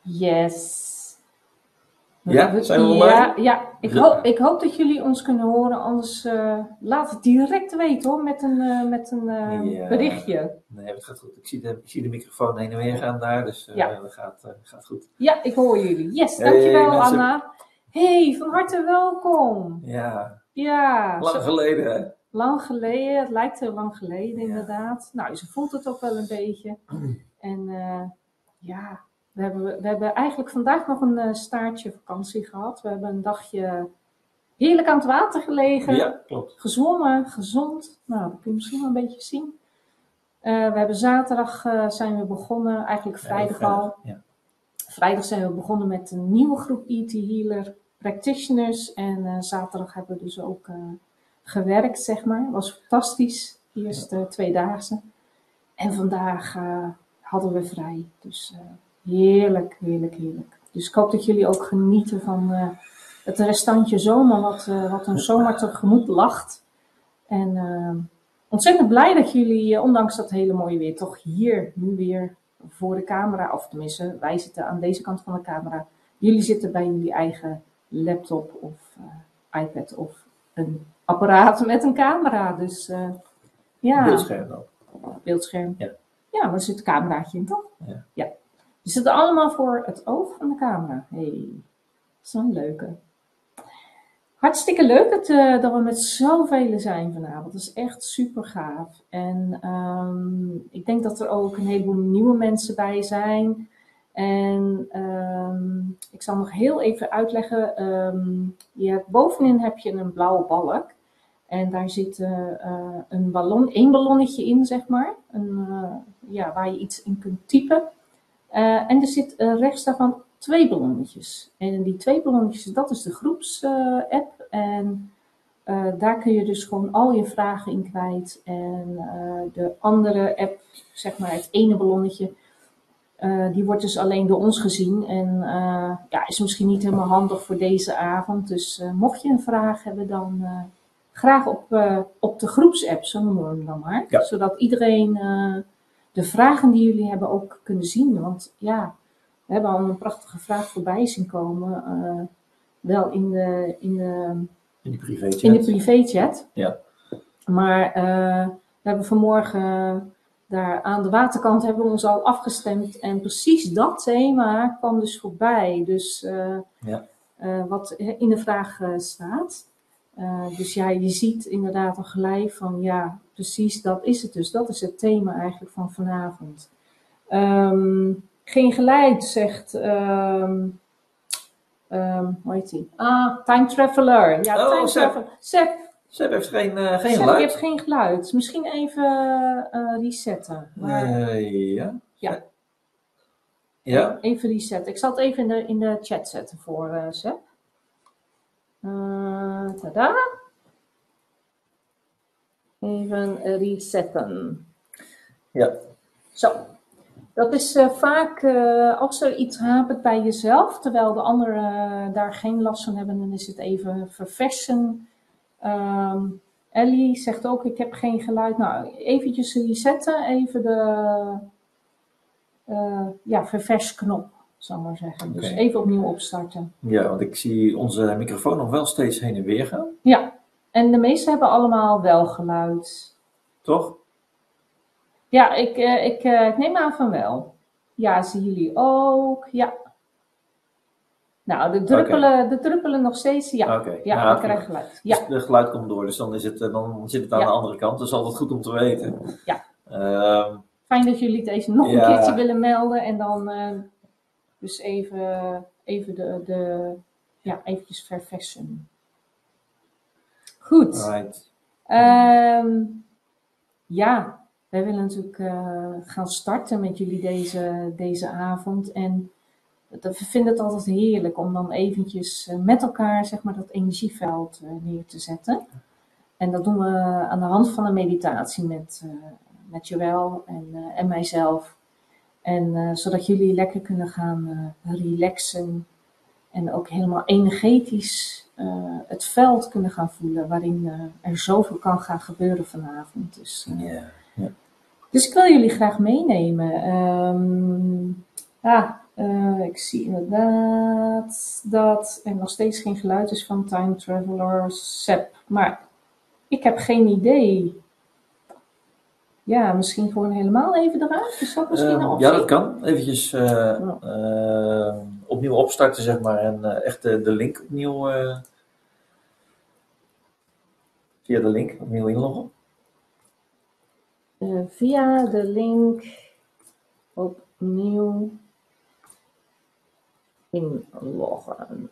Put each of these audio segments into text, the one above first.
Yes. Ja, zijn we online? Ja. Ik hoop dat jullie ons kunnen horen, anders laat het direct weten hoor, met een berichtje. Nee, het gaat goed. Ik zie de microfoon heen en weer gaan daar, dus dat gaat goed. Ja, ik hoor jullie. Yes, Hey, dankjewel mensen. Anna. Hey, van harte welkom. Ja, lang geleden hè? Lang geleden, het lijkt heel lang geleden inderdaad. Nou, ze voelt het ook wel een beetje. En we hebben eigenlijk vandaag nog een staartje vakantie gehad. We hebben een dagje heerlijk aan het water gelegen. Ja, klopt. Gezwommen, gezond. Nou, dat kun je misschien wel een beetje zien. We hebben zaterdag zijn we begonnen, eigenlijk vrijdag al. Ja. Vrijdag zijn we begonnen met een nieuwe groep E.T. Healer practitioners. En zaterdag hebben we dus ook gewerkt, zeg maar. Het was fantastisch, de eerste 2 dagen. En vandaag hadden we vrij. Dus heerlijk, heerlijk, heerlijk. Dus ik hoop dat jullie ook genieten van het restantje zomer, wat ons zomaar tegemoet lacht. En ontzettend blij dat jullie, ondanks dat hele mooie weer, toch hier nu weer voor de camera, of tenminste, wij zitten aan deze kant van de camera. Jullie zitten bij jullie eigen laptop of iPad of een apparaat met een camera. Dus ja. Beeldscherm dan. Beeldscherm. Ja. Ja, maar er zit een cameraatje in, toch? Ja. We zitten allemaal voor het oog van de camera. Hey, dat is wel een leuke. Hartstikke leuk dat we met zoveel zijn vanavond. Dat is echt super gaaf. En ik denk dat er ook een heleboel nieuwe mensen bij zijn. En ik zal nog heel even uitleggen. Bovenin heb je een blauwe balk. En daar zit één ballonnetje in, zeg maar. Waar je iets in kunt typen. En er zit rechts daarvan 2 ballonnetjes. En die 2 ballonnetjes, dat is de groepsapp. En daar kun je dus gewoon al je vragen in kwijt. En de andere app, zeg maar het ene ballonnetje, die wordt dus alleen door ons gezien. En is misschien niet helemaal handig voor deze avond. Dus mocht je een vraag hebben, dan graag op de groepsapp, zo noemen we hem dan maar. Ja. Zodat iedereen de vragen die jullie hebben ook kunnen zien. Want ja, we hebben al een prachtige vraag voorbij zien komen. Wel in die privéchat. In de privéchat. Ja. Maar we hebben vanmorgen daar aan de waterkant hebben we ons al afgestemd. En precies dat thema kwam dus voorbij. Dus wat in de vraag staat. Dus ja, je ziet inderdaad al gelijk van ja, precies dat is het dus. Dat is het thema eigenlijk van vanavond. Geen geluid, zegt... hoe heet die? Time Traveler. Ja, Time Traveler. Seb heeft geen geluid. Seb heeft geen geluid. Misschien even resetten. Ja. Even resetten. Ik zal het even in de chat zetten voor Seb. Tada. Even resetten. Ja. Zo. Dat is vaak als er iets hapert bij jezelf, terwijl de anderen daar geen last van hebben, dan is het even verversen. Ellie zegt ook, ik heb geen geluid. Nou, eventjes resetten, even de verversknop, zal ik maar zeggen. Okay. Dus even opnieuw opstarten. Ja, want ik zie onze microfoon nog wel steeds heen en weer gaan. Ja, en de meesten hebben allemaal wel geluid. Toch? Ja, ik neem aan van wel. Ja, zien jullie ook. Ja. Nou, de druppelen nog steeds. Ja, ik krijg geluid. Ja. Dus het geluid komt door, dus dan zit het aan de andere kant. Dus altijd goed om te weten. Ja. Fijn dat jullie het even nog een keertje willen melden. En dan dus even eventjes verversen. Goed. Right. Wij willen natuurlijk gaan starten met jullie deze avond. En we vinden het altijd heerlijk om dan eventjes met elkaar, zeg maar, dat energieveld neer te zetten. En dat doen we aan de hand van een meditatie met Joël en mijzelf. En zodat jullie lekker kunnen gaan relaxen. En ook helemaal energetisch het veld kunnen gaan voelen. Waarin er zoveel kan gaan gebeuren vanavond. Dus, dus ik wil jullie graag meenemen. Ik zie inderdaad dat er nog steeds geen geluid is van Time Traveler Sep. Maar ik heb geen idee. Ja, misschien gewoon helemaal even eruit. Is dat misschien een optie? Ja, dat kan. Eventjes opnieuw opstarten, zeg maar. En echt de link opnieuw... via de link opnieuw inloggen. Via de link opnieuw inloggen.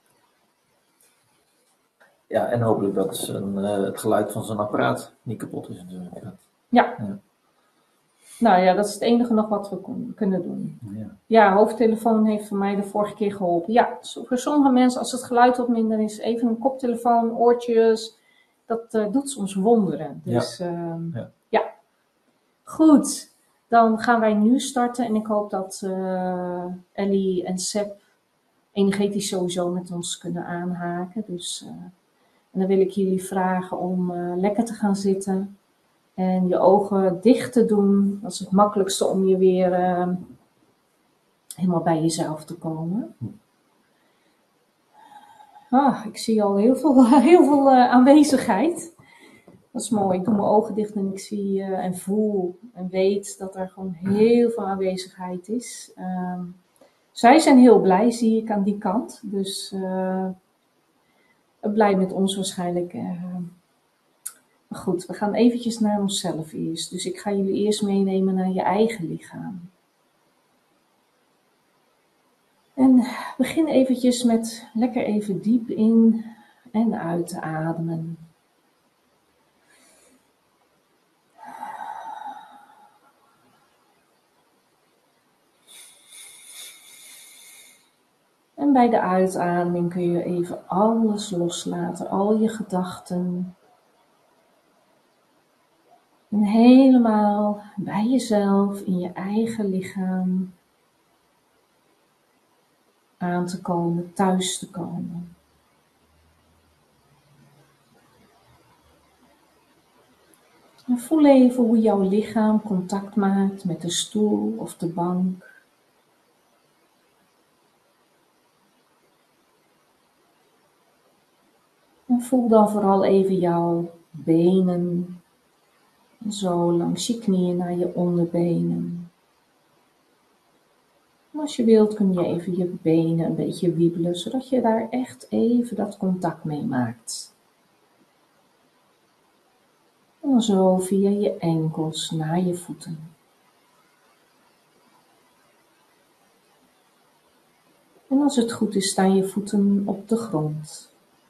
Ja, en hopelijk dat het geluid van zijn apparaat niet kapot is natuurlijk. Ja. Ja. Nou ja, dat is het enige nog wat we kunnen doen. Ja. Ja, hoofdtelefoon heeft voor mij de vorige keer geholpen. Ja, voor sommige mensen, als het geluid wat minder is, even een koptelefoon, oortjes, dat doet soms wonderen. Dus ja. Goed, dan gaan wij nu starten en ik hoop dat Ellie en Seb energetisch sowieso met ons kunnen aanhaken. Dus en dan wil ik jullie vragen om lekker te gaan zitten en je ogen dicht te doen. Dat is het makkelijkste om je weer helemaal bij jezelf te komen. Ik zie al heel veel aanwezigheid. Dat is mooi. Ik doe mijn ogen dicht en ik zie en voel en weet dat er gewoon heel veel aanwezigheid is. Zij zijn heel blij, zie ik aan die kant. Dus blij met ons waarschijnlijk. Maar goed, we gaan eventjes naar onszelf eerst. Dus ik ga jullie eerst meenemen naar je eigen lichaam. En begin eventjes met lekker even diep in en uit te ademen. En bij de uitademing kun je even alles loslaten, al je gedachten. En helemaal bij jezelf, in je eigen lichaam aan te komen, thuis te komen. En voel even hoe jouw lichaam contact maakt met de stoel of de bank. En voel dan vooral even jouw benen, zo langs je knieën naar je onderbenen. En als je wilt kun je even je benen een beetje wiebelen, zodat je daar echt even dat contact mee maakt. En dan zo via je enkels naar je voeten. En als het goed is, staan je voeten op de grond.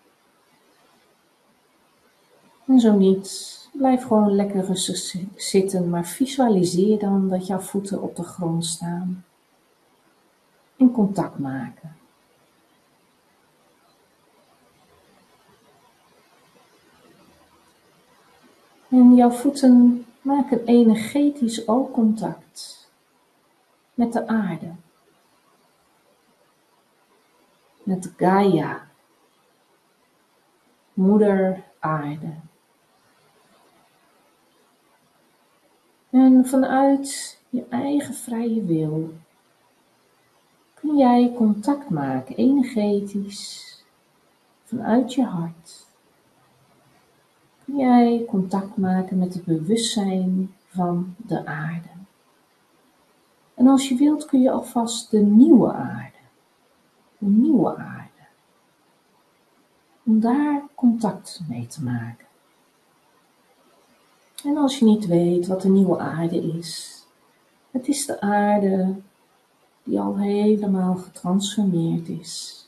En zo niet, blijf gewoon lekker rustig zitten, maar visualiseer dan dat jouw voeten op de grond staan. En contact maken. En jouw voeten maken energetisch ook contact met de aarde. Met Gaia, moeder aarde. En vanuit je eigen vrije wil kun jij contact maken, energetisch, vanuit je hart. Kun jij contact maken met het bewustzijn van de aarde. En als je wilt kun je alvast de nieuwe aarde, om daar contact mee te maken. En als je niet weet wat de nieuwe aarde is, het is de aarde die al helemaal getransformeerd is.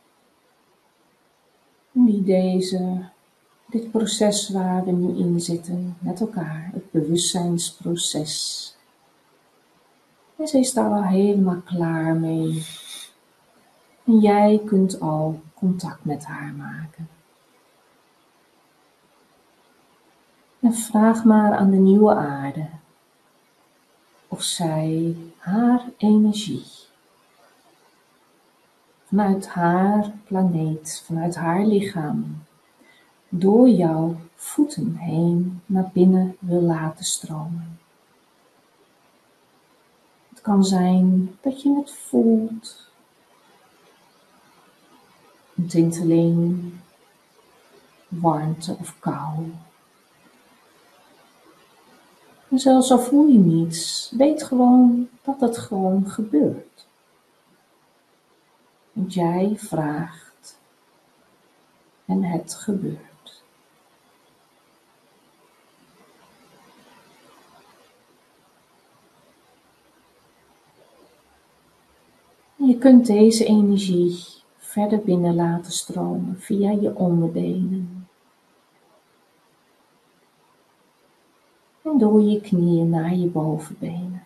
En die dit proces waar we nu in zitten, met elkaar, het bewustzijnsproces. En zij is daar al helemaal klaar mee. En jij kunt al contact met haar maken. En vraag maar aan de nieuwe aarde of zij haar energie vanuit haar planeet, vanuit haar lichaam, door jouw voeten heen naar binnen wil laten stromen. Het kan zijn dat je het voelt. Een tinteling, warmte of kou. En zelfs al voel je niets, weet gewoon dat het gewoon gebeurt. Want jij vraagt en het gebeurt. Je kunt deze energie verder binnen laten stromen via je onderbenen. En door je knieën naar je bovenbenen.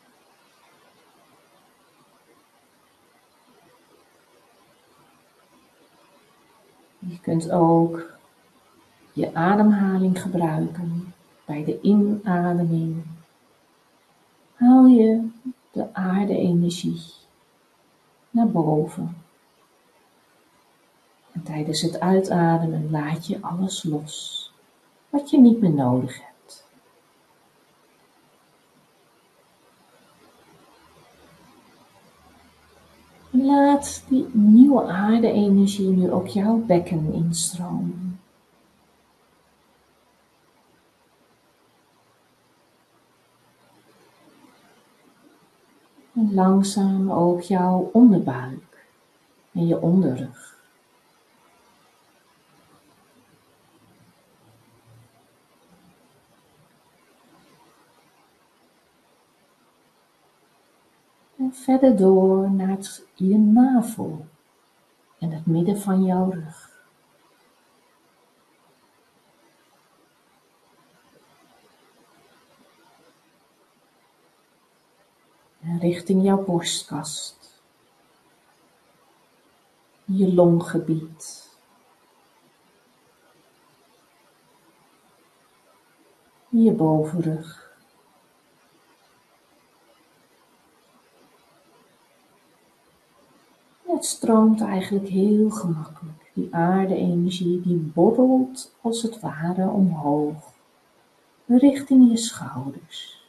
Je kunt ook je ademhaling gebruiken. Bij de inademing haal je de aarde-energie naar boven. En tijdens het uitademen laat je alles los wat je niet meer nodig hebt. Laat die nieuwe aarde-energie nu ook jouw bekken instromen. En langzaam ook jouw onderbuik en je onderrug. En verder door naar je navel en het midden van jouw rug. En richting jouw borstkast, je longgebied. Je bovenrug. Het stroomt eigenlijk heel gemakkelijk. Die aarde-energie die borrelt als het ware omhoog, richting je schouders.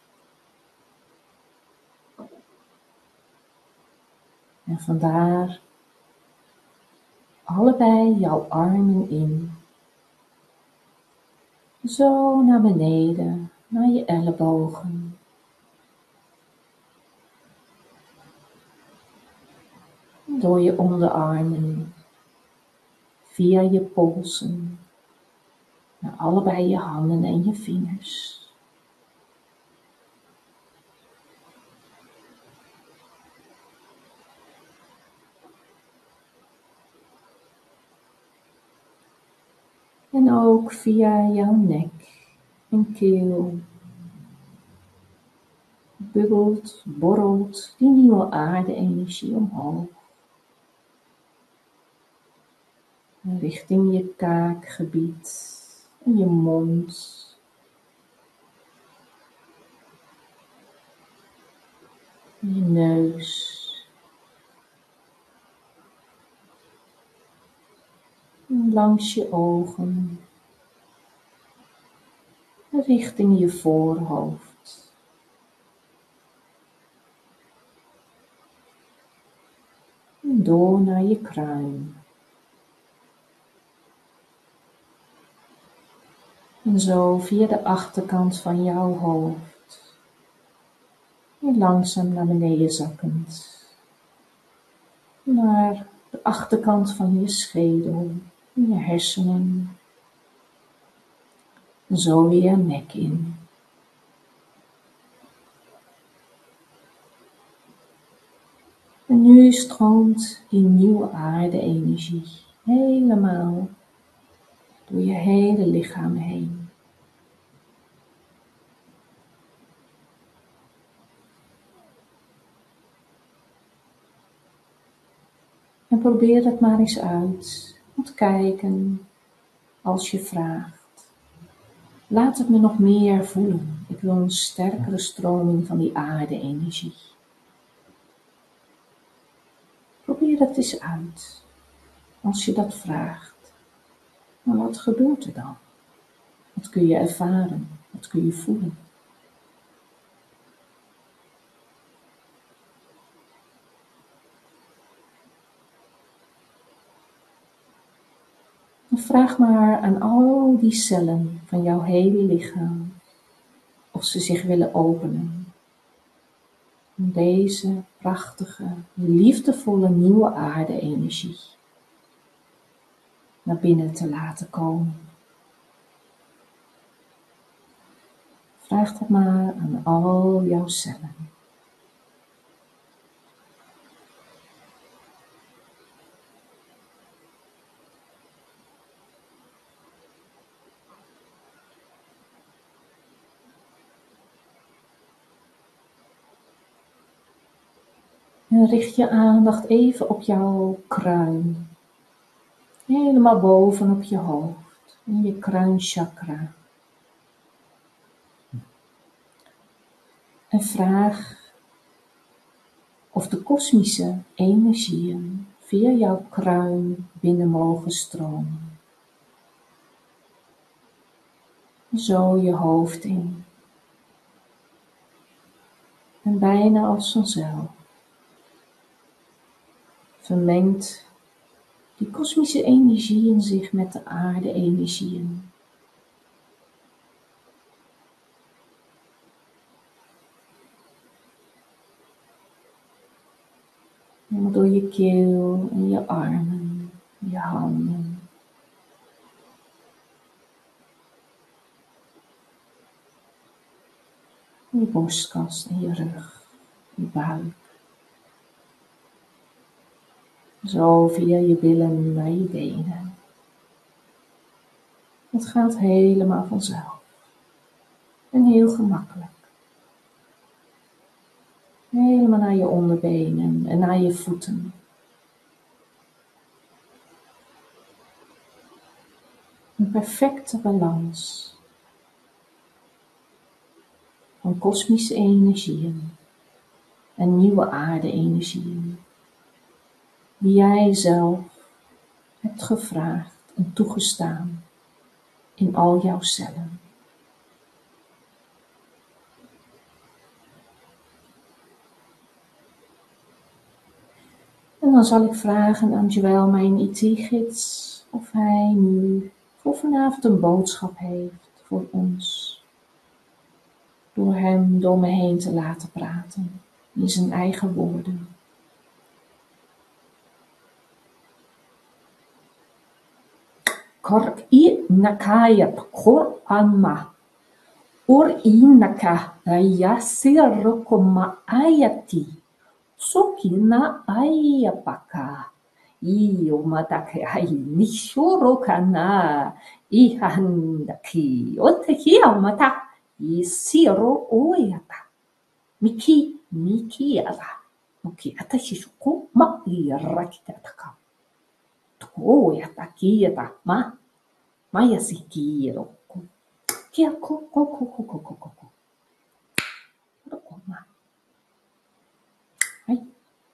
En vandaar allebei jouw armen in. Zo naar beneden, naar je ellebogen. Door je onderarmen, via je polsen, naar allebei je handen en je vingers. En ook via jouw nek en keel. Bubbelt, borrelt die nieuwe aarde-energie omhoog. Richting je kaakgebied en je mond. Je neus. En langs je ogen. Richting je voorhoofd. En door naar je kruin. En zo via de achterkant van jouw hoofd. En langzaam naar beneden zakkend. Naar de achterkant van je schedel. En je hersenen. En zo weer je nek in. En nu stroomt die nieuwe aarde-energie helemaal door je hele lichaam heen. En probeer het maar eens uit. Moet kijken als je vraagt. Laat het me nog meer voelen. Ik wil een sterkere stroming van die aarde-energie. Probeer het eens uit. Als je dat vraagt. Maar wat gebeurt er dan? Wat kun je ervaren? Wat kun je voelen? En vraag maar aan al die cellen van jouw hele lichaam of ze zich willen openen. Om deze prachtige, liefdevolle nieuwe aarde-energie naar binnen te laten komen. Vraag dat maar aan al jouw cellen. En richt je aandacht even op jouw kruin. Helemaal boven op je hoofd. In je kruinchakra. En vraag of de kosmische energieën via jouw kruin binnen mogen stromen. Zo je hoofd in. En bijna als vanzelf vermengt die kosmische energieën zich met de aarde-energieën. Helemaal door je keel en je armen, je handen. Je borstkas en je rug, je buik. Zo via je billen naar je benen. Het gaat helemaal vanzelf. En heel gemakkelijk. Helemaal naar je onderbenen en naar je voeten. Een perfecte balans van kosmische energieën en nieuwe aarde-energieën die jij zelf hebt gevraagd en toegestaan in al jouw cellen. En dan zal ik vragen aan Joël, mijn IT-gids, of hij nu voor vanavond een boodschap heeft voor ons. Door hem door me heen te laten praten, in zijn eigen woorden. Kor I nakayat kor anma. Or I naka yasirokoma ayati. Sokina ayapaka. Iyomatake ai nishoro kana. Ihandaki. Otehiamata. Isiro oyata. Miki ala. Oki atashi shoko ma irakitaka. Oyata kiyata ma. Mayasikiro. Kia ko. Rokoma. Hai.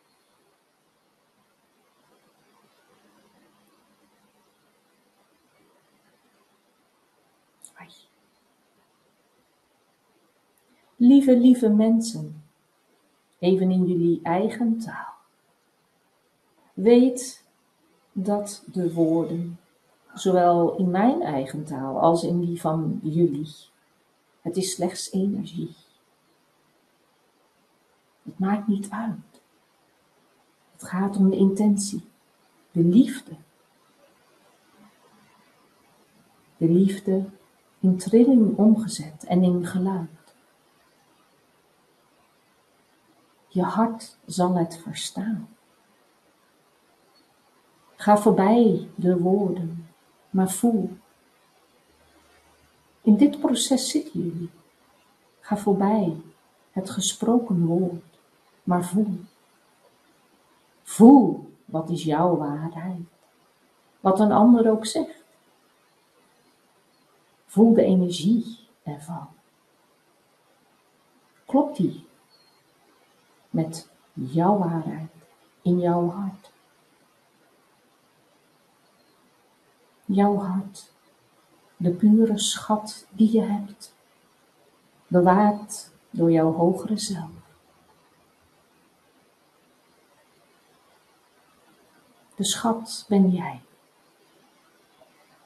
Hai. Lieve mensen, even in jullie eigen taal. Weet dat de woorden, zowel in mijn eigen taal als in die van jullie, het is slechts energie. Het maakt niet uit. Het gaat om de intentie, de liefde. De liefde in trilling omgezet en in geluid. Je hart zal het verstaan. Ga voorbij de woorden, maar voel. In dit proces zitten jullie. Ga voorbij het gesproken woord, maar voel. Voel wat is jouw waarheid. Wat een ander ook zegt. Voel de energie ervan. Klopt die met jouw waarheid in jouw hart? Jouw hart, de pure schat die je hebt, bewaard door jouw hogere zelf. De schat ben jij.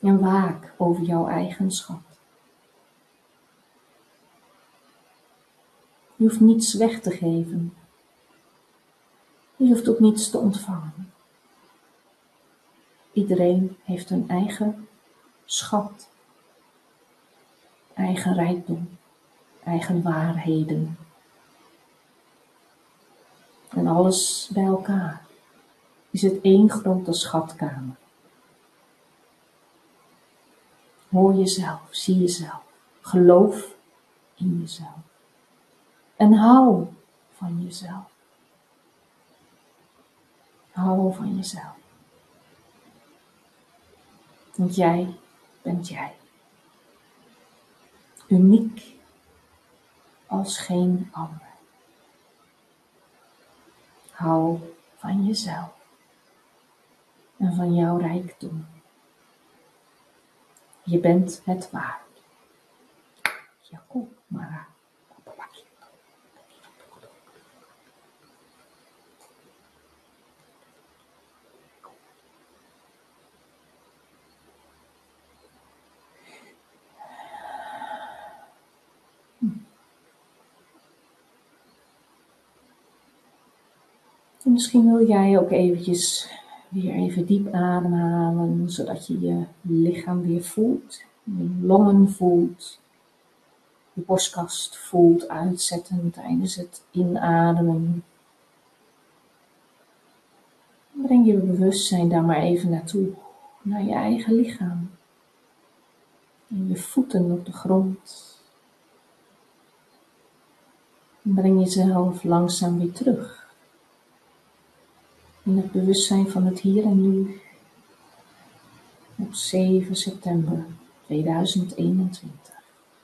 En waak over jouw eigen schat. Je hoeft niets weg te geven. Je hoeft ook niets te ontvangen. Iedereen heeft een eigen schat, eigen rijkdom, eigen waarheden. En alles bij elkaar is het één grote schatkamer. Hoor jezelf, zie jezelf, geloof in jezelf. En hou van jezelf. Hou van jezelf. Want jij bent jij. Uniek als geen ander. Hou van jezelf. En van jouw rijkdom. Je bent het waard. Jacob, maar. En misschien wil jij ook eventjes weer even diep ademhalen, zodat je je lichaam weer voelt, je longen voelt, je borstkast voelt uitzetten tijdens het inademen. Breng je bewustzijn daar maar even naartoe, naar je eigen lichaam. En je voeten op de grond. En breng jezelf langzaam weer terug. In het bewustzijn van het hier en nu. Op 7 september 2021.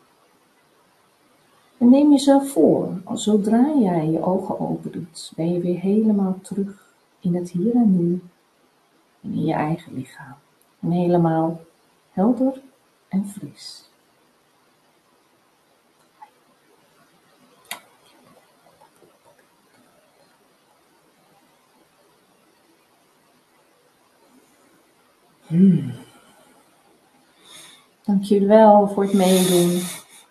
En neem jezelf voor, zodra jij je ogen open doet, ben je weer helemaal terug in het hier en nu. En in je eigen lichaam. En helemaal helder en fris. Dank jullie wel voor het meedoen.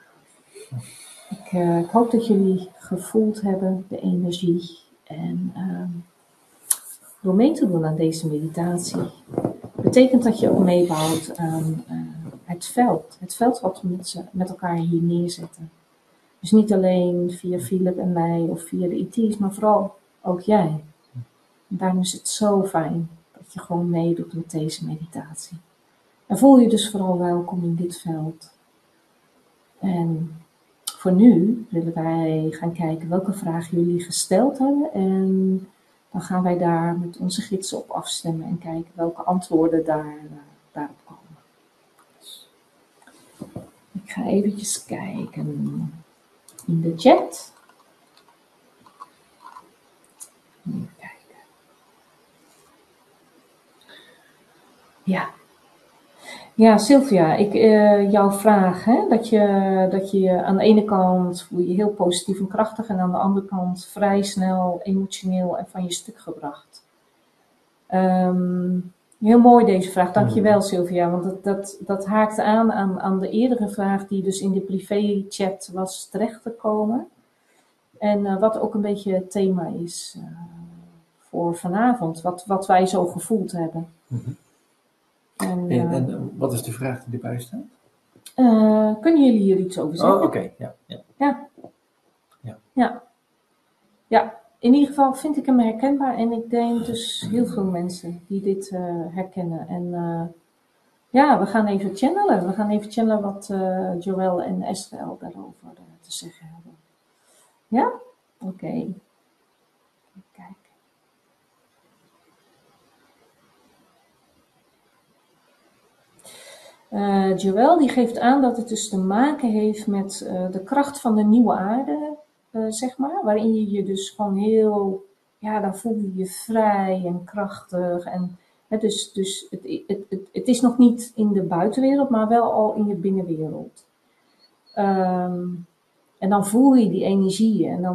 Ik hoop dat jullie gevoeld hebben de energie. En door mee te doen aan deze meditatie, betekent dat je ook meebouwt aan het veld. Het veld wat we met elkaar hier neerzetten. Dus niet alleen via Philip en mij of via de IT's, maar vooral ook jij. En daarom is het zo fijn dat je gewoon meedoet met deze meditatie. En voel je dus vooral welkom in dit veld. En voor nu willen wij gaan kijken welke vragen jullie gesteld hebben. En dan gaan wij daar met onze gidsen op afstemmen en kijken welke antwoorden daarop komen. Dus ik ga eventjes kijken in de chat. Even kijken. Ja, Sylvia, jouw vraag, hè, dat je aan de ene kant voel je heel positief en krachtig en aan de andere kant vrij snel emotioneel en van je stuk gebracht. Heel mooi deze vraag, dankjewel Sylvia, want dat haakt aan de eerdere vraag die dus in de privé-chat was terechtgekomen. En wat ook een beetje het thema is voor vanavond, wat wij zo gevoeld hebben. En wat is de vraag die erbij staat? Kunnen jullie hier iets over zeggen? Oh, oké. Ja, in ieder geval vind ik hem herkenbaar en ik denk dus heel veel mensen die dit herkennen. En we gaan even channelen. We gaan even channelen wat Joël en Estelle daarover te zeggen hebben. Ja? Oké. Even kijken. Joël die geeft aan dat het dus te maken heeft met de kracht van de nieuwe aarde, zeg maar. Waarin je je dus gewoon heel, dan voel je je vrij en krachtig. En, dus het is nog niet in de buitenwereld, maar wel al in je binnenwereld. En dan voel je die energie en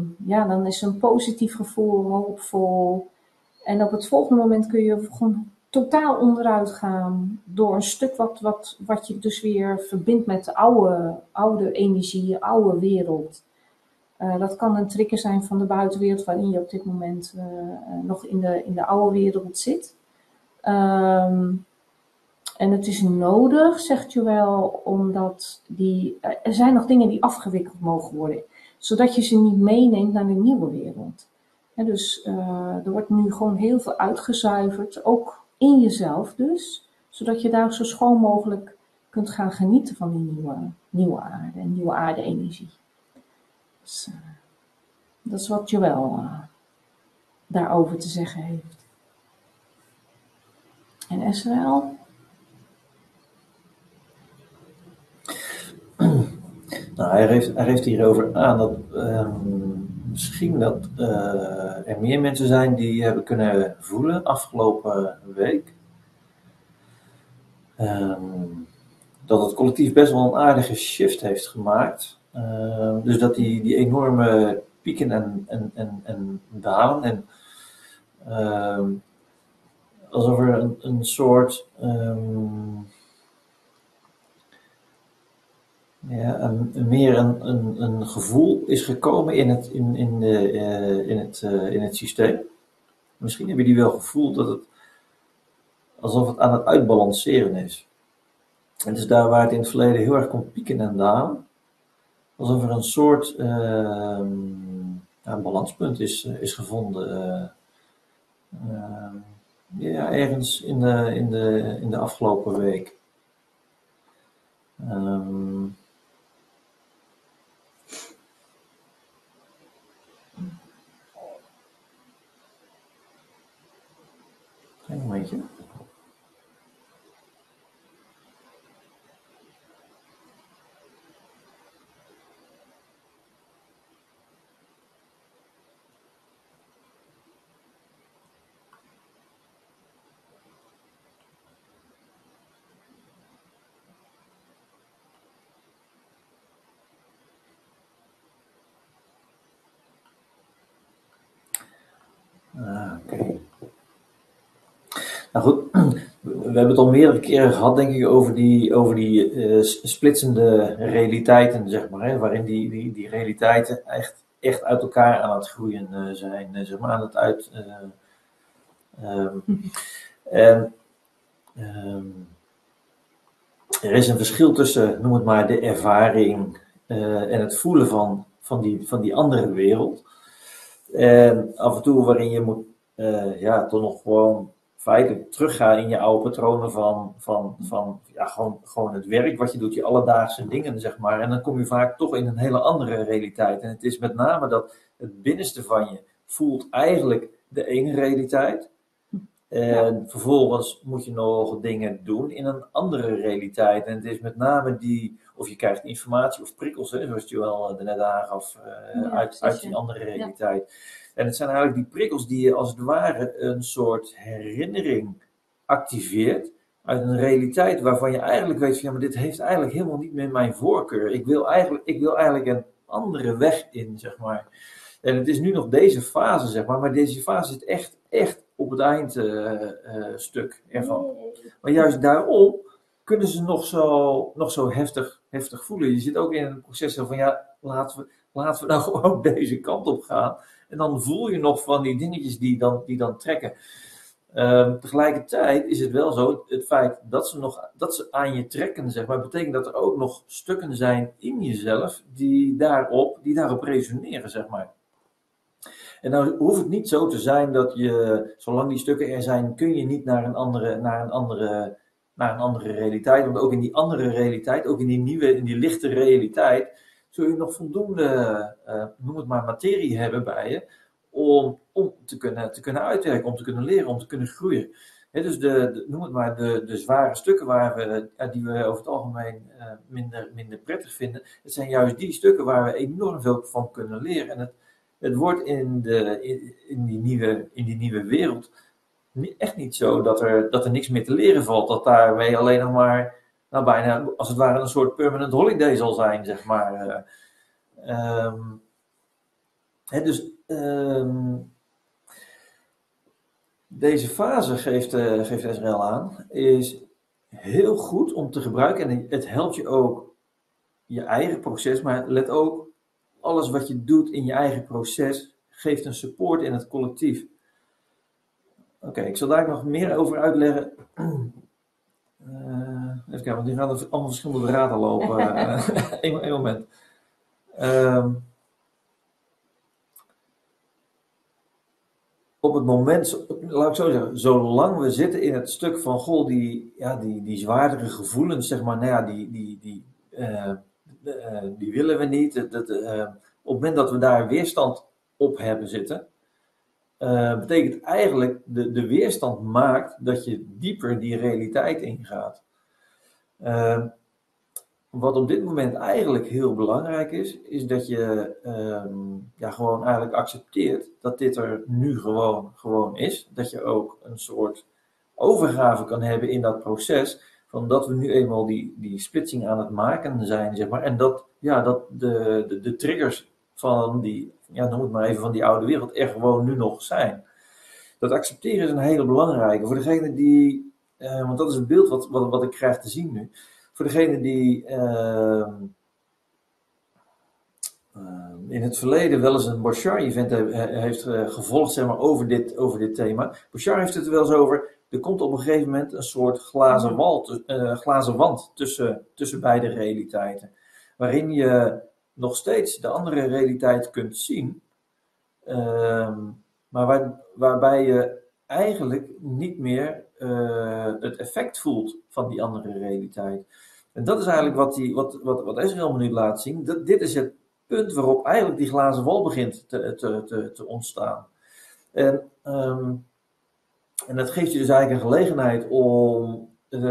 dan is een positief gevoel, hoopvol. En op het volgende moment kun je gewoon totaal onderuit gaan door een stuk wat je dus weer verbindt met de oude energie, oude wereld. Dat kan een trigger zijn van de buitenwereld waarin je op dit moment nog in de oude wereld zit. En het is nodig, zegt Joël, omdat er zijn nog dingen die afgewikkeld mogen worden, zodat je ze niet meeneemt naar de nieuwe wereld. Dus er wordt nu gewoon heel veel uitgezuiverd, ook in jezelf dus, zodat je daar zo schoon mogelijk kunt gaan genieten van die nieuwe aarde en nieuwe aarde-energie. Dus, dat is wat Joël daarover te zeggen heeft. En Israël? Nou, hij geeft hierover aan dat misschien dat er meer mensen zijn die hebben kunnen voelen afgelopen week. Dat het collectief best wel een aardige shift heeft gemaakt. Dus dat die enorme pieken en dalen en alsof er een soort meer een gevoel is gekomen in het systeem. Misschien hebben die wel gevoeld dat het alsof het aan het uitbalanceren is. En dus daar waar het in het verleden heel erg kon pieken en dalen, alsof er een soort balanspunt is gevonden. Ergens in de afgelopen week. Een momentje. Oké. Nou goed, we hebben het al meerdere keren gehad, denk ik, over die splitsende realiteiten, zeg maar, hè, waarin die realiteiten echt uit elkaar aan het groeien zijn, zeg maar, aan het uit. Er is een verschil tussen, noem het maar, de ervaring en het voelen van die andere wereld. En af en toe waarin je moet, toch nog gewoon feitelijk teruggaan in je oude patronen van gewoon het werk wat je doet, je alledaagse dingen, zeg maar. En dan kom je vaak toch in een hele andere realiteit. En het is met name dat het binnenste van je voelt eigenlijk de ene realiteit. En vervolgens moet je nog dingen doen in een andere realiteit. En het is met name of je krijgt informatie of prikkels, hè, zoals je wel net aangaf, uit die andere realiteit. Ja. En het zijn eigenlijk die prikkels die je als het ware een soort herinnering activeert uit een realiteit waarvan je eigenlijk weet van ja, maar dit heeft eigenlijk helemaal niet meer mijn voorkeur. Ik wil eigenlijk een andere weg in, zeg maar. En het is nu nog deze fase, zeg maar deze fase zit echt op het eindstuk ervan. Maar juist daarom kunnen ze nog zo heftig voelen. Je zit ook in een proces van ja, laten we nou gewoon deze kant op gaan. En dan voel je nog van die dingetjes die dan trekken. Tegelijkertijd is het wel zo, het feit dat ze aan je trekken, zeg maar, betekent dat er ook nog stukken zijn in jezelf die daarop resoneren, zeg maar. En nou hoeft het niet zo te zijn dat je, zolang die stukken er zijn, kun je niet naar een andere realiteit. Want ook in die andere realiteit, ook in die lichte realiteit, zul je nog voldoende, noem het maar, materie hebben bij je, om te kunnen uitwerken, om te kunnen leren, om te kunnen groeien. He, dus noem het maar, de zware stukken die we over het algemeen minder prettig vinden, het zijn juist die stukken waar we enorm veel van kunnen leren. En het wordt in die nieuwe wereld echt niet zo dat er niks meer te leren valt. Dat daarmee alleen nog maar, nou bijna als het ware een soort permanent holiday zal zijn, zeg maar. deze fase, geeft Israël aan, is heel goed om te gebruiken. En het helpt je ook je eigen proces, maar let ook, alles wat je doet in je eigen proces geeft een support in het collectief. Oké, ik zal daar nog meer over uitleggen. Even kijken, want die gaan er allemaal verschillende draden lopen. Eén moment. Op het moment, laat ik zo zeggen, zolang we zitten in het stuk van, goh, die zwaardere gevoelens, zeg maar, nou ja, die willen we niet. Op het moment dat we daar weerstand op hebben zitten, betekent eigenlijk, de weerstand maakt dat je dieper die realiteit ingaat. Wat op dit moment eigenlijk heel belangrijk is dat je gewoon eigenlijk accepteert dat dit er nu gewoon is. Dat je ook een soort overgave kan hebben in dat proces, van dat we nu eenmaal die splitsing aan het maken zijn, zeg maar. En dat de triggers van die, noem het maar even, van die oude wereld er gewoon nu nog zijn. Dat accepteren is een hele belangrijke. Voor degene die, want dat is het beeld wat ik krijg te zien nu. Voor degene die in het verleden wel eens een Bashar-event heeft gevolgd, zeg maar, over dit thema. Bashar heeft het er wel eens over. Er komt op een gegeven moment een soort glazen wand tussen beide realiteiten. Waarin je nog steeds de andere realiteit kunt zien. Maar waarbij je eigenlijk niet meer het effect voelt van die andere realiteit. En dat is eigenlijk wat Israël me nu laat zien. Dit is het punt waarop eigenlijk die glazen wal begint te ontstaan. En dat geeft je dus eigenlijk een gelegenheid om,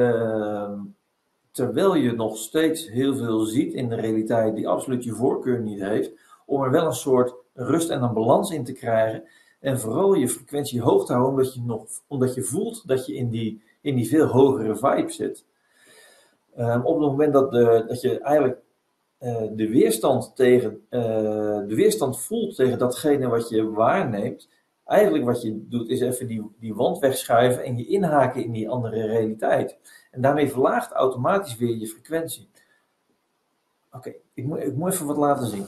terwijl je nog steeds heel veel ziet in de realiteit die absoluut je voorkeur niet heeft, om er wel een soort rust en een balans in te krijgen. En vooral je frequentie hoog te houden, omdat je voelt dat je in die veel hogere vibe zit. Op het moment dat je eigenlijk de weerstand voelt tegen datgene wat je waarneemt, eigenlijk wat je doet is even die wand wegschuiven en je inhaken in die andere realiteit. En daarmee verlaagt automatisch weer je frequentie. Oké, ik moet even wat laten zien.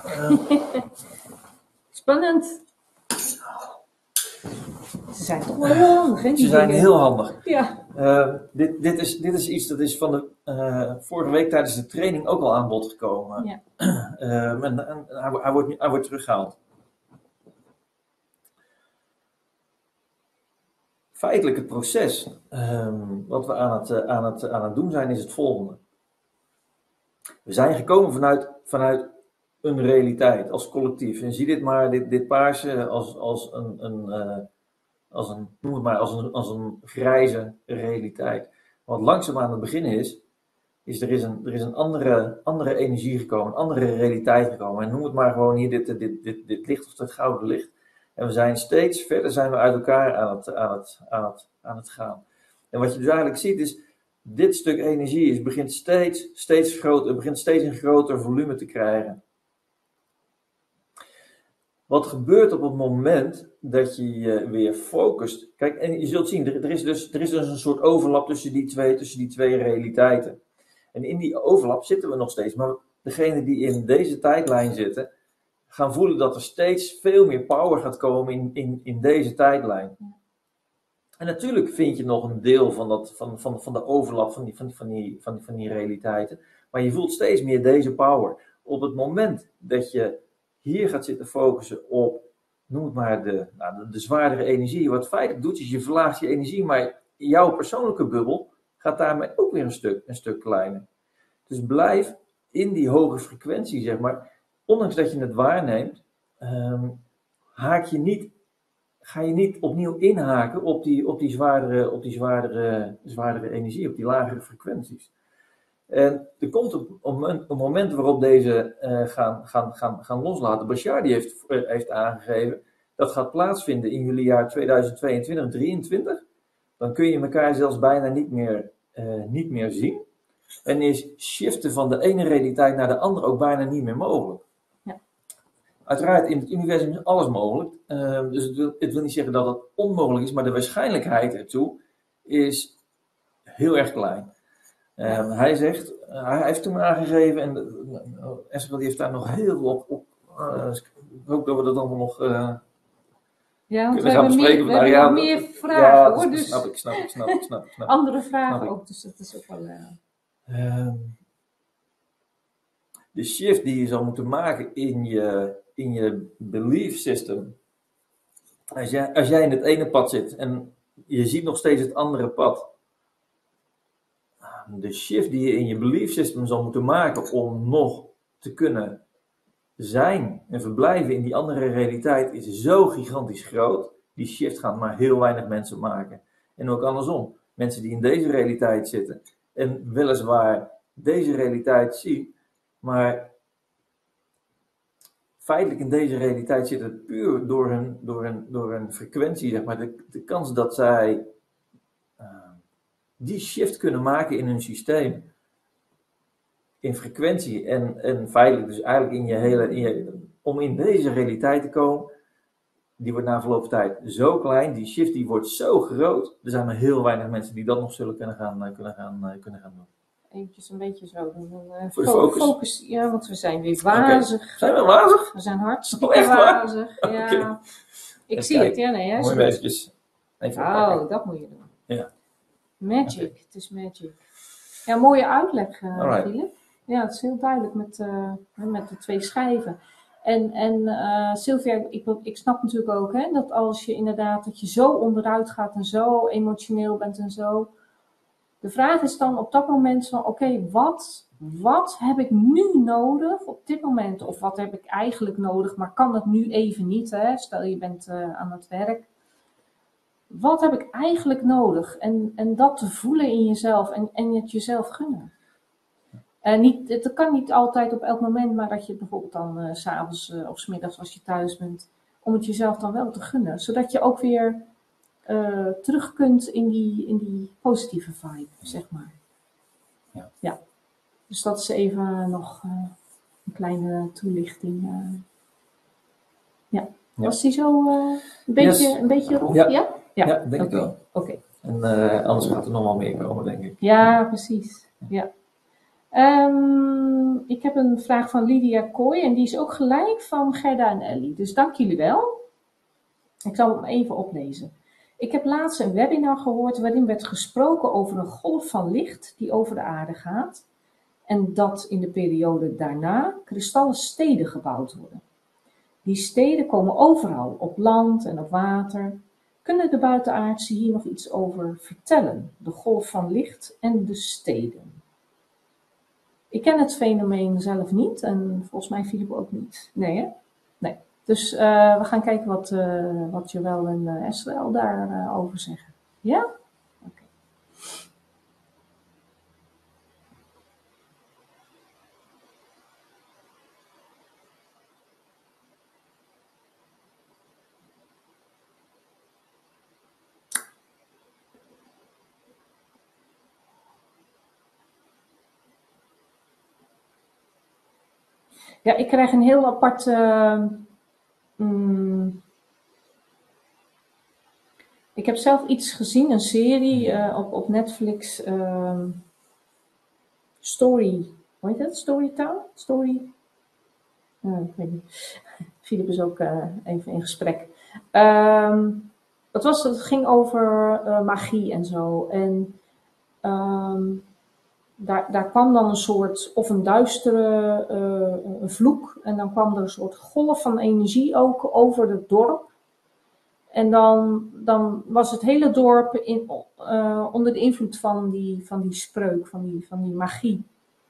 Spannend. Ze zijn toch wel heel handig, hè? Ze zijn heel handig. Ja. Dit is iets dat is van de vorige week tijdens de training ook al aan bod gekomen. Ja. En hij wordt teruggehaald. Feitelijk het proces wat we aan het doen zijn is het volgende. We zijn gekomen vanuit een realiteit als collectief. En zie dit maar, dit paarse als een grijze realiteit. Wat langzaam aan het beginnen is er is een andere energie gekomen, een andere realiteit gekomen. En noem het maar gewoon hier dit licht of dat gouden licht. En we zijn steeds verder uit elkaar aan het gaan. En wat je dus eigenlijk ziet is, dit stuk energie begint steeds groter, het begint steeds een groter volume te krijgen. Wat gebeurt op het moment dat je je weer focust? Kijk, en je zult zien, er is dus een soort overlap tussen die twee realiteiten. En in die overlap zitten we nog steeds. Maar degenen die in deze tijdlijn zitten, gaan voelen dat er steeds veel meer power gaat komen in deze tijdlijn. En natuurlijk vind je nog een deel van de overlap van die realiteiten. Maar je voelt steeds meer deze power. Op het moment dat je hier gaat zitten focussen op, noem het maar, de zwaardere energie. Wat feitelijk doet, is je verlaagt je energie, maar jouw persoonlijke bubbel gaat daarmee ook weer een stuk kleiner. Dus blijf in die hoge frequentie, zeg maar. Ondanks dat je het waarneemt, ga je niet opnieuw inhaken op die zwaardere energie, op die lagere frequenties. En er komt een moment waarop deze gaan loslaten. Bashar die heeft aangegeven, dat gaat plaatsvinden in jullie jaar 2022, 2023. Dan kun je elkaar zelfs bijna niet meer zien. En is shiften van de ene realiteit naar de andere ook bijna niet meer mogelijk. Ja. Uiteraard, in het universum is alles mogelijk. Dus het wil niet zeggen dat het onmogelijk is, maar de waarschijnlijkheid ertoe is heel erg klein. Hij zegt, hij heeft toen aangegeven, en Esra die heeft daar nog heel veel op ik hoop dat we dat allemaal nog Ja, want we kunnen gaan hebben, bespreken. we hebben nog meer vragen ja, hoor. Dus snap ik. andere vragen Snap ik. ook, dus dat is ook wel... De shift die je zal moeten maken in je belief system. Als jij in het ene pad zit en je ziet nog steeds het andere pad. De shift die je in je belief system zal moeten maken om nog te kunnen zijn en verblijven in die andere realiteit is zo gigantisch groot. Die shift gaan maar heel weinig mensen maken. En ook andersom. Mensen die in deze realiteit zitten en weliswaar deze realiteit zien, maar feitelijk in deze realiteit zit het puur door hun frequentie, zeg maar. De kans dat zij die shift kunnen maken in hun systeem, in frequentie en feitelijk dus eigenlijk om in deze realiteit te komen, die wordt na verloop van tijd zo klein, die shift die wordt zo groot, er zijn maar heel weinig mensen die dat nog zullen kunnen gaan doen. Eventjes een beetje zo doen. Voor je Focus, ja, want we zijn weer wazig. Okay. Zijn we wazig? We zijn hartstikke echt wazig. Waar? Ja. Okay. Ik zie het, ja, nee. Hè, moet je even oh, dat moet je doen. Ja. Magic, okay. Het is magic. Ja, mooie uitleg, Philip. Ja, het is heel duidelijk met de 2 schijven. En Sylvia, ik snap natuurlijk ook hè, dat als je inderdaad, dat je zo onderuit gaat en zo emotioneel bent en zo. De vraag is dan op dat moment van, oké, wat heb ik nu nodig op dit moment? Of wat heb ik eigenlijk nodig, maar kan het nu even niet? Hè? Stel je bent aan het werk. Wat heb ik eigenlijk nodig? En dat te voelen in jezelf en het jezelf gunnen. Het kan niet altijd op elk moment, maar dat je bijvoorbeeld dan 's avonds of 's middags als je thuis bent, om het jezelf dan wel te gunnen. Zodat je ook weer terug kunt in die positieve vibe, zeg maar. Ja. Dus dat is even nog een kleine toelichting. Ja. Was die zo een beetje rond? Ja, denk ik wel. Oké. En anders gaat er nog wel meer komen, denk ik. Ja, precies. Ja. Ik heb een vraag van Lydia Kooi en die is ook gelijk van Gerda en Ellie. Dus dank jullie wel. Ik zal hem even oplezen. Ik heb laatst een webinar gehoord waarin werd gesproken over een golf van licht die over de aarde gaat. En dat in de periode daarna kristallen steden gebouwd worden. Die steden komen overal, op land en op water. Kunnen de buitenaardsen hier nog iets over vertellen? De golf van licht en de steden. Ik ken het fenomeen zelf niet en volgens mij Philip ook niet. Nee, hè? Nee. Dus we gaan kijken wat Joël en Esrael daarover zeggen. Ja? Oké. Ja, ik krijg een heel apart... Ik heb zelf iets gezien, een serie op Netflix. Story... Hoe heet het? Storytown? Story... ik weet niet. Philip is ook even in gesprek. Het ging over magie en zo. En daar kwam dan een soort, of een duistere vloek. En dan kwam er een soort golf van energie ook over het dorp. En dan was het hele dorp onder de invloed van die spreuk, van die magie.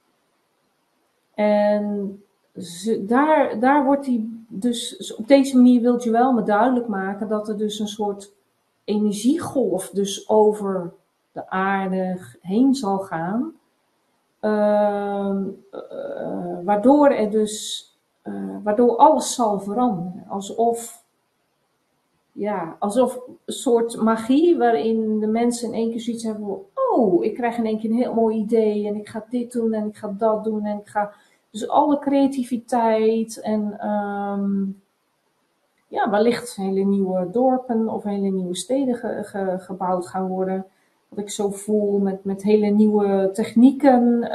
En daar wordt die dus, op deze manier wil je wel me duidelijk maken dat er dus een soort energiegolf dus over de aarde heen zal gaan. Waardoor alles zal veranderen. Alsof een soort magie waarin de mensen in één keer zoiets hebben van, oh, ik krijg in één keer een heel mooi idee en ik ga dit doen en ik ga dat doen en ik ga Dus alle creativiteit en ja, wellicht hele nieuwe dorpen of hele nieuwe steden gebouwd gaan worden. Wat ik zo voel met hele nieuwe technieken.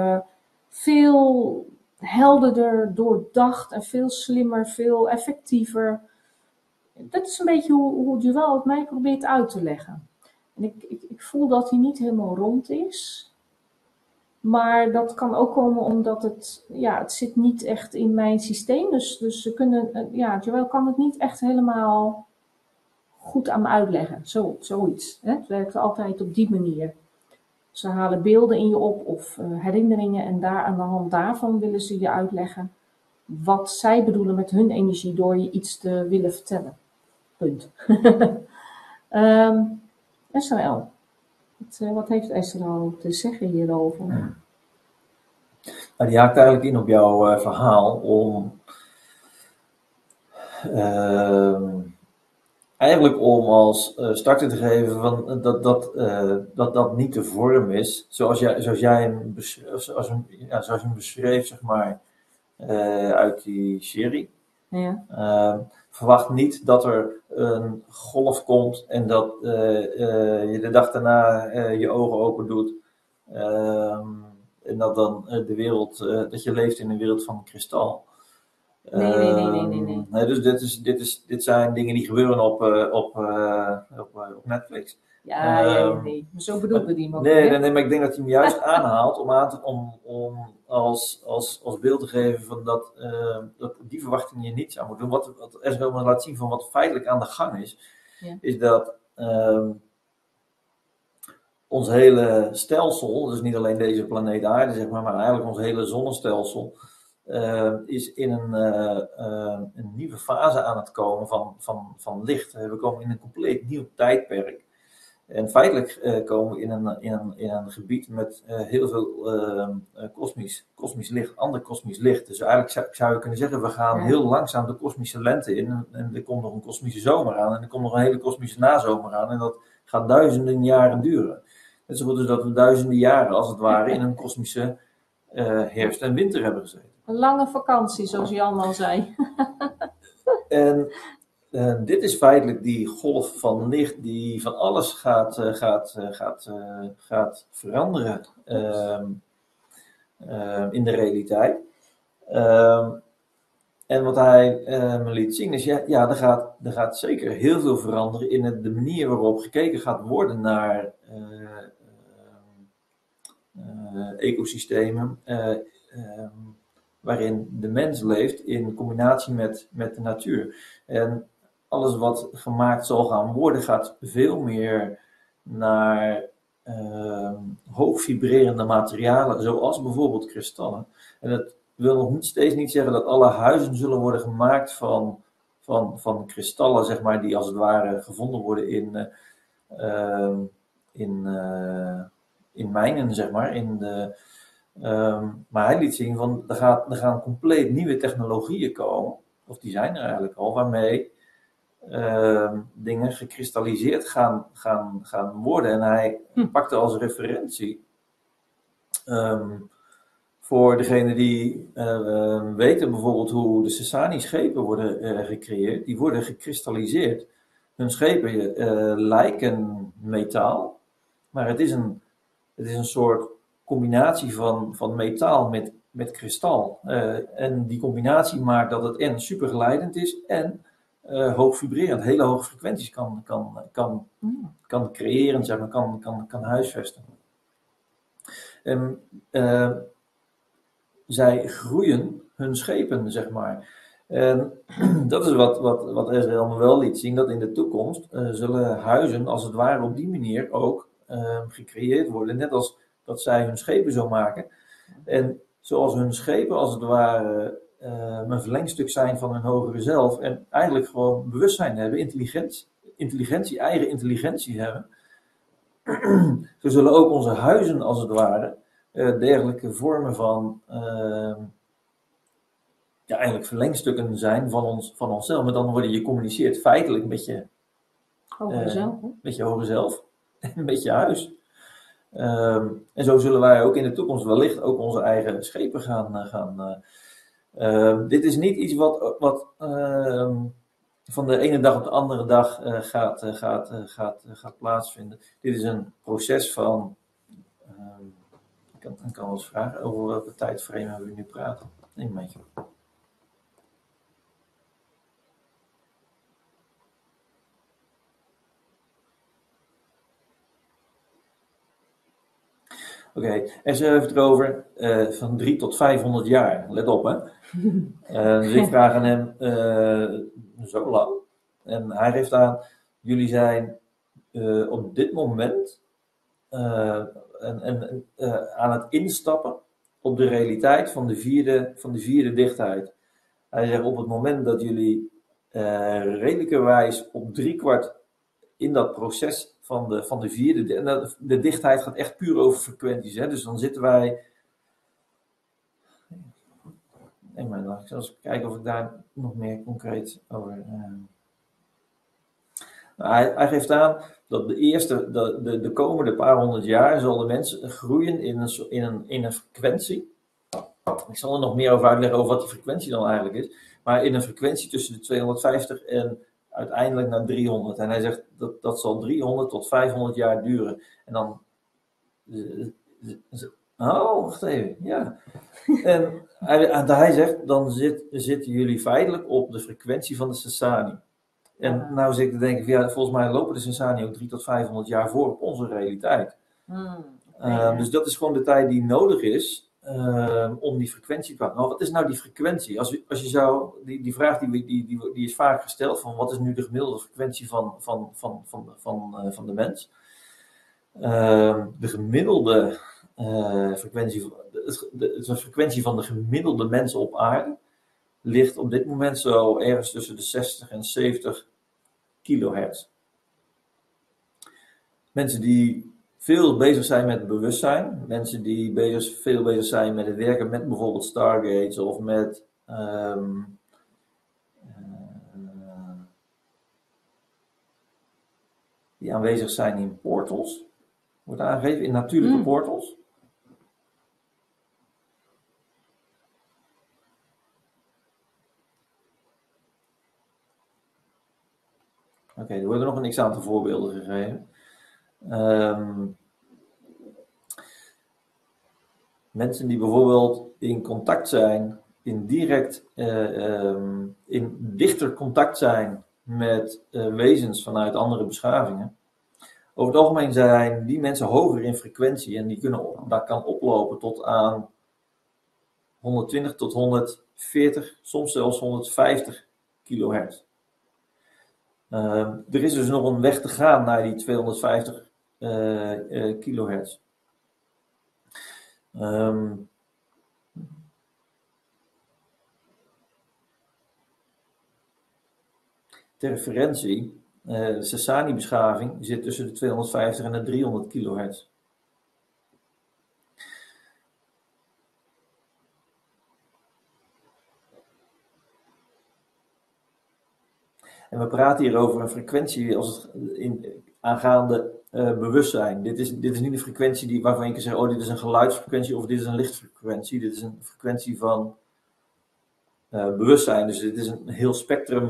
Veel helderder doordacht en veel slimmer, veel effectiever. Dat is een beetje hoe Joël het mij probeert uit te leggen. En ik voel dat hij niet helemaal rond is. Maar dat kan ook komen omdat het zit niet echt in mijn systeem. Dus ze kunnen, Joël kan het niet echt helemaal goed aan me uitleggen. Zoiets. Hè? Het werkt altijd op die manier. Ze halen beelden in je op of herinneringen en daar aan de hand daarvan willen ze je uitleggen wat zij bedoelen met hun energie door je iets te willen vertellen. Punt. Israël. Wat heeft Israël te zeggen hierover? Nou, die haakt eigenlijk in op jouw verhaal om eigenlijk om als starter te geven van dat niet de vorm is zoals jij hem beschreef, zeg maar, uit die serie. Ja. Verwacht niet dat er een golf komt en dat je de dag daarna je ogen open doet. En dat dan de wereld, dat je leeft in een wereld van kristal. Nee. Dus dit zijn dingen die gebeuren op Netflix. Nee. Maar zo bedoelde die ook. Nee, maar ik denk dat hij hem juist aanhaalt om als beeld te geven van dat die verwachting je niet zou moeten doen. Wat Esro laat zien van wat feitelijk aan de gang is, is dat ons hele stelsel, dus niet alleen deze planeet Aarde, zeg maar eigenlijk ons hele zonnestelsel, is in een nieuwe fase aan het komen van licht. We komen in een compleet nieuw tijdperk. En feitelijk komen we in een gebied met heel veel kosmisch licht, ander kosmisch licht. Dus eigenlijk zou je kunnen zeggen, we gaan heel langzaam de kosmische lente in. En er komt nog een kosmische zomer aan en er komt nog een hele kosmische nazomer aan. En dat gaat duizenden jaren duren. Net zo goed dus dat we duizenden jaren, als het ware, in een kosmische herfst en winter hebben gezeten. Een lange vakantie, zoals Jan al zei. En dit is feitelijk die golf van licht die van alles gaat veranderen in de realiteit. En wat hij me liet zien is, er gaat zeker heel veel veranderen in de manier waarop gekeken gaat worden naar ecosystemen. Waarin de mens leeft in combinatie met de natuur. En alles wat gemaakt zal gaan worden, gaat veel meer naar hoog vibrerende materialen, zoals bijvoorbeeld kristallen. En dat wil nog steeds niet zeggen dat alle huizen zullen worden gemaakt van kristallen, zeg maar, die als het ware gevonden worden in mijnen, zeg maar, maar hij liet zien van er gaan compleet nieuwe technologieën komen, of die zijn er eigenlijk al, waarmee dingen gekristalliseerd gaan worden. En hij pakte als referentie voor degenen die weten bijvoorbeeld hoe de Sasani-schepen worden gecreëerd, die worden gekristalliseerd. Hun schepen lijken metaal, maar het is een soort combinatie van metaal met kristal. En die combinatie maakt dat het en superglijdend is en hoog vibrerend, hele hoge frequenties kan creëren, zeg maar, kan huisvesten. En zij groeien hun schepen, zeg maar. En dat is wat Israël me wel liet zien, dat in de toekomst zullen huizen als het ware op die manier ook gecreëerd worden, net als dat zij hun schepen zo maken. En zoals hun schepen als het ware een verlengstuk zijn van hun hogere zelf en eigenlijk gewoon bewustzijn hebben, intelligentie, eigen intelligentie hebben. Zo zullen ook onze huizen als het ware dergelijke vormen van eigenlijk verlengstukken zijn van onszelf. Maar dan je communiceert feitelijk met je Hogere zelf. Met je hogere zelf en met je huis. En zo zullen wij ook in de toekomst wellicht ook onze eigen schepen gaan. Dit is niet iets wat van de ene dag op de andere dag gaat plaatsvinden. Dit is een proces van. Ik kan wel eens vragen over welke tijdframe we nu praten. Een momentje. Oké, en ze heeft het over van 3 tot 500 jaar. Let op, hè. Dus ik vraag aan hem, zo lang? En hij geeft aan, jullie zijn op dit moment aan het instappen op de realiteit van de vierde dichtheid. Hij zegt, op het moment dat jullie redelijkerwijs op 3/4 in dat proces van de vierde, en de dichtheid gaat echt puur over frequenties, hè? Dus dan zitten wij. Nee, maar ik zal eens kijken of ik daar nog meer concreet over. Hij geeft aan dat de komende paar honderd jaar zal de mens groeien in een frequentie. Ik zal er nog meer over uitleggen over wat die frequentie dan eigenlijk is. Maar in een frequentie tussen de 250 en uiteindelijk naar 300. En hij zegt dat zal 300 tot 500 jaar duren. En dan. Oh, wacht even. Ja. En hij zegt, dan zitten jullie feitelijk op de frequentie van de Sasani. En nou zit ik te denken, ja, volgens mij lopen de Sasani ook 300 tot 500 jaar voor op onze realiteit. Dus dat is gewoon de tijd die nodig is om die frequentie te pakken. Nou, wat is nou die frequentie? Als je zou, die vraag die is vaak gesteld, van wat is nu de gemiddelde frequentie van de mens? De gemiddelde frequentie, de frequentie van de gemiddelde mens op aarde ligt op dit moment zo ergens tussen de 60 en 70 kilohertz. Mensen die veel bezig zijn met bewustzijn, mensen die veel bezig zijn met het werken met bijvoorbeeld Stargates of met die aanwezig zijn in portals, wordt aangegeven in natuurlijke portals. Oké, er worden nog een x-aantal voorbeelden gegeven. Mensen die bijvoorbeeld in contact zijn, in dichter contact zijn met wezens vanuit andere beschavingen. Over het algemeen zijn die mensen hoger in frequentie en dat kan oplopen tot aan 120 tot 140, soms zelfs 150 kilohertz. Er is dus nog een weg te gaan naar die 250 kilohertz. Ter referentie, de Sasani-beschaving zit tussen de 250 en de 300 kilohertz. En we praten hier over een frequentie aangaande bewustzijn. Dit is niet een frequentie waarvan je kan zeggen, oh, dit is een geluidsfrequentie of dit is een lichtfrequentie. Dit is een frequentie van bewustzijn. Dus dit is een heel spectrum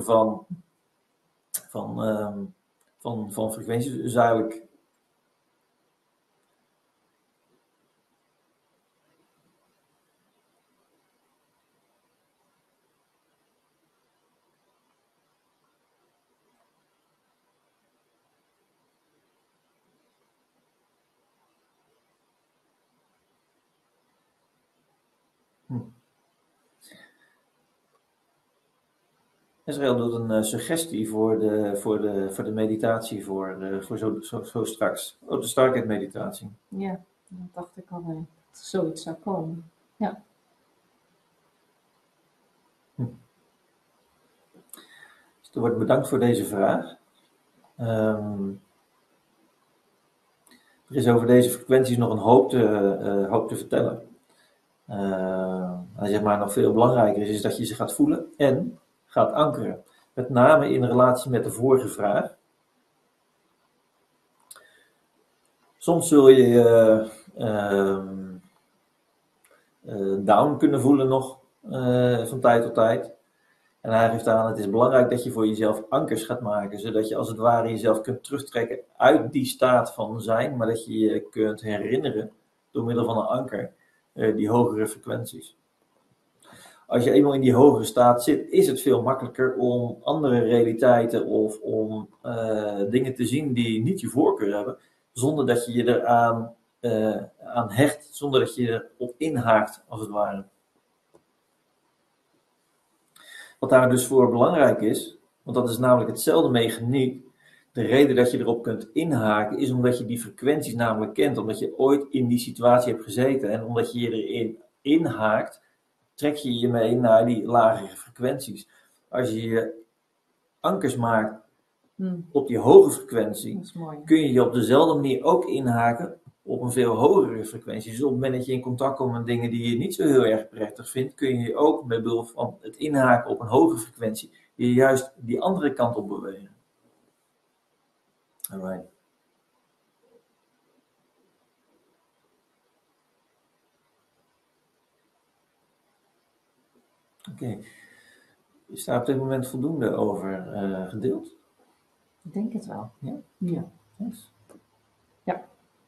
van frequenties. Dus eigenlijk. Israël doet een suggestie voor de meditatie voor zo straks. Oh, de Stargate meditatie. Ja, dat dacht ik al dat zoiets zou komen. Ja. Dus er wordt bedankt voor deze vraag. Er is over deze frequenties nog een hoop te vertellen. Zeg maar nog veel belangrijker is dat je ze gaat voelen en gaat ankeren. Met name in relatie met de vorige vraag. Soms zul je je down kunnen voelen nog van tijd tot tijd. En hij geeft aan, het is belangrijk dat je voor jezelf ankers gaat maken, zodat je als het ware jezelf kunt terugtrekken uit die staat van zijn, maar dat je je kunt herinneren door middel van een anker, die hogere frequenties. Als je eenmaal in die hogere staat zit, is het veel makkelijker om andere realiteiten of om dingen te zien die niet je voorkeur hebben, zonder dat je je eraan aan hecht, zonder dat je erop inhaakt, als het ware. Wat daar dus voor belangrijk is, want dat is namelijk hetzelfde mechaniek. De reden dat je erop kunt inhaken is omdat je die frequenties namelijk kent, omdat je ooit in die situatie hebt gezeten en omdat je je erin inhaakt, trek je je mee naar die lagere frequenties. Als je je ankers maakt op die hoge frequentie, kun je je op dezelfde manier ook inhaken op een veel hogere frequentie. Dus op het moment dat je in contact komt met dingen die je niet zo heel erg prettig vindt, kun je je ook met behulp van het inhaken op een hoge frequentie je juist die andere kant op bewegen. Alright. Oké. Is daar op dit moment voldoende over gedeeld? Ik denk het wel. Ja? Ja. Yes. Ja.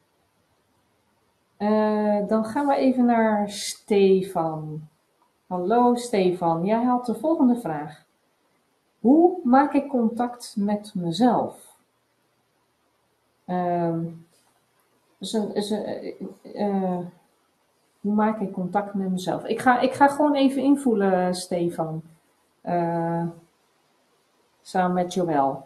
Dan gaan we even naar Stefan. Hallo Stefan, jij had de volgende vraag. Hoe maak ik contact met mezelf? Hoe maak ik contact met mezelf? Ik ga gewoon even invoelen, Stefan. Samen met Joël.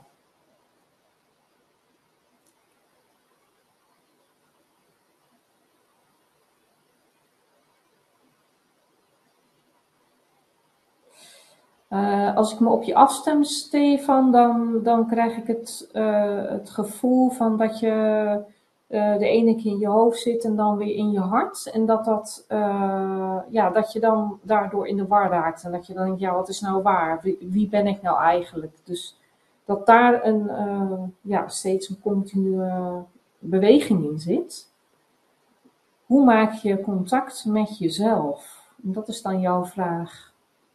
Als ik me op je afstem, Stefan, dan krijg ik het gevoel van dat je de ene keer in je hoofd zit en dan weer in je hart. En dat je dan daardoor in de war raakt. En dat je dan denkt, ja, wat is nou waar? Wie ben ik nou eigenlijk? Dus dat daar steeds een continue beweging in zit. Hoe maak je contact met jezelf? En dat is dan jouw vraag.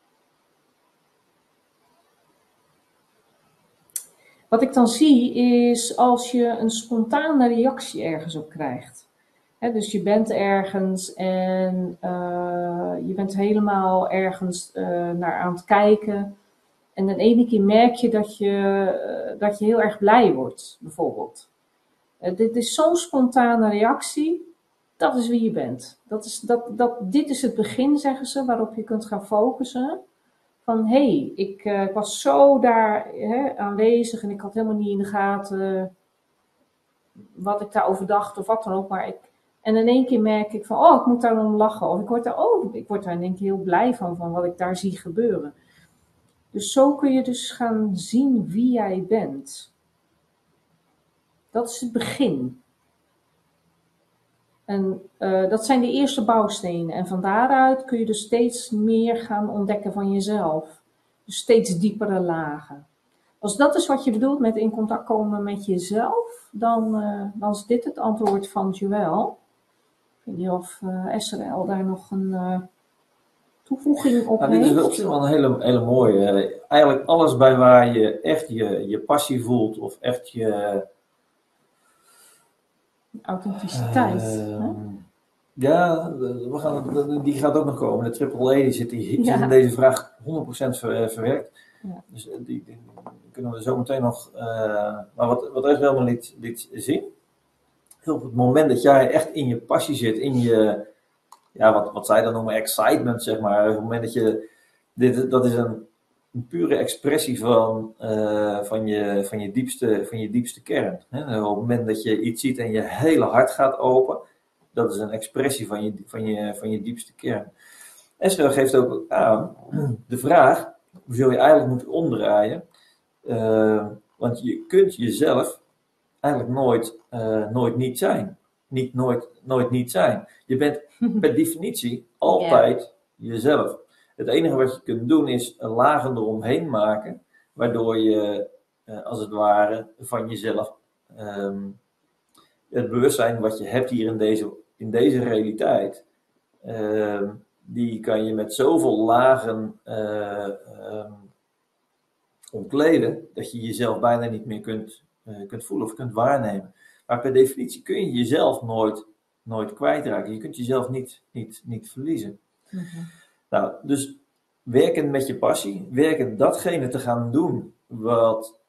Wat ik dan zie is als je een spontane reactie ergens op krijgt. Dus je bent ergens en je bent helemaal ergens naar aan het kijken. En de ene keer merk je dat je heel erg blij wordt, bijvoorbeeld. Dit is zo'n spontane reactie. Dat is wie je bent. Dit is het begin, zeggen ze, waarop je kunt gaan focussen. Van ik was zo daar aanwezig en ik had helemaal niet in de gaten wat ik daarover dacht of wat dan ook. En in één keer merk ik van, ik moet daar om lachen. Of ik word daar in één keer heel blij van wat ik daar zie gebeuren. Dus zo kun je dus gaan zien wie jij bent. Dat is het begin. En dat zijn de eerste bouwstenen. En van daaruit kun je dus steeds meer gaan ontdekken van jezelf. Dus steeds diepere lagen. Als dat is wat je bedoelt met in contact komen met jezelf, dan is dit het antwoord van Joël. Ik weet niet of Esraël daar nog een toevoeging op heeft. Dit is op zich wel een hele mooie. Eigenlijk alles bij waar je echt je passie voelt of echt je authenticiteit. Ja, die gaat ook nog komen. De triple E zit in deze vraag 100% verwerkt. Ja. Dus die kunnen we zo meteen nog... maar wat Esraël me liet zien, op het moment dat jij echt in je passie zit, in je... Ja, wat zij dan noemen excitement, zeg maar. Op het moment dat je... Dat is een pure expressie van je diepste kern. Hè? Op het moment dat je iets ziet en je hele hart gaat open, dat is een expressie van je diepste kern. Esraël geeft ook aan de vraag, hoe zul je eigenlijk moeten omdraaien? Want je kunt jezelf eigenlijk nooit niet zijn. Nooit niet zijn. Je bent per definitie altijd jezelf. Het enige wat je kunt doen is lagen eromheen maken, waardoor je als het ware van jezelf het bewustzijn wat je hebt hier in deze realiteit, die kan je met zoveel lagen ontleden, dat je jezelf bijna niet meer kunt voelen of kunt waarnemen. Maar per definitie kun je jezelf nooit kwijtraken. Je kunt jezelf niet verliezen. Nou, dus werken met je passie, werken datgene te gaan doen wat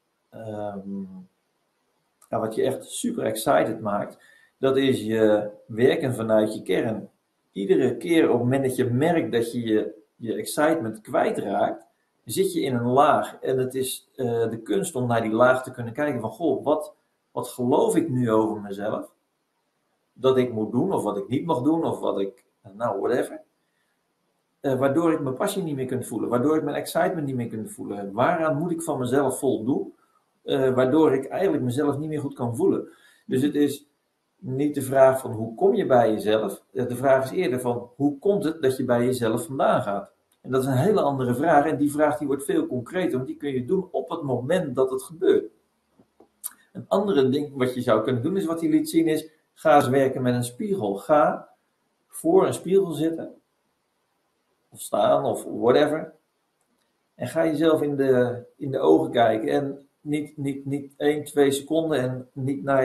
je echt super excited maakt, dat is je werken vanuit je kern. Iedere keer op het moment dat je merkt dat je je excitement kwijtraakt, zit je in een laag. En het is de kunst om naar die laag te kunnen kijken van, goh, wat geloof ik nu over mezelf? Dat ik moet doen, of wat ik niet mag doen, of wat ik, whatever. Waardoor ik mijn passie niet meer kan voelen, waardoor ik mijn excitement niet meer kan voelen. Waaraan moet ik van mezelf voldoen? Waardoor ik eigenlijk mezelf niet meer goed kan voelen. Dus het is niet de vraag van hoe kom je bij jezelf. De vraag is eerder van hoe komt het dat je bij jezelf vandaan gaat. En dat is een hele andere vraag. En die vraag die wordt veel concreter. Want die kun je doen op het moment dat het gebeurt. Een andere ding wat je zou kunnen doen is wat hij liet zien is. Ga eens werken met een spiegel. Ga voor een spiegel zitten. Of staan of whatever. En ga jezelf in de ogen kijken. En niet 1, 2 seconden en niet naar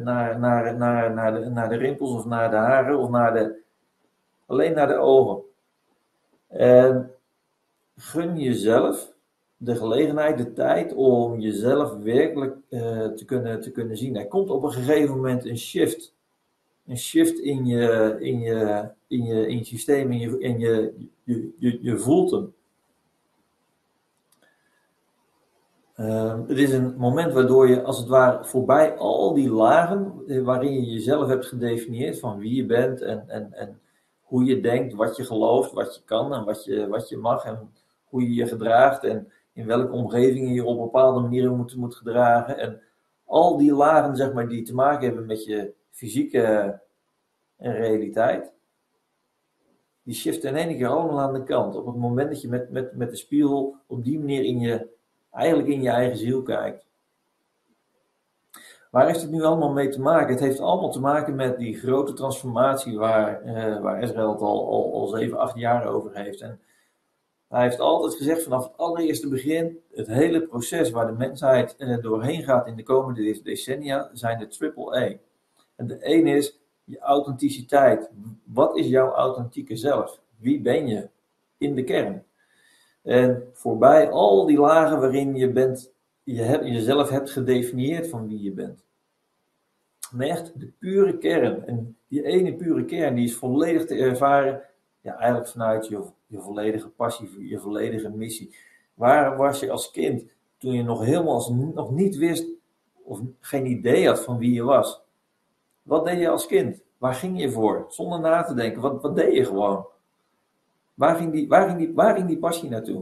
de rimpels of naar de haren of alleen naar de ogen. En gun jezelf de gelegenheid, de tijd om jezelf werkelijk te kunnen zien. Er komt op een gegeven moment een shift. Een shift in je systeem en je voelt hem. Het is een moment waardoor je als het ware voorbij al die lagen waarin je jezelf hebt gedefinieerd van wie je bent en hoe je denkt, wat je gelooft, wat je kan en wat je mag en hoe je je gedraagt en in welke omgevingen je op bepaalde manieren moet gedragen. En al die lagen zeg maar, die te maken hebben met je fysieke realiteit, die shiften in één keer allemaal aan de kant. Op het moment dat je met de spiegel op die manier eigenlijk in je eigen ziel kijkt. Waar heeft het nu allemaal mee te maken? Het heeft allemaal te maken met die grote transformatie waar Israël het al 7, 8 jaar over heeft. En hij heeft altijd gezegd vanaf het allereerste begin, het hele proces waar de mensheid doorheen gaat in de komende decennia, zijn de AAA. En de één is je authenticiteit. Wat is jouw authentieke zelf? Wie ben je in de kern? En voorbij al die lagen waarin je jezelf hebt gedefinieerd van wie je bent. Maar echt de pure kern. En die ene pure kern die is volledig te ervaren. Ja, eigenlijk vanuit je volledige passie, je volledige missie. Waar was je als kind toen je nog niet wist of geen idee had van wie je was? Wat deed je als kind? Waar ging je voor? Zonder na te denken. Wat deed je gewoon? Waar ging die passie naartoe?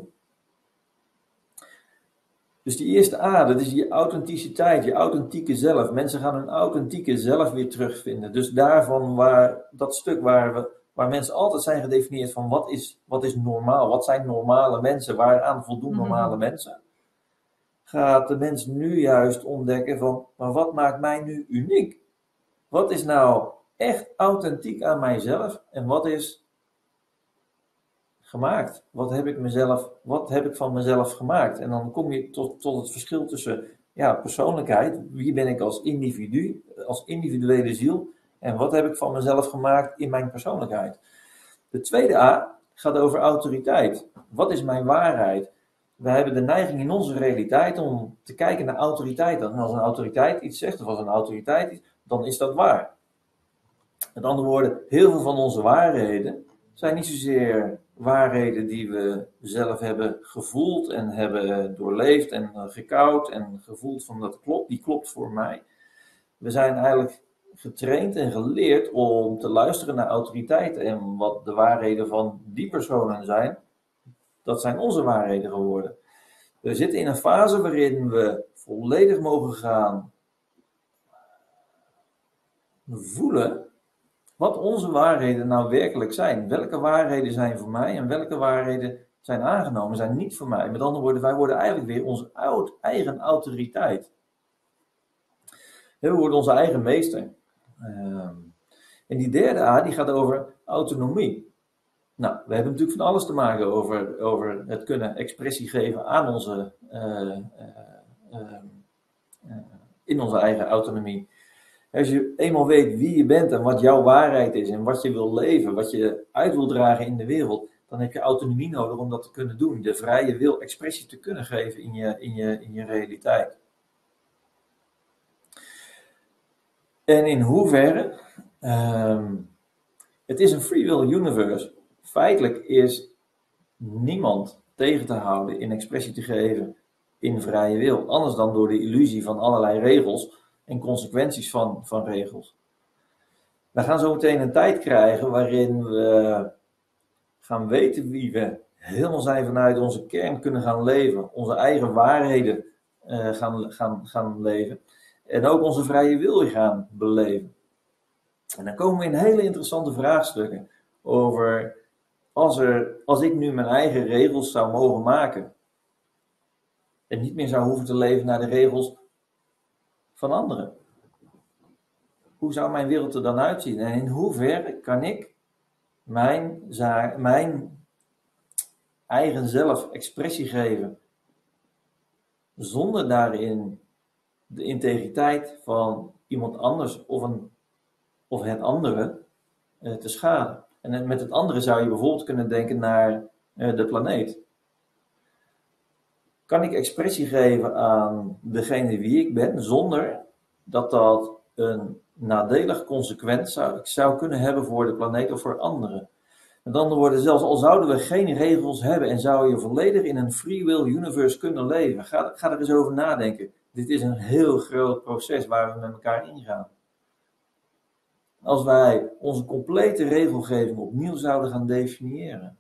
Dus die eerste A, dat is je authenticiteit, je authentieke zelf. Mensen gaan hun authentieke zelf weer terugvinden. Dus daarvan dat stuk waar mensen altijd zijn gedefinieerd van wat is normaal, wat zijn normale mensen, waaraan voldoen normale mensen. Gaat de mens nu juist ontdekken van, maar wat maakt mij nu uniek? Wat is nou echt authentiek aan mijzelf en wat is gemaakt? Wat heb ik van mezelf gemaakt? En dan kom je tot het verschil tussen persoonlijkheid, wie ben ik als individu, als individuele ziel, en wat heb ik van mezelf gemaakt in mijn persoonlijkheid. De tweede A gaat over autoriteit. Wat is mijn waarheid? We hebben de neiging in onze realiteit om te kijken naar autoriteit. En als een autoriteit iets zegt, of als een autoriteit iets, dan is dat waar. Met andere woorden, heel veel van onze waarheden zijn niet zozeer waarheden die we zelf hebben gevoeld en hebben doorleefd en gekoud en gevoeld van dat klopt, die klopt voor mij. We zijn eigenlijk getraind en geleerd om te luisteren naar autoriteiten en wat de waarheden van die personen zijn, dat zijn onze waarheden geworden. We zitten in een fase waarin we volledig mogen gaan voelen wat onze waarheden nou werkelijk zijn. Welke waarheden zijn voor mij en welke waarheden zijn aangenomen, zijn niet voor mij. Met andere woorden, wij worden eigenlijk weer onze eigen autoriteit. We worden onze eigen meester. En die derde A, die gaat over autonomie. Nou, we hebben natuurlijk van alles te maken over het kunnen expressie geven aan in onze eigen autonomie. Als je eenmaal weet wie je bent en wat jouw waarheid is en wat je wil leven, wat je uit wil dragen in de wereld, dan heb je autonomie nodig om dat te kunnen doen. De vrije wil expressie te kunnen geven in je realiteit. En in hoeverre, het is een free will universe. Feitelijk is niemand tegen te houden in expressie te geven in vrije wil. Anders dan door de illusie van allerlei regels en consequenties van regels. We gaan zo meteen een tijd krijgen waarin we gaan weten wie we helemaal zijn vanuit onze kern kunnen gaan leven. Onze eigen waarheden gaan leven. En ook onze vrije wil weer gaan beleven. En dan komen we in hele interessante vraagstukken over als ik nu mijn eigen regels zou mogen maken. En niet meer zou hoeven te leven naar de regels van anderen. Hoe zou mijn wereld er dan uitzien? En in hoeverre kan ik mijn eigen zelf expressie geven, zonder daarin de integriteit van iemand anders of het andere te schaden? En met het andere zou je bijvoorbeeld kunnen denken naar de planeet. Kan ik expressie geven aan degene wie ik ben, zonder dat dat een nadelige consequentie zou kunnen hebben voor de planeet of voor anderen? Met andere woorden, zelfs al zouden we geen regels hebben en zou je volledig in een free will universe kunnen leven, ga er eens over nadenken. Dit is een heel groot proces waar we met elkaar ingaan. Als wij onze complete regelgeving opnieuw zouden gaan definiëren,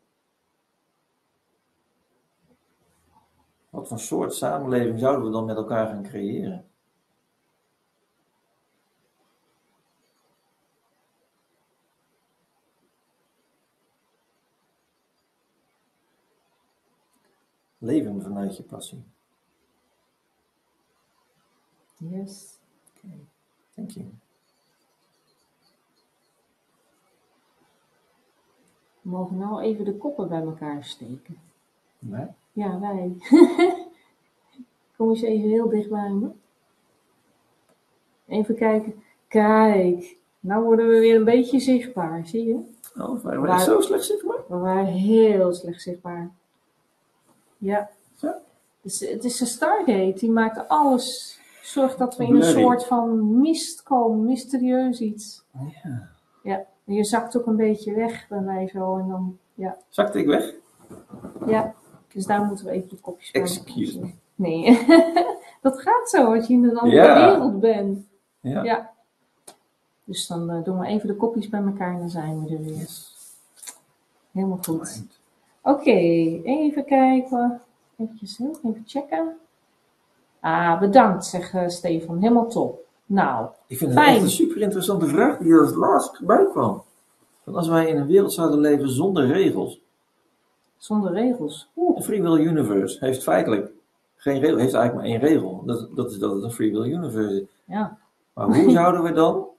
wat voor soort samenleving zouden we dan met elkaar gaan creëren? Leven vanuit je passie. Yes. Okay. Thank you. We mogen nou even de koppen bij elkaar steken. Nee? Ja, wij. Kom eens even heel dicht bij me. Even kijken. Kijk, nou worden we weer een beetje zichtbaar, zie je? Oh, waren we zo slecht zichtbaar? We waren heel slecht zichtbaar. Ja. Zo? Dus het is de Stargate, die maakt alles, zorgt dat we in een Blurry. soort van mist komen, mysterieus iets. Ja. Ja, en je zakt ook een beetje weg bij mij zo en dan, ja. Zakte ik weg? Ja, dus daar moeten we even de kopjes bij elkaar Excuse zetten. me. Nee, dat gaat zo als je in een andere Ja. wereld bent. Ja. Ja. Dus dan doen we even de kopjes bij elkaar en dan zijn we er weer. Yes. Helemaal goed. Right. Oké, even kijken. Even checken. Ah, bedankt, zegt Stefan. Helemaal top. Nou, Ik vind het fijn. echt een super interessante vraag die als laatst bij kwam. Want als wij in een wereld zouden leven zonder regels. Zonder regels. Een free will universe heeft feitelijk geen regel, heeft eigenlijk maar één regel. Dat is dat het een free will universe is. Ja. Maar hoe zouden we dan?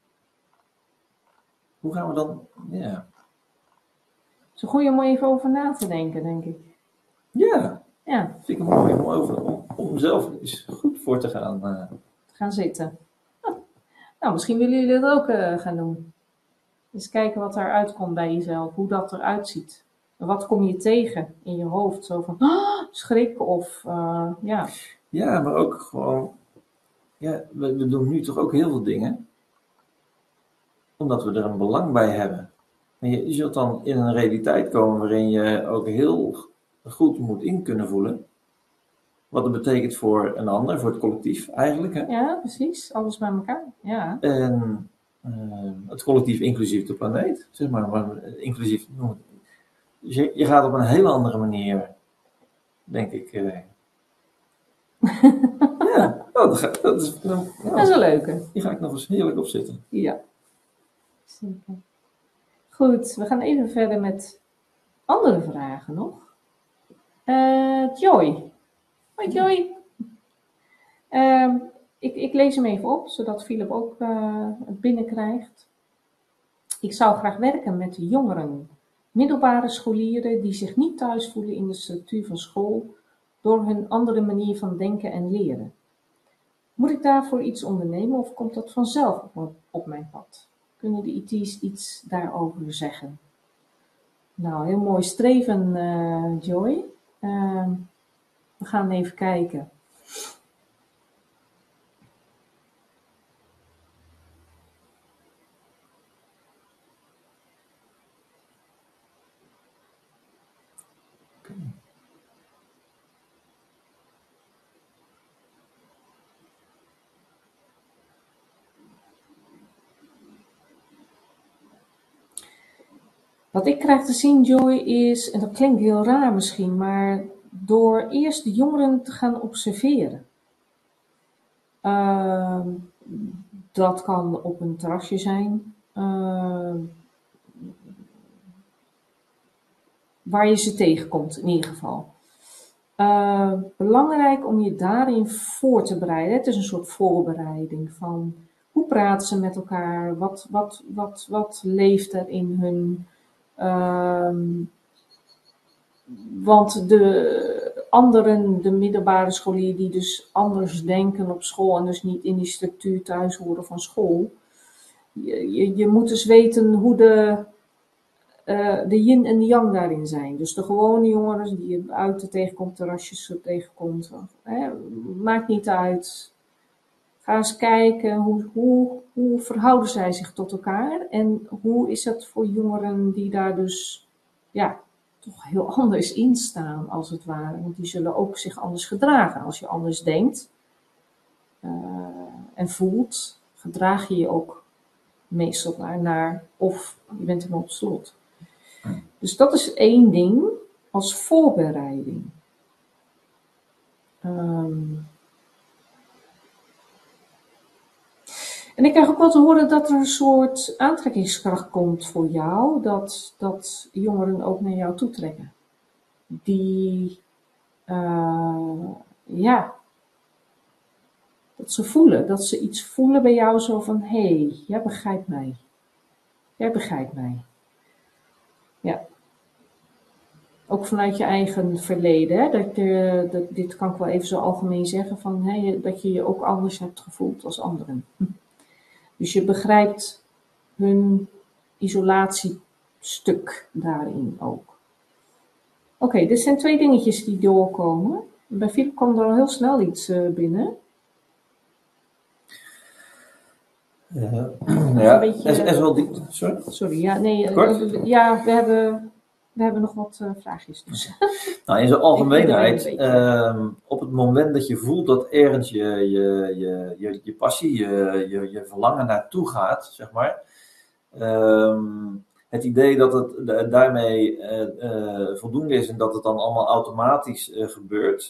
Hoe gaan we dan? Ja. Het is een goeie om even over na te denken, denk ik. Ja, Ja, vind ik mooi om zelf eens goed voor te gaan. gaan zitten. Nou, misschien willen jullie dat ook gaan doen. Eens kijken wat eruit komt bij jezelf, hoe dat eruit ziet. En wat kom je tegen in je hoofd? Zo van schrik of ja. Ja, maar ook gewoon. Ja, we doen nu toch ook heel veel dingen. Omdat we er een belang bij hebben. En je zult dan in een realiteit komen waarin je ook heel goed moet in kunnen voelen. Wat het betekent voor een ander, voor het collectief eigenlijk. Hè? Ja, precies. Alles bij elkaar. Ja. En het collectief inclusief de planeet, zeg maar inclusief. Dus je gaat op een hele andere manier, denk ik. Ja, dat is Dat is een leuke. die ga ik nog eens heerlijk op zitten. Ja. Zeker. Goed, we gaan even verder met andere vragen nog. Joy. Hoi Joy. Ik lees hem even op, zodat Philip ook het binnenkrijgt. Ik zou graag werken met de jongeren, middelbare scholieren die zich niet thuis voelen in de structuur van school door hun andere manier van denken en leren. Moet ik daarvoor iets ondernemen of komt dat vanzelf op mijn pad? Kunnen de IT's iets daarover zeggen? Nou, heel mooi streven, Joy. We gaan even kijken. Wat ik krijg te zien, Joy, is, en dat klinkt heel raar misschien, maar door eerst de jongeren te gaan observeren. Dat kan op een terrasje zijn, waar je ze tegenkomt in ieder geval. Belangrijk om je daarin voor te bereiden. Het is een soort voorbereiding van hoe praten ze met elkaar, wat leeft er in hun. Want de anderen, de middelbare scholieren die dus anders denken op school en dus niet in die structuur thuis horen van school. Je moet dus weten hoe de yin en de yang daarin zijn. Dus de gewone jongeren die je buiten tegenkomt, terrasjes tegenkomt. Maakt niet uit. Ga eens kijken hoe verhouden zij zich tot elkaar. En hoe is het voor jongeren die daar dus toch heel anders in staan als het ware. Want die zullen ook zich anders gedragen. Als je anders denkt en voelt, gedraag je je ook meestal naar of je bent helemaal op slot. Dus dat is één ding als voorbereiding. En ik krijg ook wel te horen dat er een soort aantrekkingskracht komt voor jou, dat jongeren ook naar jou toe trekken. Die, dat ze voelen, dat ze iets voelen bij jou zo van, hé, jij begrijpt mij. Jij begrijpt mij. Ja. Ook vanuit je eigen verleden. Hè? Dit kan ik wel even zo algemeen zeggen. Van, dat je je ook anders hebt gevoeld als anderen. Dus je begrijpt hun isolatiestuk daarin ook. Oké, dit zijn 2 dingetjes die doorkomen. Bij Philip kwam er al heel snel iets binnen. is wel diep. Sorry? Sorry, ja, nee. We hebben nog wat vraagjes. Dus. Nou, in zijn algemeenheid, op het moment dat je voelt dat ergens je passie, je verlangen naartoe gaat, zeg maar. Het idee dat het daarmee voldoende is en dat het dan allemaal automatisch gebeurt.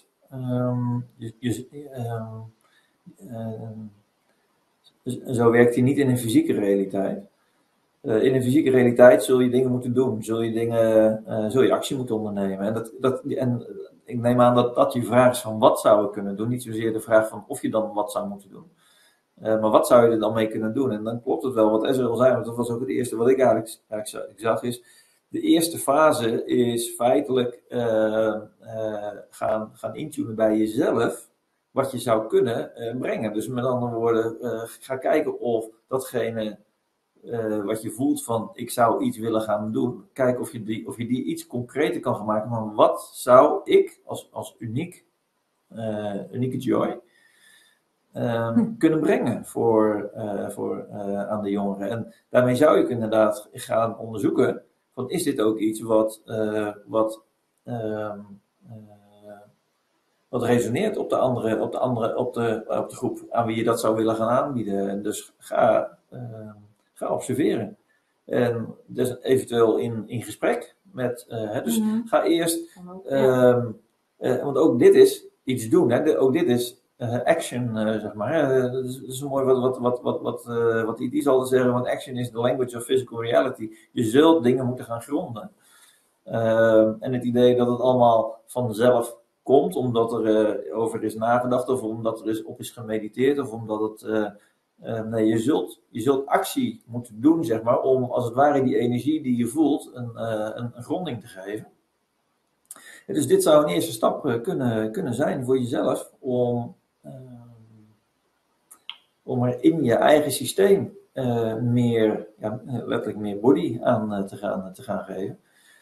Zo werkt hij niet in een fysieke realiteit. In een fysieke realiteit zul je dingen moeten doen, zul je actie moeten ondernemen. En ik neem aan dat je vraag is van wat zou ik kunnen doen, niet zozeer de vraag van of je dan wat zou moeten doen. Maar wat zou je er dan mee kunnen doen? En dan klopt het wel wat Ezra al zei, want dat was ook het eerste wat ik eigenlijk zag, is de eerste fase is feitelijk gaan intunen bij jezelf wat je zou kunnen brengen. Dus met andere woorden, ga kijken of datgene wat je voelt van ik zou iets willen gaan doen, kijk of je die iets concreter kan gaan maken. Maar wat zou ik als unieke Joy kunnen brengen aan de jongeren? En daarmee zou ik inderdaad gaan onderzoeken van is dit ook iets wat resoneert op de groep aan wie je dat zou willen gaan aanbieden. En dus ga observeren. En dus eventueel in gesprek met. Dus ga eerst. Want ook dit is iets doen. Hè? Ook dit is action, zeg maar. Dat is mooi wat IT altijd zeggen. Want action is the language of physical reality. Je zult dingen moeten gaan gronden. En het idee dat het allemaal vanzelf komt omdat er over is nagedacht, of omdat er op is gemediteerd, of omdat het... nee, je zult actie moeten doen, zeg maar, om als het ware die energie die je voelt een gronding te geven. En dus dit zou een eerste stap kunnen zijn voor jezelf om er in je eigen systeem meer, letterlijk meer body aan te gaan geven.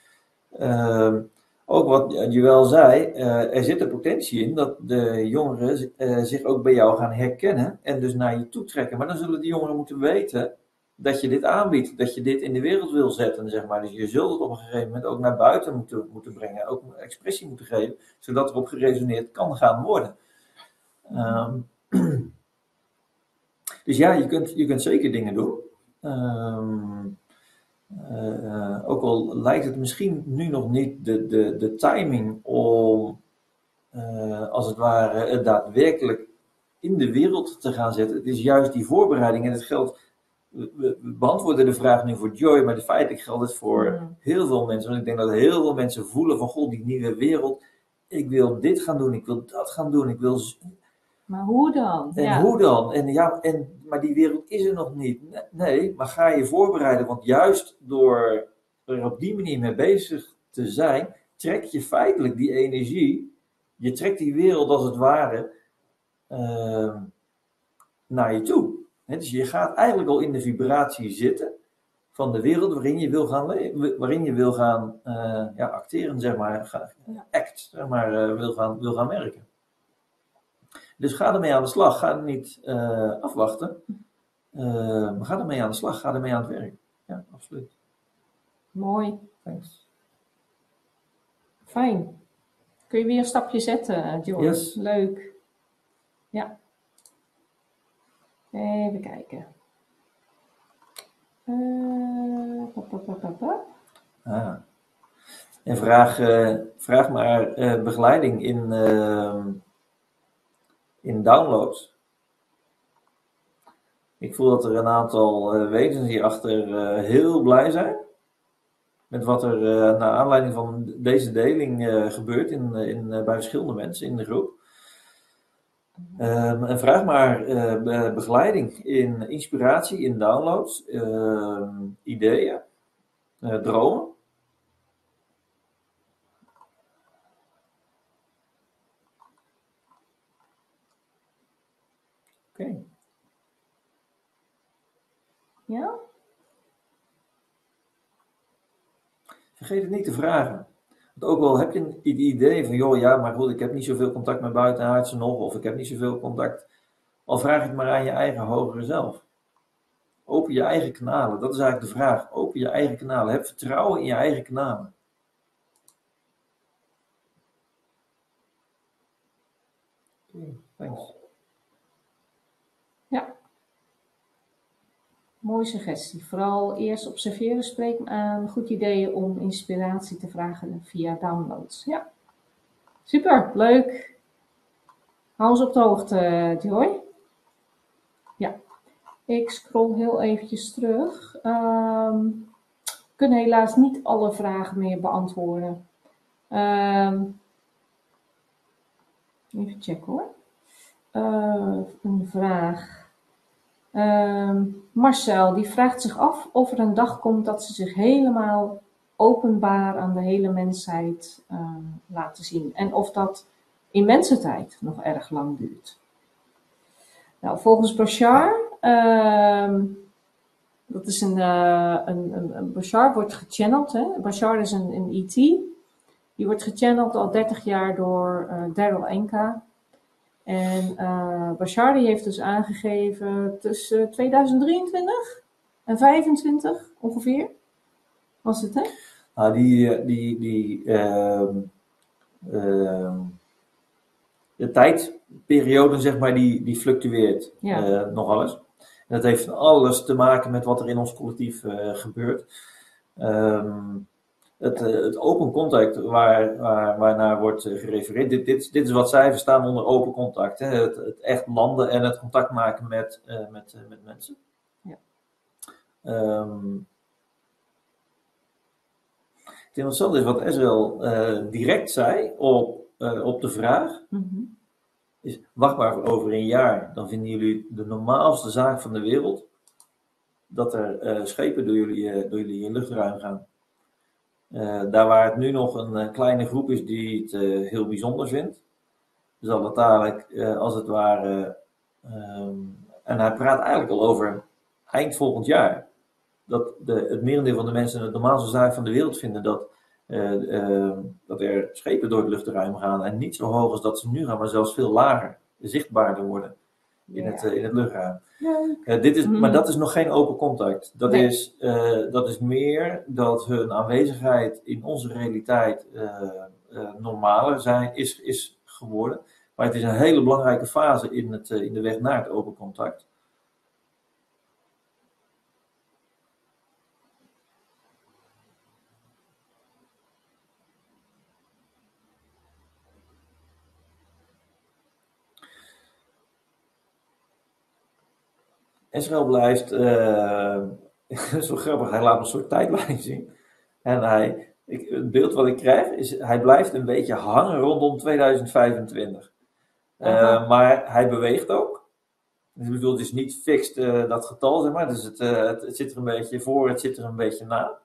Ook wat Joël zei, er zit een potentie in dat de jongeren zich ook bij jou gaan herkennen en dus naar je toe trekken. Maar dan zullen de jongeren moeten weten dat je dit aanbiedt, dat je dit in de wereld wil zetten, zeg maar. Dus je zult het op een gegeven moment ook naar buiten moeten brengen, ook een expressie moeten geven, zodat erop geresoneerd kan gaan worden. Dus ja, je kunt zeker dingen doen. Ook al lijkt het misschien nu nog niet de timing om, als het ware, het daadwerkelijk in de wereld te gaan zetten. Het is juist die voorbereiding en het geldt. We beantwoorden de vraag nu voor Joy, maar feitelijk geldt het voor heel veel mensen. Want ik denk dat heel veel mensen voelen van, goh, die nieuwe wereld, ik wil dit gaan doen, ik wil dat gaan doen, ik wil... Maar hoe dan? En hoe dan? Maar die wereld is er nog niet. Nee, maar ga je voorbereiden, want juist door er op die manier mee bezig te zijn, trek je feitelijk die energie, je trekt die wereld als het ware naar je toe. Dus je gaat eigenlijk al in de vibratie zitten van de wereld waarin je wil gaan leven, waarin je wil gaan acteren, zeg maar, wil gaan werken. Dus ga ermee aan de slag, ga niet afwachten, maar ga ermee aan de slag, ga ermee aan het werk. Ja, absoluut. Mooi. Thanks. Fijn. Kun je weer een stapje zetten, George? Yes. Leuk. Ja. Even kijken. En vraag maar begeleiding in downloads. Ik voel dat er een aantal wezens hierachter heel blij zijn met wat er naar aanleiding van deze deling gebeurt bij verschillende mensen in de groep. En vraag maar begeleiding in inspiratie, in downloads, ideeën, dromen. Oké. Ja? Vergeet het niet te vragen. Want ook al heb je een idee van, joh, ja, maar goed, ik heb niet zoveel contact met buitenaardsen nog, of ik heb niet zoveel contact, al vraag het maar aan je eigen hogere zelf. Open je eigen kanalen, dat is eigenlijk de vraag. Open je eigen kanalen, heb vertrouwen in je eigen kanalen. Oké, thanks. Ja. Mooie suggestie. Vooral eerst observeren, spreek me aan. Goed idee om inspiratie te vragen via downloads. Ja. Super, leuk. Hou ons op de hoogte, Joy. Ja. Ik scroll heel eventjes terug. We kunnen helaas niet alle vragen meer beantwoorden. Even checken hoor. Een vraag. Marcel, die vraagt zich af of er een dag komt dat ze zich helemaal openbaar aan de hele mensheid laten zien. En of dat in mensentijd nog erg lang duurt. Nou, volgens Bashar, dat is Bashar wordt gechanneld. Hè? Bashar is een ET. Die wordt gechanneld al 30 jaar door Daryl Anka. En Bashar die heeft dus aangegeven tussen 2023 en 2025 ongeveer. Was het, hè? Nou, de tijdperiode, zeg maar, die fluctueert nogal eens. En dat heeft alles te maken met wat er in ons collectief gebeurt. Het open contact waarnaar wordt gerefereerd, dit is wat zij verstaan onder open contact. Hè? Het echt landen en het contact maken met mensen. Ja. Het interessante is wat Ezreal direct zei op op de vraag. Mhm. Is wacht maar over een jaar, dan vinden jullie de normaalste zaak van de wereld dat er schepen door jullie luchtruim gaan. Daar waar het nu nog een kleine groep is die het heel bijzonder vindt, zal het dadelijk als het ware. En hij praat eigenlijk al over eind volgend jaar. Dat het merendeel van de mensen het normaalste zaak van de wereld vinden dat er schepen door het luchtruim gaan en niet zo hoog als dat ze nu gaan, maar zelfs veel lager, zichtbaarder worden in het luchtruim. Maar dat is nog geen open contact. Dat is meer dat hun aanwezigheid in onze realiteit normaler is geworden. Maar het is een hele belangrijke fase in de weg naar het open contact. Israël blijft, zo grappig, hij laat een soort tijdlijn zien. En het beeld wat ik krijg is, hij blijft een beetje hangen rondom 2025. Maar hij beweegt ook. Dus ik bedoel, het is niet fixed dat getal, zeg maar. Dus het zit er een beetje voor, het zit er een beetje na.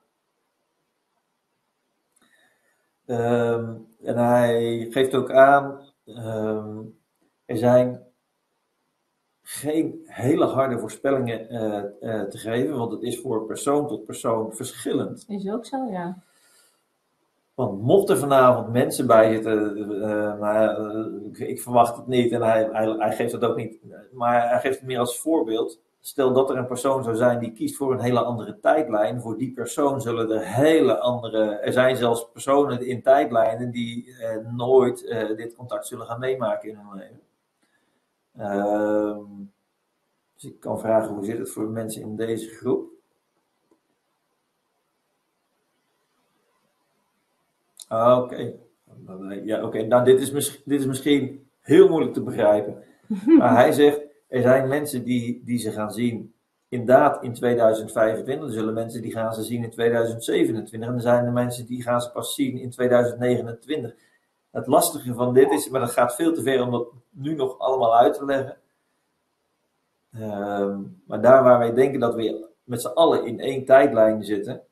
En hij geeft ook aan, er zijn geen hele harde voorspellingen te geven, want het is voor persoon tot persoon verschillend. Is ook zo, ja. Want mocht er vanavond mensen bij zitten, ik verwacht het niet en hij geeft het ook niet, maar hij geeft het meer als voorbeeld. Stel dat er een persoon zou zijn die kiest voor een hele andere tijdlijn, voor die persoon zullen er er zijn zelfs personen in tijdlijnen die nooit dit contact zullen gaan meemaken in hun leven. Dus ik kan vragen, hoe zit het voor mensen in deze groep? Oké. Ja, oké. Nou, dit is misschien heel moeilijk te begrijpen. Maar hij zegt, er zijn mensen die ze gaan zien inderdaad in 2025. Er zullen mensen die gaan ze zien in 2027. En er zijn er mensen die gaan ze pas zien in 2029. Het lastige van dit is, maar dat gaat veel te ver om dat nu nog allemaal uit te leggen. Maar daar waar wij denken dat we met z'n allen in één tijdlijn zitten.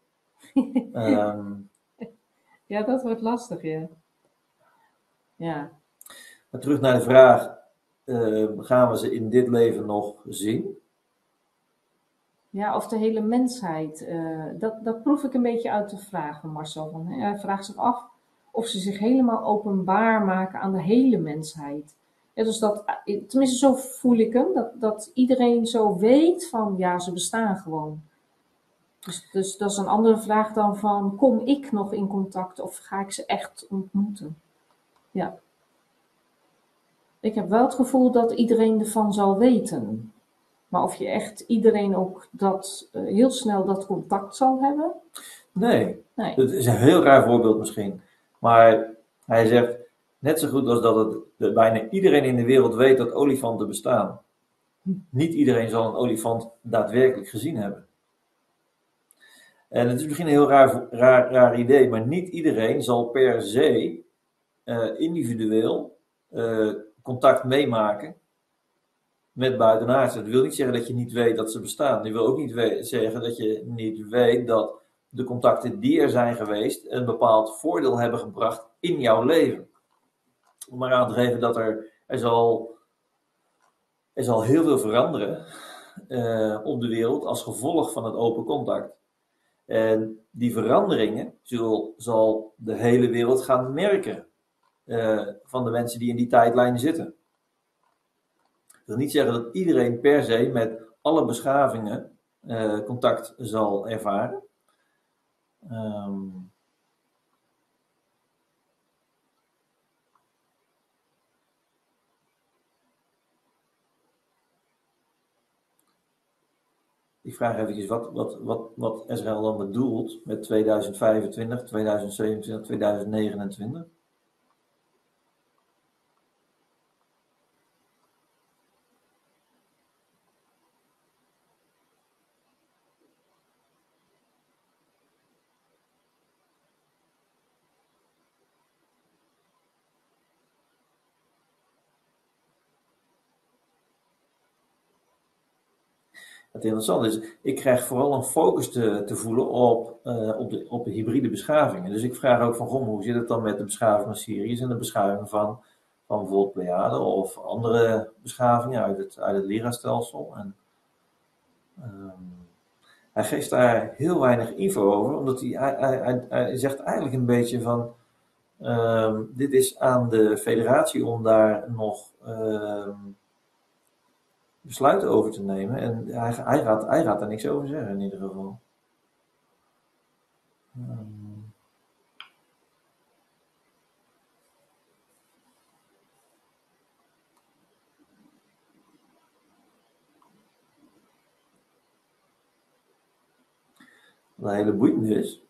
Ja, dat wordt lastig, ja. Ja. Maar terug naar de vraag, gaan we ze in dit leven nog zien? Ja, of de hele mensheid. Dat proef ik een beetje uit de vraag van Marcel. Hij vraagt zich af of ze zich helemaal openbaar maken aan de hele mensheid. Ja, dus tenminste zo voel ik hem, dat iedereen zo weet van, ja, ze bestaan gewoon. Dus dat is een andere vraag dan van, kom ik nog in contact of ga ik ze echt ontmoeten? Ja. Ik heb wel het gevoel dat iedereen ervan zal weten. Maar of je echt iedereen ook heel snel dat contact zal hebben? Nee. Dat is een heel raar voorbeeld misschien. Maar hij zegt, net zo goed als dat bijna iedereen in de wereld weet dat olifanten bestaan. Niet iedereen zal een olifant daadwerkelijk gezien hebben. En het is misschien een heel raar idee, maar niet iedereen zal per se individueel contact meemaken met buitenaardsen. Dat wil niet zeggen dat je niet weet dat ze bestaan. Dat wil ook niet zeggen dat je niet weet dat de contacten die er zijn geweest een bepaald voordeel hebben gebracht in jouw leven. Om maar aan te geven dat er zal heel veel veranderen op de wereld als gevolg van het open contact. En die veranderingen zal de hele wereld gaan merken van de mensen die in die tijdlijnen zitten. Dat wil niet zeggen dat iedereen per se met alle beschavingen contact zal ervaren. Ik vraag eventjes wat Israël dan bedoelt met 2025, 2027, 2029. het interessante is, ik krijg vooral een focus te voelen op de hybride beschavingen. Dus ik vraag ook van, hoe zit het dan met de beschaving van Sirius en de beschaving van bijvoorbeeld Pleiade of andere beschavingen uit het Lyra-stelsel. En hij geeft daar heel weinig info over, omdat hij zegt eigenlijk een beetje van, dit is aan de federatie om daar nog besluiten over te nemen. En hij gaat daar niks over zeggen in ieder geval. Wat een hele boeiende is.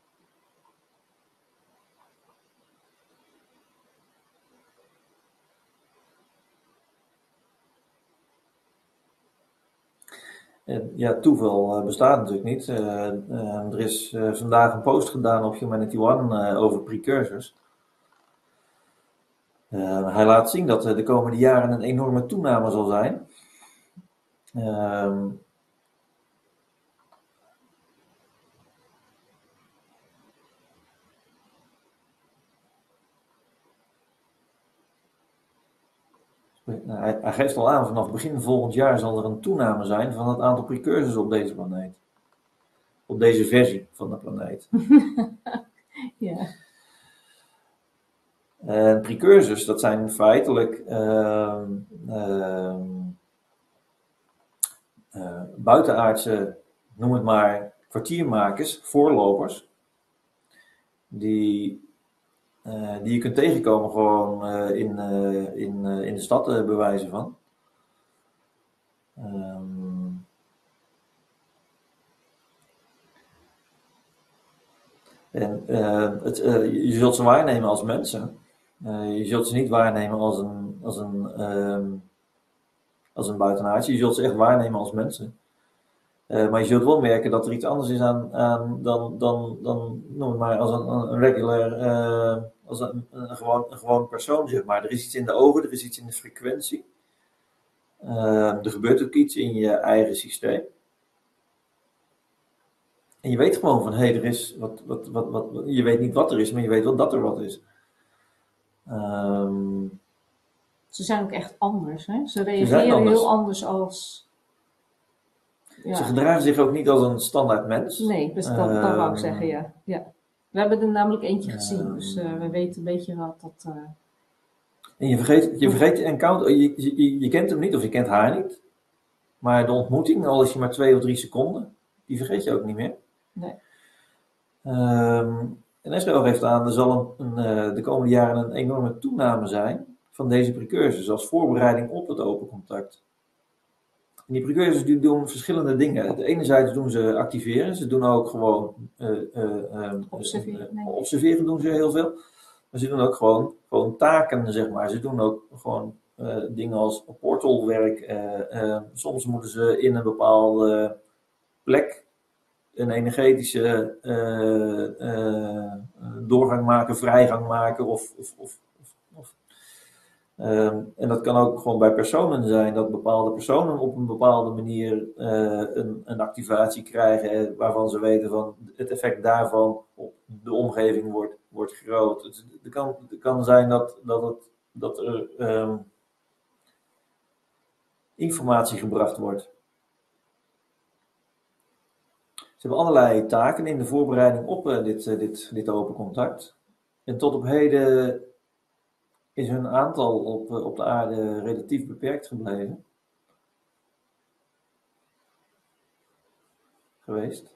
En ja, toeval bestaat natuurlijk niet. Er is vandaag een post gedaan op Humanity One over precursors. Hij laat zien dat de komende jaren een enorme toename zal zijn. Hij geeft al aan, vanaf begin volgend jaar zal er een toename zijn van het aantal precursors op deze planeet. Op deze versie van de planeet. Ja. En precursors, dat zijn feitelijk buitenaardse, noem het maar, kwartiermakers, voorlopers, die je kunt tegenkomen gewoon in de stad, bewijzen van. En je zult ze waarnemen als mensen. Je zult ze niet waarnemen als een buitenaardje. Je zult ze echt waarnemen als mensen. Maar je zult wel merken dat er iets anders is aan dan noem het maar, als een regular, als een gewoon persoon, zeg maar. Er is iets in de ogen, er is iets in de frequentie. Er gebeurt ook iets in je eigen systeem. En je weet gewoon van, er is wat, je weet niet wat er is, maar je weet wel dat er wat is. Ze zijn ook echt anders, hè? Ze reageren heel anders als... Ja. Ze gedragen zich ook niet als een standaard mens. Nee, dus dat wou ik zeggen, ja. We hebben er namelijk eentje gezien, dus we weten een beetje wat dat... En je vergeet de encounter, je kent hem niet of je kent haar niet. Maar de ontmoeting, al is je maar 2 of 3 seconden, die vergeet je ook niet meer. Nee. En Esrael geeft aan, er zal de komende jaren een enorme toename zijn van deze precursors als voorbereiding op het open contact. En die precursors die doen verschillende dingen. De enerzijds doen ze activeren, ze doen ook gewoon observeren doen ze heel veel. Maar ze doen ook gewoon taken, zeg maar. Ze doen ook gewoon dingen als portalwerk. Soms moeten ze in een bepaalde plek een energetische doorgang maken, vrijgang maken en dat kan ook gewoon bij personen zijn, dat bepaalde personen op een bepaalde manier een activatie krijgen waarvan ze weten van het effect daarvan op de omgeving wordt groot. Het kan zijn dat er informatie gebracht wordt. Ze hebben allerlei taken in de voorbereiding op dit open contact. En tot op heden is hun aantal op de aarde relatief beperkt gebleven. Geweest.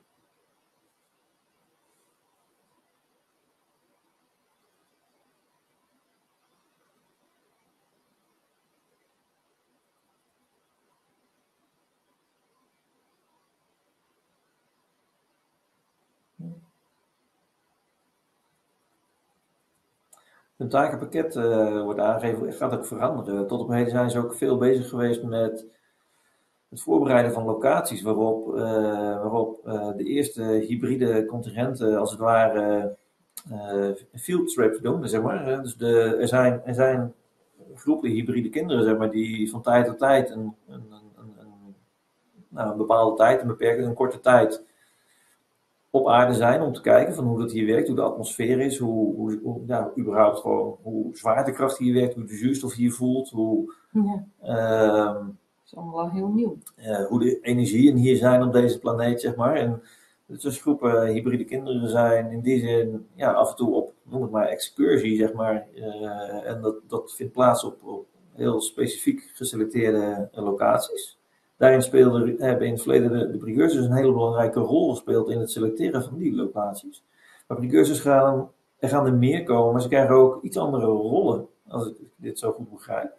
Hun takenpakket wordt aangegeven, gaat ook veranderen. Tot op heden zijn ze ook veel bezig geweest met het voorbereiden van locaties waarop de eerste hybride contingenten als het ware field trips doen, zeg maar. Dus er zijn groepen hybride kinderen, zeg maar, die van tijd tot tijd een bepaalde tijd, een korte tijd op aarde zijn om te kijken van hoe dat hier werkt, hoe de atmosfeer is, überhaupt gewoon hoe zwaartekracht hier werkt, hoe de zuurstof hier voelt, Ja, dat is allemaal wel heel nieuw. hoe de energieën hier zijn op deze planeet, zeg maar. En dus groepen hybride kinderen zijn in die zin af en toe op, noem het maar, excursie, zeg maar. En dat vindt plaats op heel specifiek geselecteerde locaties. Daarin hebben in het verleden de precursors een hele belangrijke rol gespeeld in het selecteren van die locaties. Maar precursors gaan er meer komen, maar ze krijgen ook iets andere rollen, als ik dit zo goed begrijp.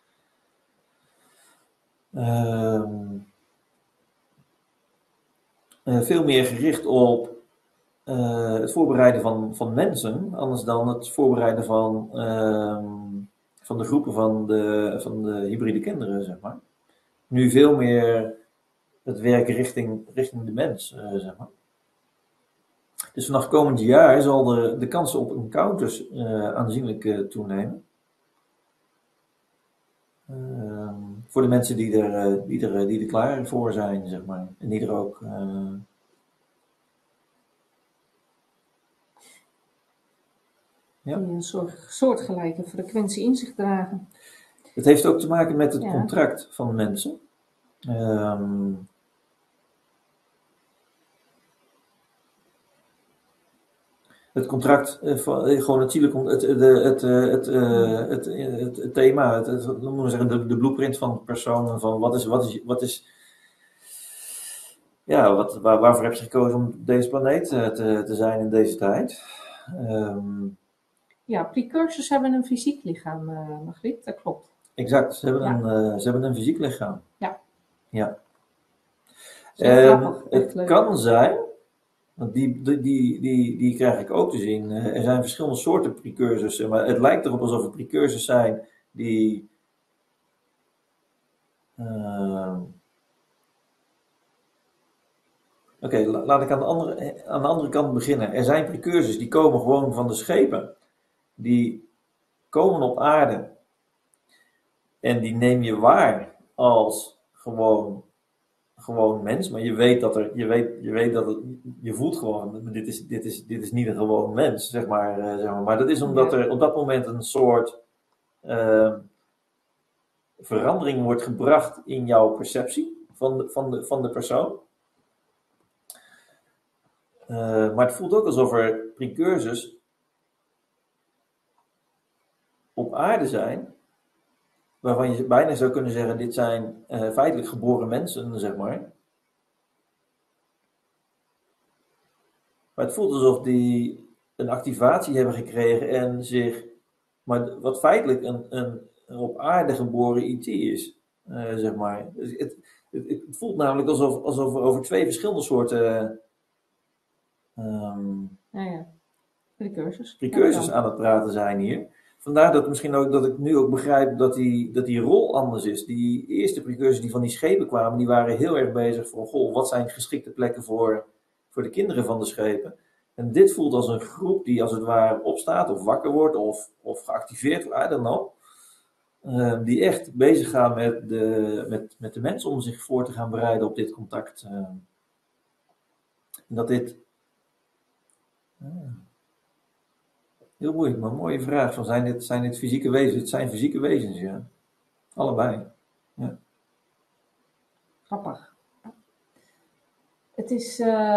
Veel meer gericht op het voorbereiden van mensen, anders dan het voorbereiden van de groepen van de hybride kinderen, zeg maar. Nu veel meer het werken richting de mens, zeg maar. Dus vanaf komend jaar zal de kansen op encounters aanzienlijk toenemen. Voor de mensen die er klaar voor zijn, zeg maar. En die er ook die een soortgelijke frequentie in zich dragen. Het heeft ook te maken met het contract van mensen. Het contract, gewoon het thema, noemen we zeggen, de blueprint van de persoon, van waarvoor heb je gekozen om op deze planeet te zijn in deze tijd? Precursors hebben een fysiek lichaam, Margriet, dat klopt. Exact, ze hebben een fysiek lichaam. Ja. Het kan zijn, want die krijg ik ook te zien. Er zijn verschillende soorten precursors, maar het lijkt erop alsof er precursors zijn die laat ik aan de andere kant beginnen. Er zijn precursors die komen gewoon van de schepen. Die komen op aarde en die neem je waar als gewoon mens, maar je weet dat je voelt gewoon, dit is niet een gewoon mens, zeg maar. Maar dat is omdat er op dat moment een soort verandering wordt gebracht in jouw perceptie van de persoon. Maar het voelt ook alsof er precursors op aarde zijn, waarvan je bijna zou kunnen zeggen, dit zijn feitelijk geboren mensen, zeg maar. Maar het voelt alsof die een activatie hebben gekregen en maar wat feitelijk een op aarde geboren IT is, zeg maar. Het voelt namelijk alsof we over twee verschillende soorten precursors aan het praten zijn hier. Vandaar dat misschien ook dat ik nu ook begrijp dat die rol anders is. Die eerste precursors die van die schepen kwamen, die waren heel erg bezig van, wat zijn geschikte plekken voor de kinderen van de schepen. En dit voelt als een groep die als het ware opstaat of wakker wordt of geactiveerd wordt, I don't know. Die echt bezig gaan met de mensen om zich voor te gaan bereiden op dit contact. En dat dit... Heel moeilijk, maar een mooie vraag. Zijn dit fysieke wezens? Het zijn fysieke wezens, ja. Allebei. Ja. Grappig. Het is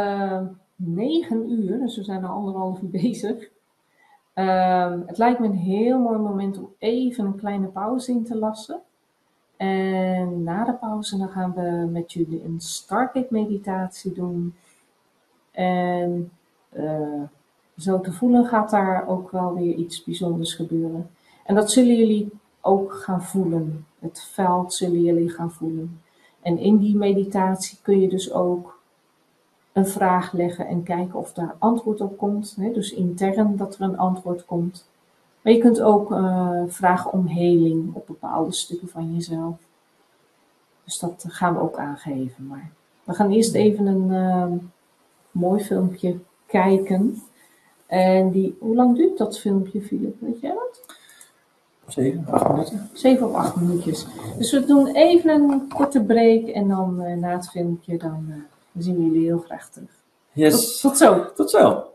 9 uur, dus we zijn al 1,5 uur bezig. Het lijkt me een heel mooi moment om even een kleine pauze in te lassen. En na de pauze dan gaan we met jullie een Stargate meditatie doen. En zo te voelen gaat daar ook wel weer iets bijzonders gebeuren. En dat zullen jullie ook gaan voelen. Het veld zullen jullie gaan voelen. En in die meditatie kun je dus ook een vraag leggen en kijken of daar antwoord op komt. Dus intern dat er een antwoord komt. Maar je kunt ook vragen om heling op bepaalde stukken van jezelf. Dus dat gaan we ook aangeven. Maar we gaan eerst even een mooi filmpje kijken. En hoe lang duurt dat filmpje, Philip? Weet jij dat? 7, 8 minuten. 7 of 8 minuutjes. Dus we doen even een korte break en dan na het filmpje dan zien we jullie heel graag terug. Yes. Tot zo. Tot zo.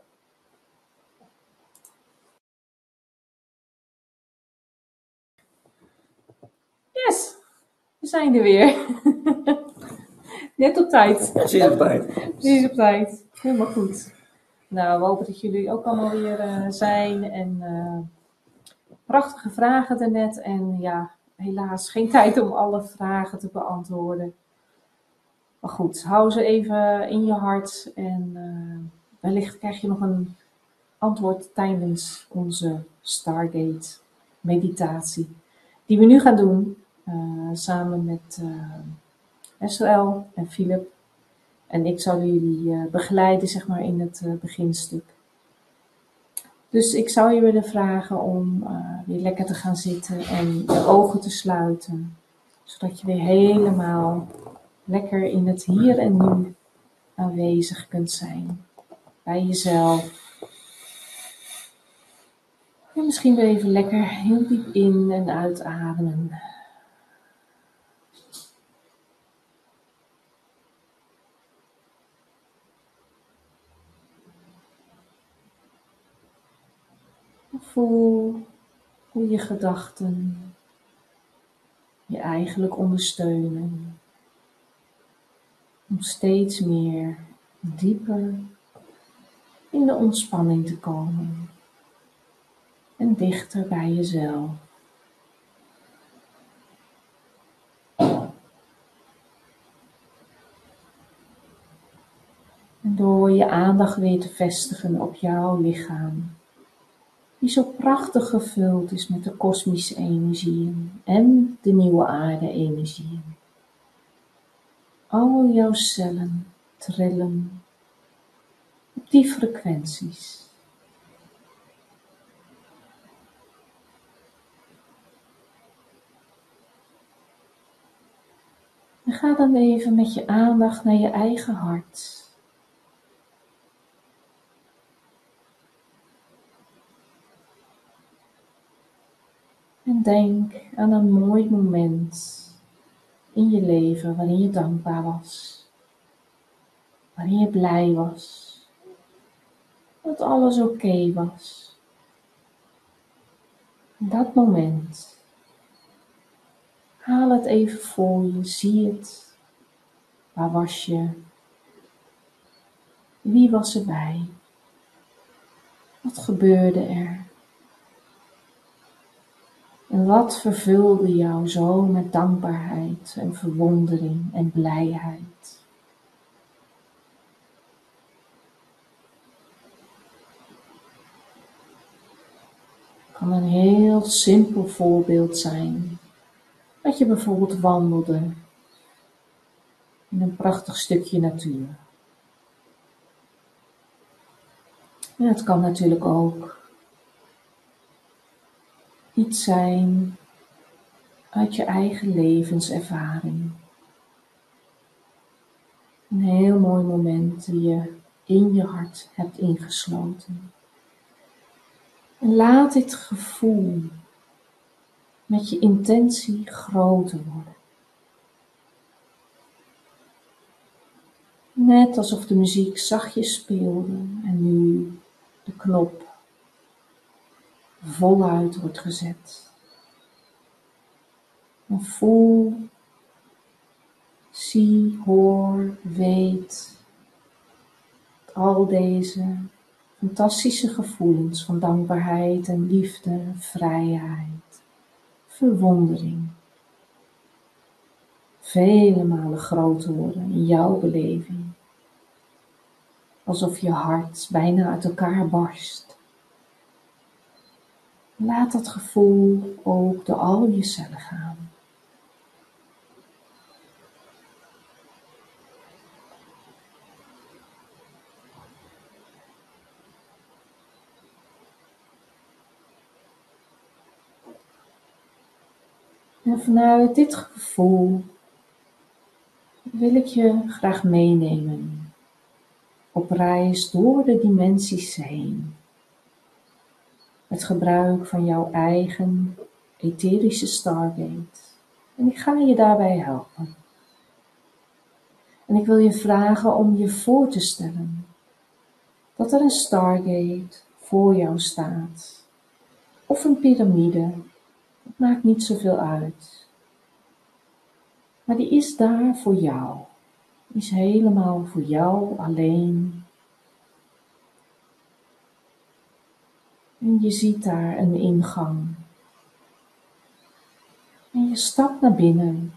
Yes, we zijn er weer. Net op tijd. Precies op tijd. Precies op tijd. Helemaal goed. Nou, we hopen dat jullie ook allemaal weer zijn. En prachtige vragen daarnet. En ja, helaas geen tijd om alle vragen te beantwoorden. Maar goed, hou ze even in je hart. En wellicht krijg je nog een antwoord tijdens onze Stargate meditatie. Die we nu gaan doen. Samen met SOL en Philip. En ik zal jullie begeleiden, zeg maar, in het beginstuk. Dus ik zou je willen vragen om weer lekker te gaan zitten en je ogen te sluiten. Zodat je weer helemaal lekker in het hier en nu aanwezig kunt zijn. Bij jezelf. En misschien weer even lekker heel diep in- en uitademen. Voel hoe je gedachten je eigenlijk ondersteunen. Om steeds meer dieper in de ontspanning te komen. En dichter bij jezelf. En door je aandacht weer te vestigen op jouw lichaam. Die zo prachtig gevuld is met de kosmische energieën en de nieuwe aarde energieën. Al jouw cellen trillen op die frequenties. En ga dan even met je aandacht naar je eigen hart. En denk aan een mooi moment in je leven waarin je dankbaar was. Waarin je blij was. Dat alles oké was. In dat moment. Haal het even voor je. Zie het. Waar was je? Wie was erbij? Wat gebeurde er? En wat vervulde jou zo met dankbaarheid en verwondering en blijheid? Het kan een heel simpel voorbeeld zijn. Dat je bijvoorbeeld wandelde in een prachtig stukje natuur. En het kan natuurlijk ook iets zijn uit je eigen levenservaring. Een heel mooi moment die je in je hart hebt ingesloten. En laat dit gevoel met je intentie groter worden. Net alsof de muziek zachtjes speelde en nu de knop voluit wordt gezet. En voel, zie, hoor, weet al deze fantastische gevoelens van dankbaarheid en liefde, vrijheid, verwondering. Vele malen groter worden in jouw beleving. Alsof je hart bijna uit elkaar barst. Laat dat gevoel ook door al je cellen gaan. En vanuit dit gevoel wil ik je graag meenemen op reis door de dimensies heen. Het gebruik van jouw eigen etherische Stargate. En ik ga je daarbij helpen. En ik wil je vragen om je voor te stellen dat er een Stargate voor jou staat. Of een piramide, het maakt niet zoveel uit. Maar die is daar voor jou. Die is helemaal voor jou alleen. En je ziet daar een ingang. En je stapt naar binnen.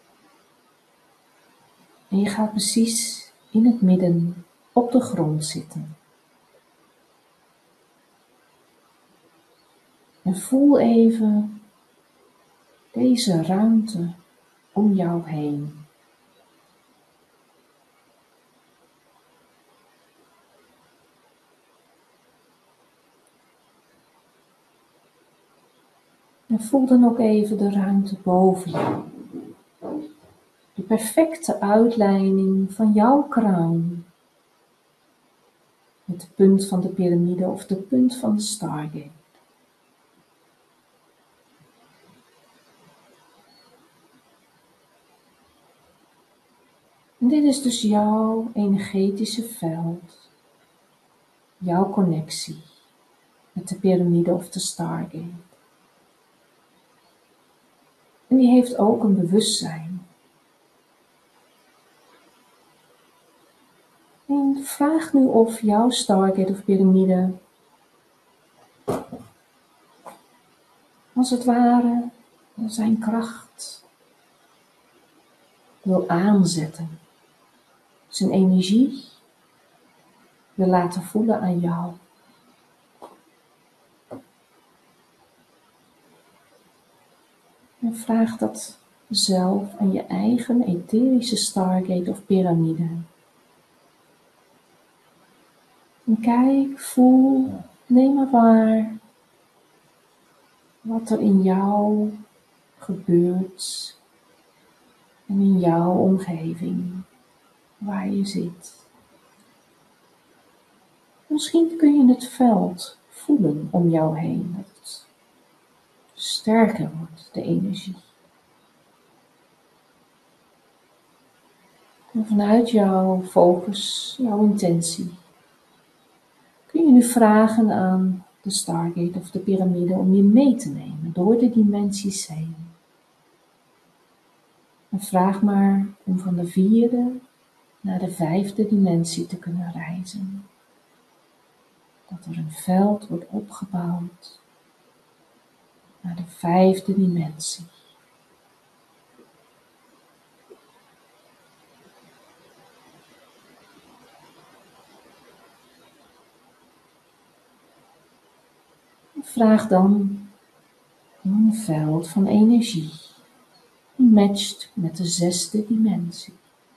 En je gaat precies in het midden op de grond zitten. En voel even deze ruimte om jou heen. En voel dan ook even de ruimte boven jou. De perfecte uitleiding van jouw kruin. Met de punt van de piramide of de punt van de Stargate. En dit is dus jouw energetische veld. Jouw connectie met de piramide of de Stargate. En die heeft ook een bewustzijn. En vraag nu of jouw Stargate of piramide als het ware zijn kracht wil aanzetten. Zijn energie wil laten voelen aan jou. En vraag dat zelf aan je eigen etherische Stargate of piramide. En kijk, voel, neem maar waar wat er in jou gebeurt en in jouw omgeving waar je zit. Misschien kun je het veld voelen om jou heen, dat het sterker wordt, de energie. En vanuit jouw focus, jouw intentie, kun je nu vragen aan de Stargate of de piramide om je mee te nemen door de dimensies heen. En vraag maar om van de 4e naar de 5e dimensie te kunnen reizen. Dat er een veld wordt opgebouwd naar de 5e dimensie. Vraag dan om een veld van energie, die matcht met de 6e dimensie.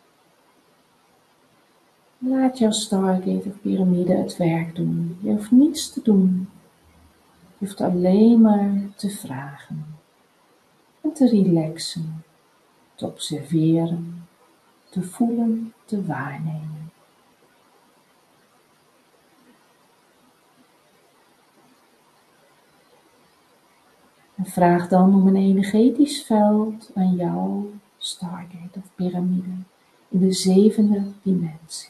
Laat jouw Stargate of piramide het werk doen. Je hoeft niets te doen. Je hoeft alleen maar te vragen en te relaxen, te observeren, te voelen, te waarnemen. En vraag dan om een energetisch veld aan jouw Stargate of piramide in de 7e dimensie.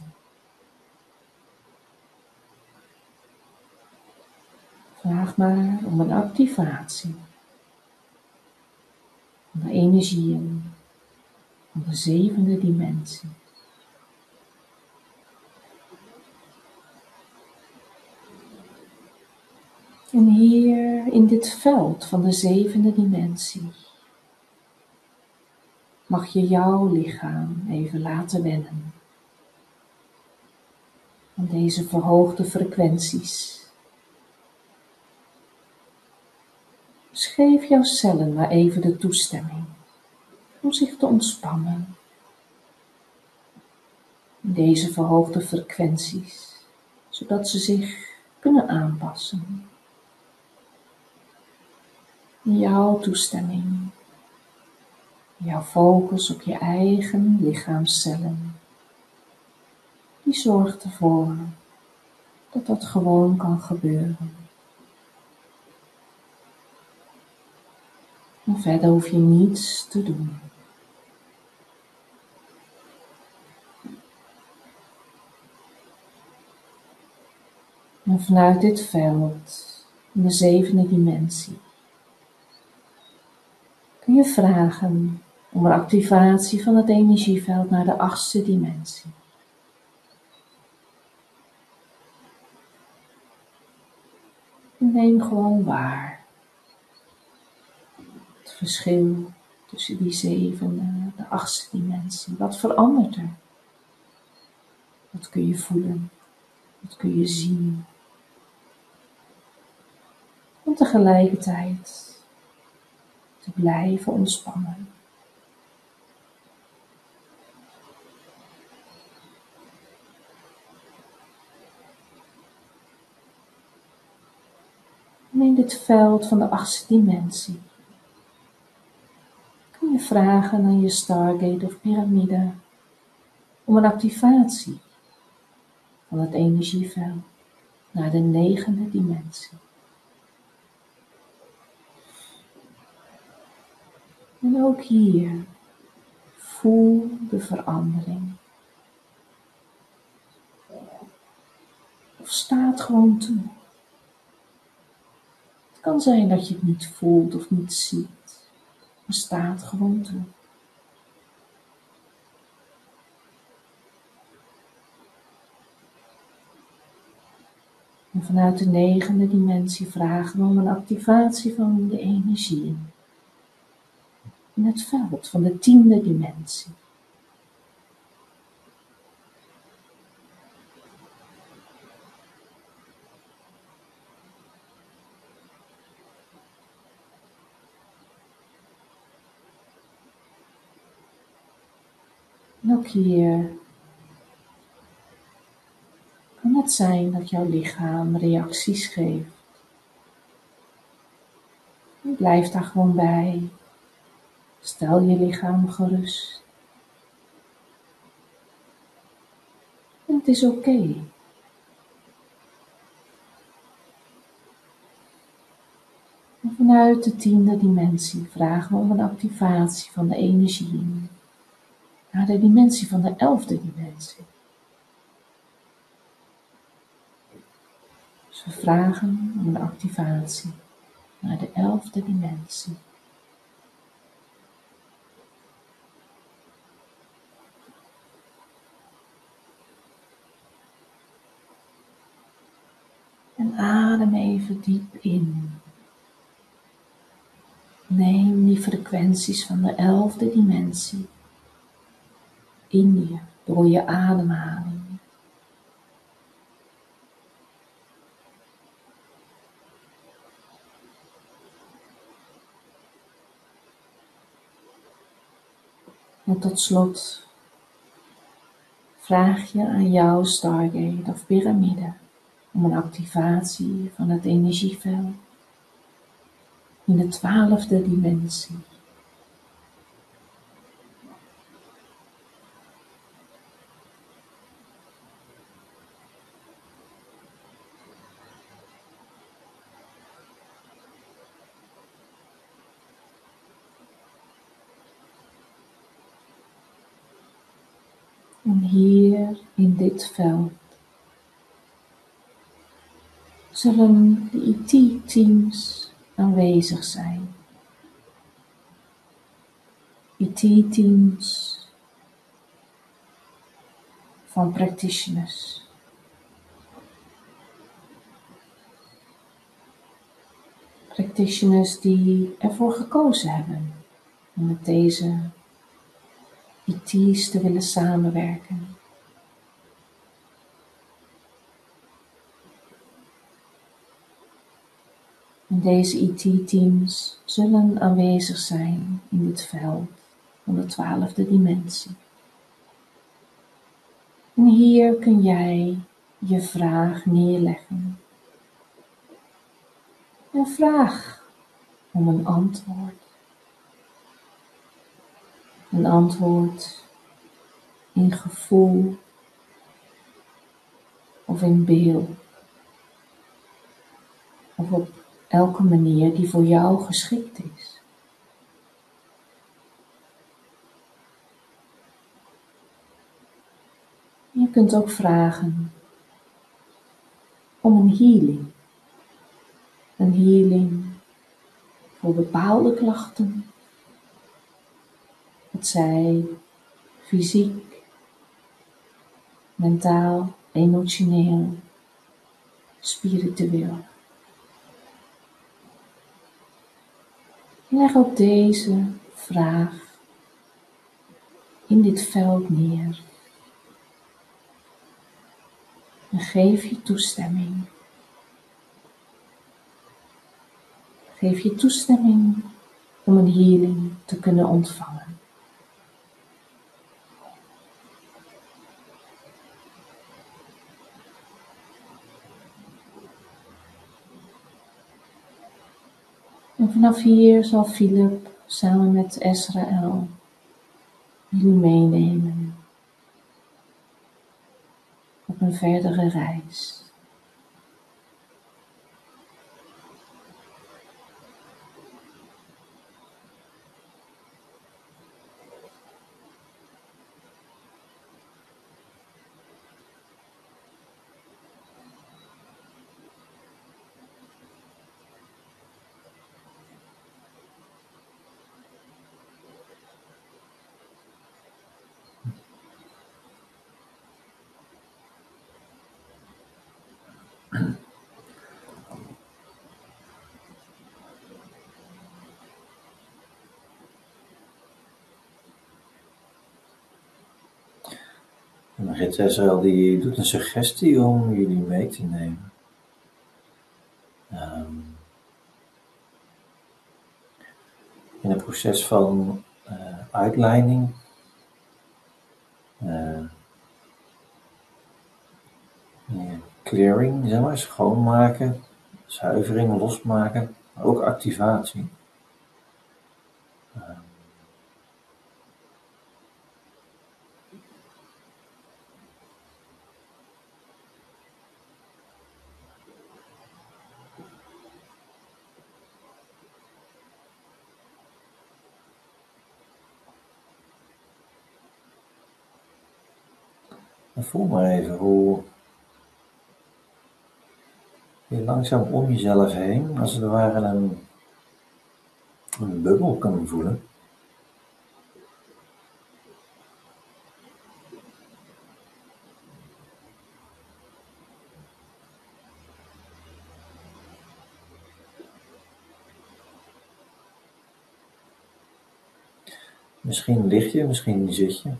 Vraag maar om een activatie van de energieën van de 7e dimensie. En hier in dit veld van de 7e dimensie mag je jouw lichaam even laten wennen aan deze verhoogde frequenties. Dus geef jouw cellen maar even de toestemming om zich te ontspannen in deze verhoogde frequenties, zodat ze zich kunnen aanpassen. Jouw toestemming, jouw focus op je eigen lichaamscellen, die zorgt ervoor dat dat gewoon kan gebeuren. En verder hoef je niets te doen. En vanuit dit veld, in de 7e dimensie, kun je vragen om een activatie van het energieveld naar de 8e dimensie. En neem gewoon waar het verschil tussen die 7e en de 8e dimensie. Wat verandert er? Wat kun je voelen? Wat kun je zien? Om tegelijkertijd te blijven ontspannen. En in dit veld van de 8e dimensie kun je vragen aan je Stargate of piramide om een activatie van het energieveld naar de 9e dimensie. En ook hier voel de verandering. Of sta het gewoon toe. Het kan zijn dat je het niet voelt of niet ziet, maar sta het gewoon toe. En vanuit de 9e dimensie vragen we om een activatie van de energie in het veld van de 10e dimensie. En ook hier kan het zijn dat jouw lichaam reacties geeft. En blijf daar gewoon bij. Stel je lichaam gerust. En het is oké. En vanuit de 10e dimensie vragen we om een activatie van de energie naar de dimensie van de 11e dimensie. Dus we vragen om een activatie naar de 11e dimensie. En adem even diep in. Neem die frequenties van de 11e dimensie in je, door je ademhaling. En tot slot vraag je aan jouw Stargate of piramide om een activatie van het energieveld in de 12e dimensie. En hier in dit veld zullen de IT-teams aanwezig zijn. IT-teams van practitioners. Practitioners die ervoor gekozen hebben om met deze IT's te willen samenwerken. En deze IT-teams zullen aanwezig zijn in dit veld van de 12e dimensie. En hier kun jij je vraag neerleggen. En vraag om een antwoord. Een antwoord in gevoel of in beeld. Of op elke manier die voor jou geschikt is. Je kunt ook vragen om een healing. Een healing voor bepaalde klachten. Het zij fysiek, mentaal, emotioneel, spiritueel. Leg ook deze vraag in dit veld neer. En geef je toestemming. Geef je toestemming om een healing te kunnen ontvangen. En vanaf hier zal Philip samen met Israël jullie meenemen op een verdere reis. En Gids Israël die doet een suggestie om jullie mee te nemen. In een proces van uitleiding, clearing, zeg maar, schoonmaken, zuivering, losmaken, maar ook activatie. En voel maar even hoe je langzaam om jezelf heen, als het ware een bubbel kan voelen. Misschien lig je, misschien zit je.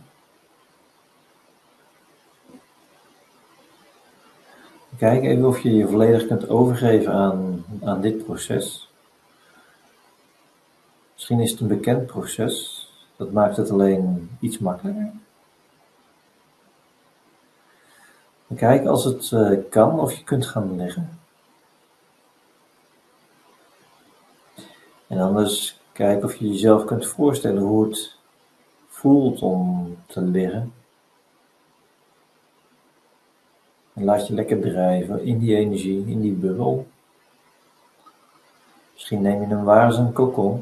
Kijk even of je je volledig kunt overgeven aan dit proces. Misschien is het een bekend proces, dat maakt het alleen iets makkelijker. En kijk als het kan of je kunt gaan liggen. En anders kijk of je jezelf kunt voorstellen hoe het voelt om te liggen. En laat je lekker drijven in die energie, in die bubbel. Misschien neem je hem waar als een kokon.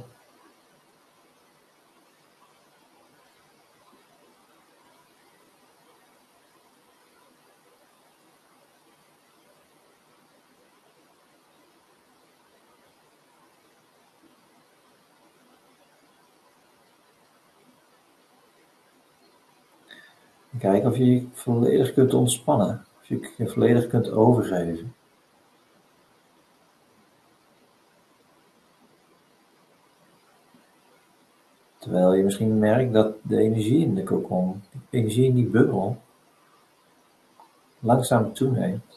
En kijk of je je volledig kunt ontspannen. Of je je volledig kunt overgeven. Terwijl je misschien merkt dat de energie in de kokon, de energie in die bubbel, langzaam toeneemt.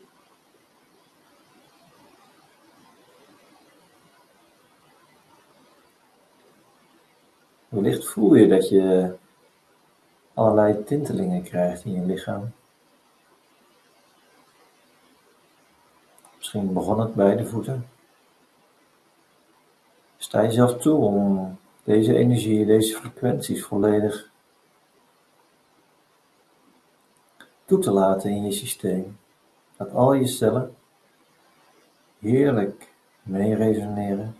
Wellicht voel je dat je allerlei tintelingen krijgt in je lichaam. Misschien begon het bij de voeten. Sta jezelf toe om deze energie, deze frequenties volledig toe te laten in je systeem. Laat al je cellen heerlijk mee resoneren.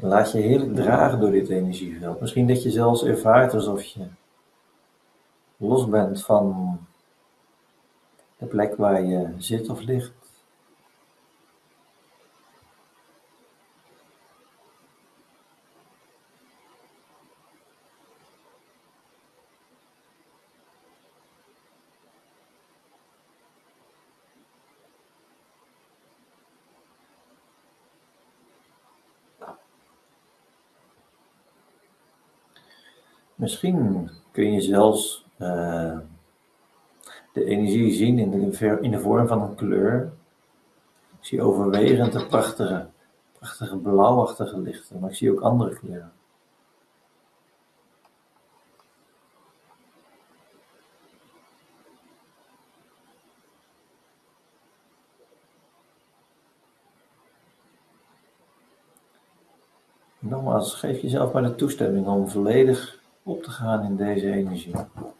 Laat je heerlijk dragen door dit energieveld. Misschien dat je zelfs ervaart alsof je los bent van de plek waar je zit of ligt. Misschien kun je zelfs de energie zien in de vorm van een kleur. Ik zie overwegend de prachtige blauwachtige lichten, maar ik zie ook andere kleuren. Nogmaals, geef jezelf maar de toestemming om volledig op te gaan in deze energie.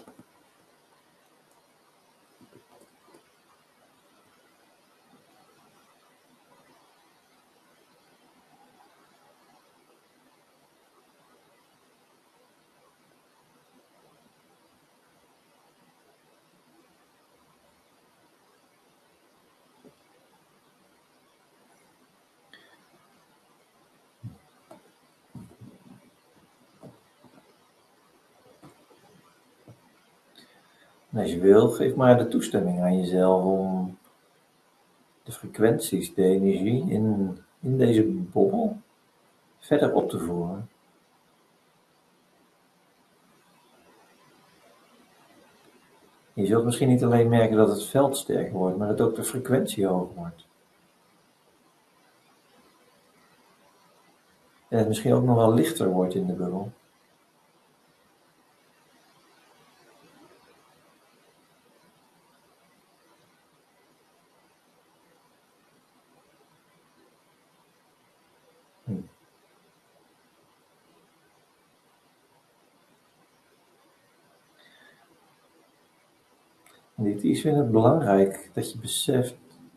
En als je wil, geef maar de toestemming aan jezelf om de frequenties, de energie in deze bobbel verder op te voeren. Je zult misschien niet alleen merken dat het veld sterker wordt, maar dat ook de frequentie hoger wordt. En het misschien ook nog wel lichter wordt in de bubbel. En dit is weer het belangrijk dat je beseft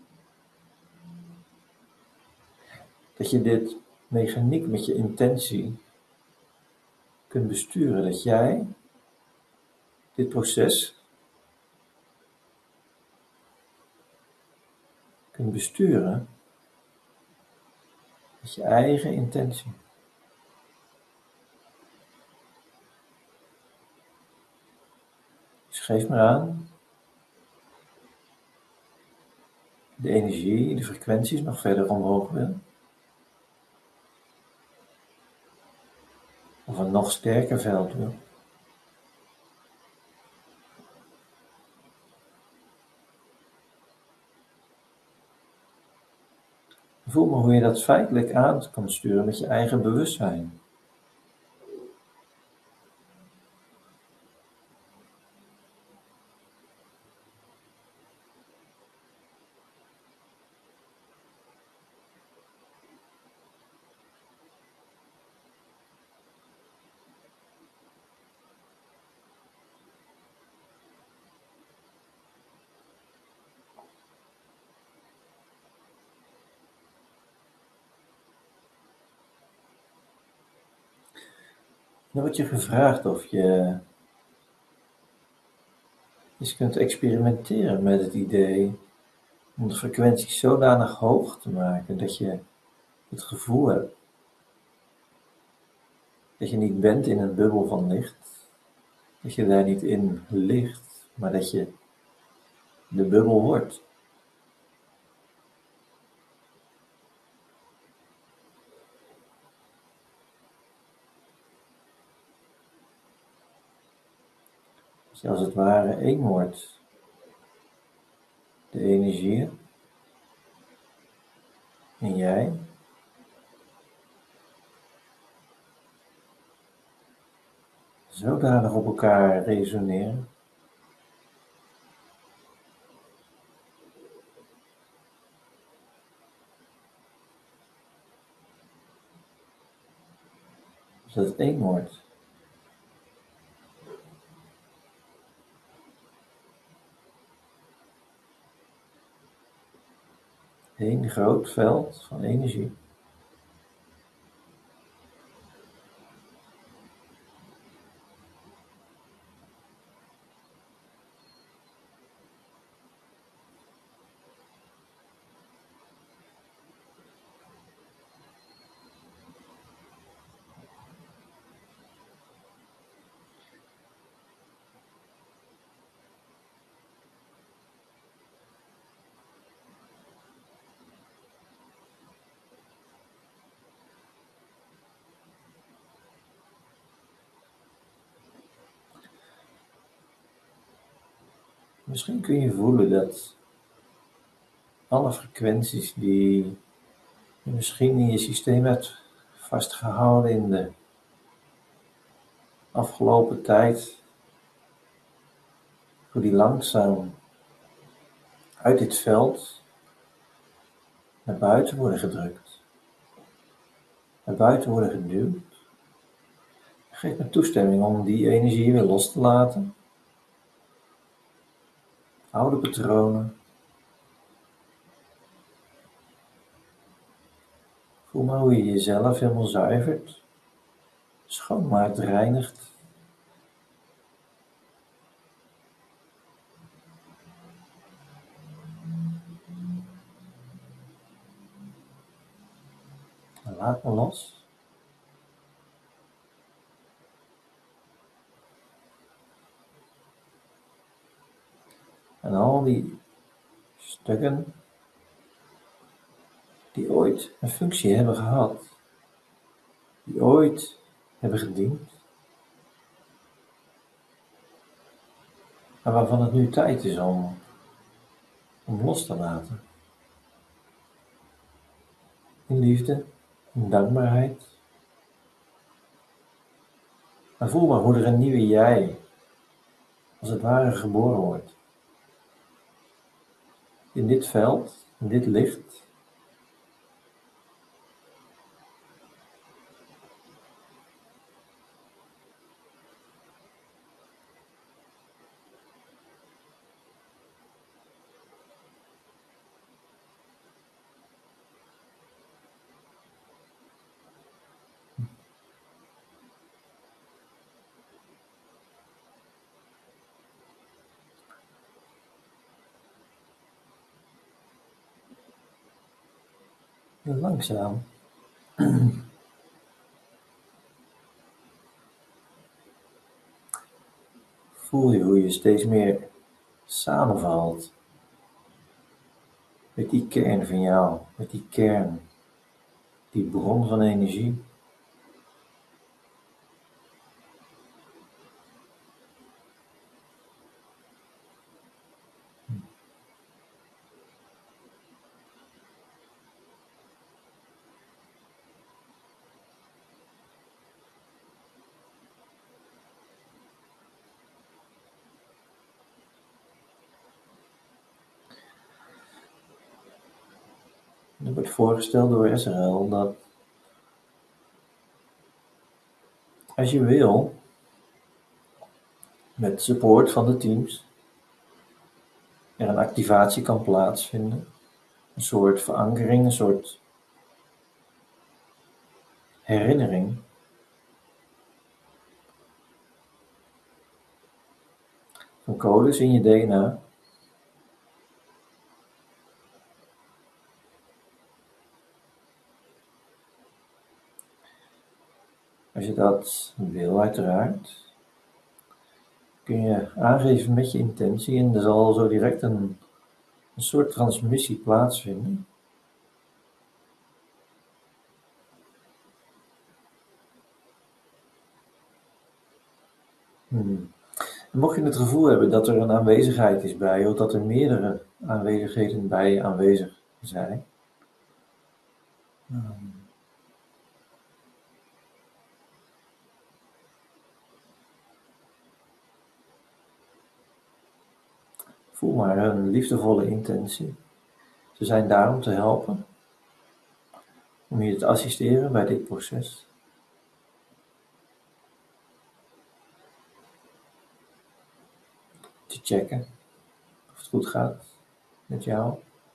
dat je dit mechaniek met je intentie kunt besturen. Dat jij dit proces kunt besturen met je eigen intentie. Dus geef maar aan. De energie, de frequenties nog verder omhoog willen. Of een nog sterker veld wil. Voel maar hoe je dat feitelijk aan kan sturen met je eigen bewustzijn. Dan wordt je gevraagd of je eens kunt experimenteren met het idee om de frequentie zodanig hoog te maken dat je het gevoel hebt dat je niet bent in een bubbel van licht, dat je daar niet in ligt, maar dat je de bubbel wordt. Dat je als het ware één wordt. De energie en jij. Zodanig op elkaar resoneren. Dat het één wordt. Eén groot veld van energie. Misschien kun je voelen dat alle frequenties die je misschien in je systeem hebt vastgehouden in de afgelopen tijd, hoe die langzaam uit dit veld naar buiten worden gedrukt, naar buiten worden geduwd. Geef me toestemming om die energie weer los te laten. Oude patronen. Voel maar hoe je jezelf helemaal zuivert, schoonmaakt, reinigt. En laat me los. En al die stukken die ooit een functie hebben gehad, die ooit hebben gediend, maar waarvan het nu tijd is om los te laten. In liefde, in dankbaarheid. Maar voel maar hoe er een nieuwe jij, als het ware, geboren wordt. In dit veld, in dit licht. En langzaam voel je hoe je steeds meer samenvalt met die kern van jou, met die kern, die bron van energie. Er wordt voorgesteld door Israël dat als je wil, met support van de teams, er een activatie kan plaatsvinden. Een soort verankering, een soort herinnering. Van codes in je DNA. Als je dat wil, uiteraard, kun je aangeven met je intentie en er zal zo direct een soort transmissie plaatsvinden. En mocht je het gevoel hebben dat er een aanwezigheid is bij je, of dat er meerdere aanwezigheden bij je aanwezig zijn, voel maar een liefdevolle intentie. Ze zijn daar om te helpen, om je te assisteren bij dit proces. Te checken of het goed gaat met jou.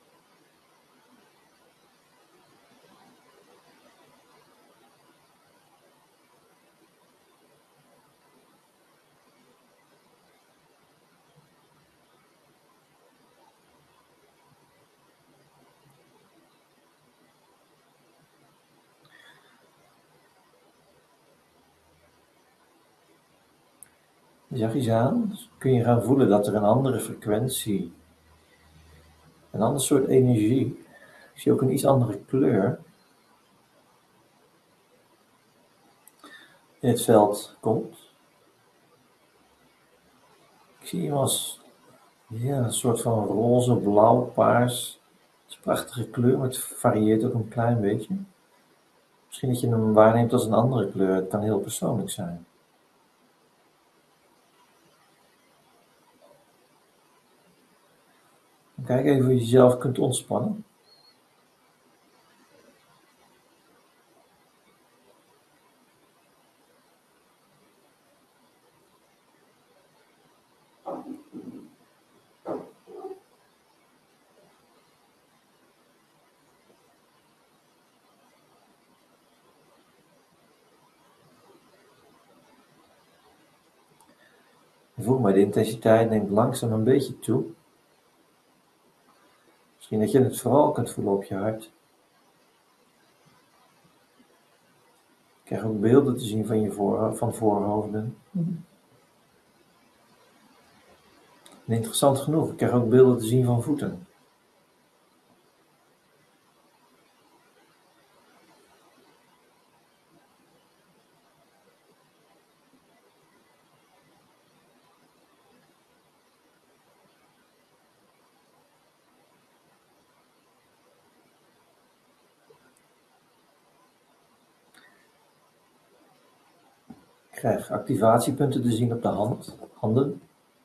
Zachtjes aan kun je gaan voelen dat er een andere frequentie, een ander soort energie, ik zie ook een iets andere kleur, in het veld komt. Ik zie hem als Ja, een soort van roze, blauw, paars. Het is een prachtige kleur, maar het varieert ook een klein beetje. Misschien dat je hem waarneemt als een andere kleur. Het kan heel persoonlijk zijn. Kijk even hoe je jezelf kunt ontspannen. Voel maar, de intensiteit neemt langzaam een beetje toe. Misschien dat je het vooral kunt voelen op je hart. Je krijgt ook beelden te zien van voorhoofden. En interessant genoeg, ik krijg ook beelden te zien van voeten. Ik krijg activatiepunten te zien op de handen.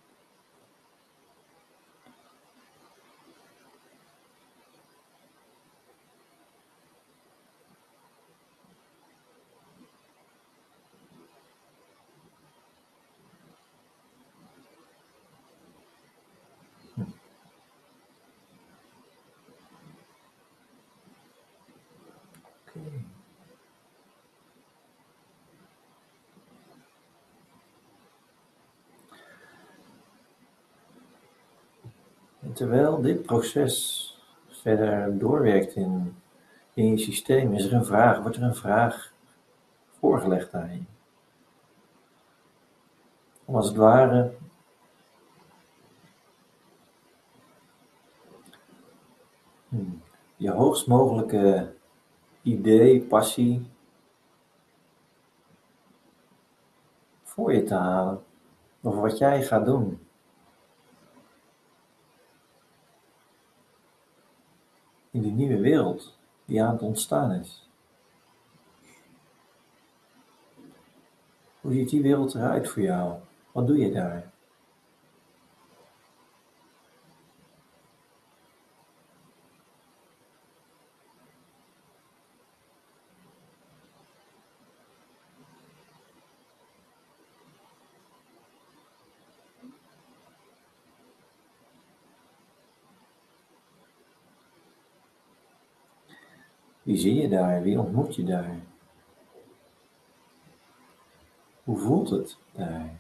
Okay. En terwijl dit proces verder doorwerkt in je systeem, wordt er een vraag voorgelegd aan je. Om als het ware je hoogst mogelijke idee, passie voor je te halen over wat jij gaat doen. In die nieuwe wereld die aan het ontstaan is. Hoe ziet die wereld eruit voor jou? Wat doe je daar? Wie zie je daar? Wie ontmoet je daar? Hoe voelt het daar?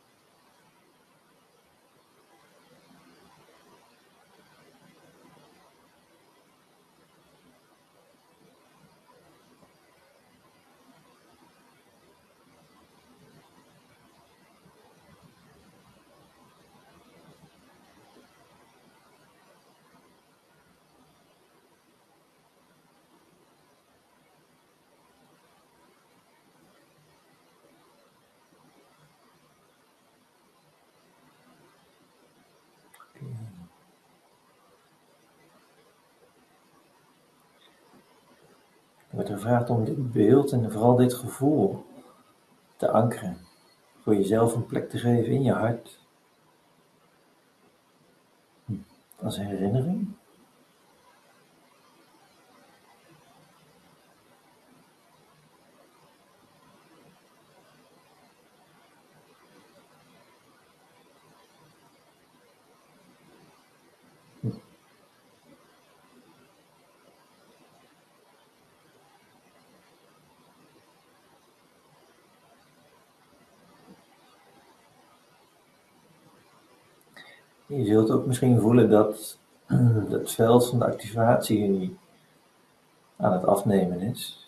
Er wordt gevraagd om dit beeld en vooral dit gevoel te ankeren. Voor jezelf een plek te geven in je hart. Als herinnering. Je zult ook misschien voelen dat het veld van de activatie aan het afnemen is.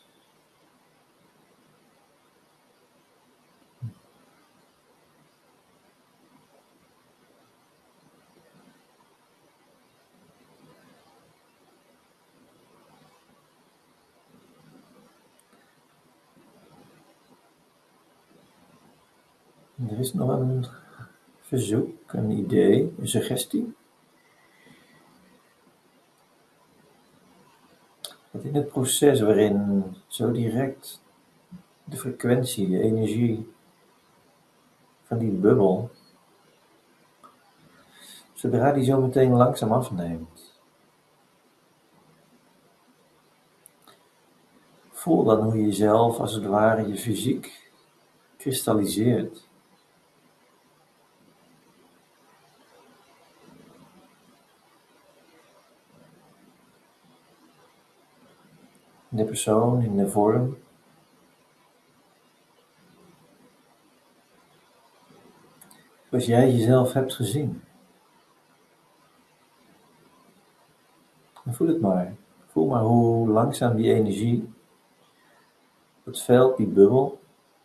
Er is nog een verzoek, een idee, een suggestie. Dat in het proces waarin zo direct de frequentie, de energie van die bubbel, zodra die zo meteen langzaam afneemt, voel dan hoe je jezelf als het ware je fysiek kristalliseert. In de persoon, in de vorm. Zoals jij jezelf hebt gezien. En voel het maar. Voel maar hoe langzaam die energie, het veld, die bubbel,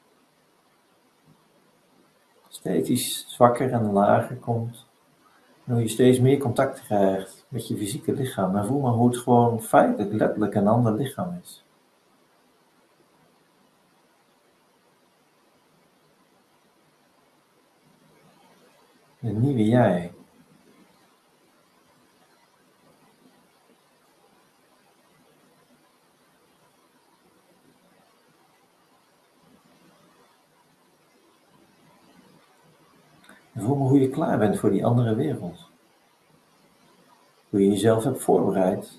steeds zwakker en lager komt. En hoe je steeds meer contact krijgt met je fysieke lichaam. En voel maar hoe het gewoon feitelijk, letterlijk een ander lichaam is. Een nieuwe jij. En voel maar hoe je klaar bent voor die andere wereld. Hoe je jezelf hebt voorbereid.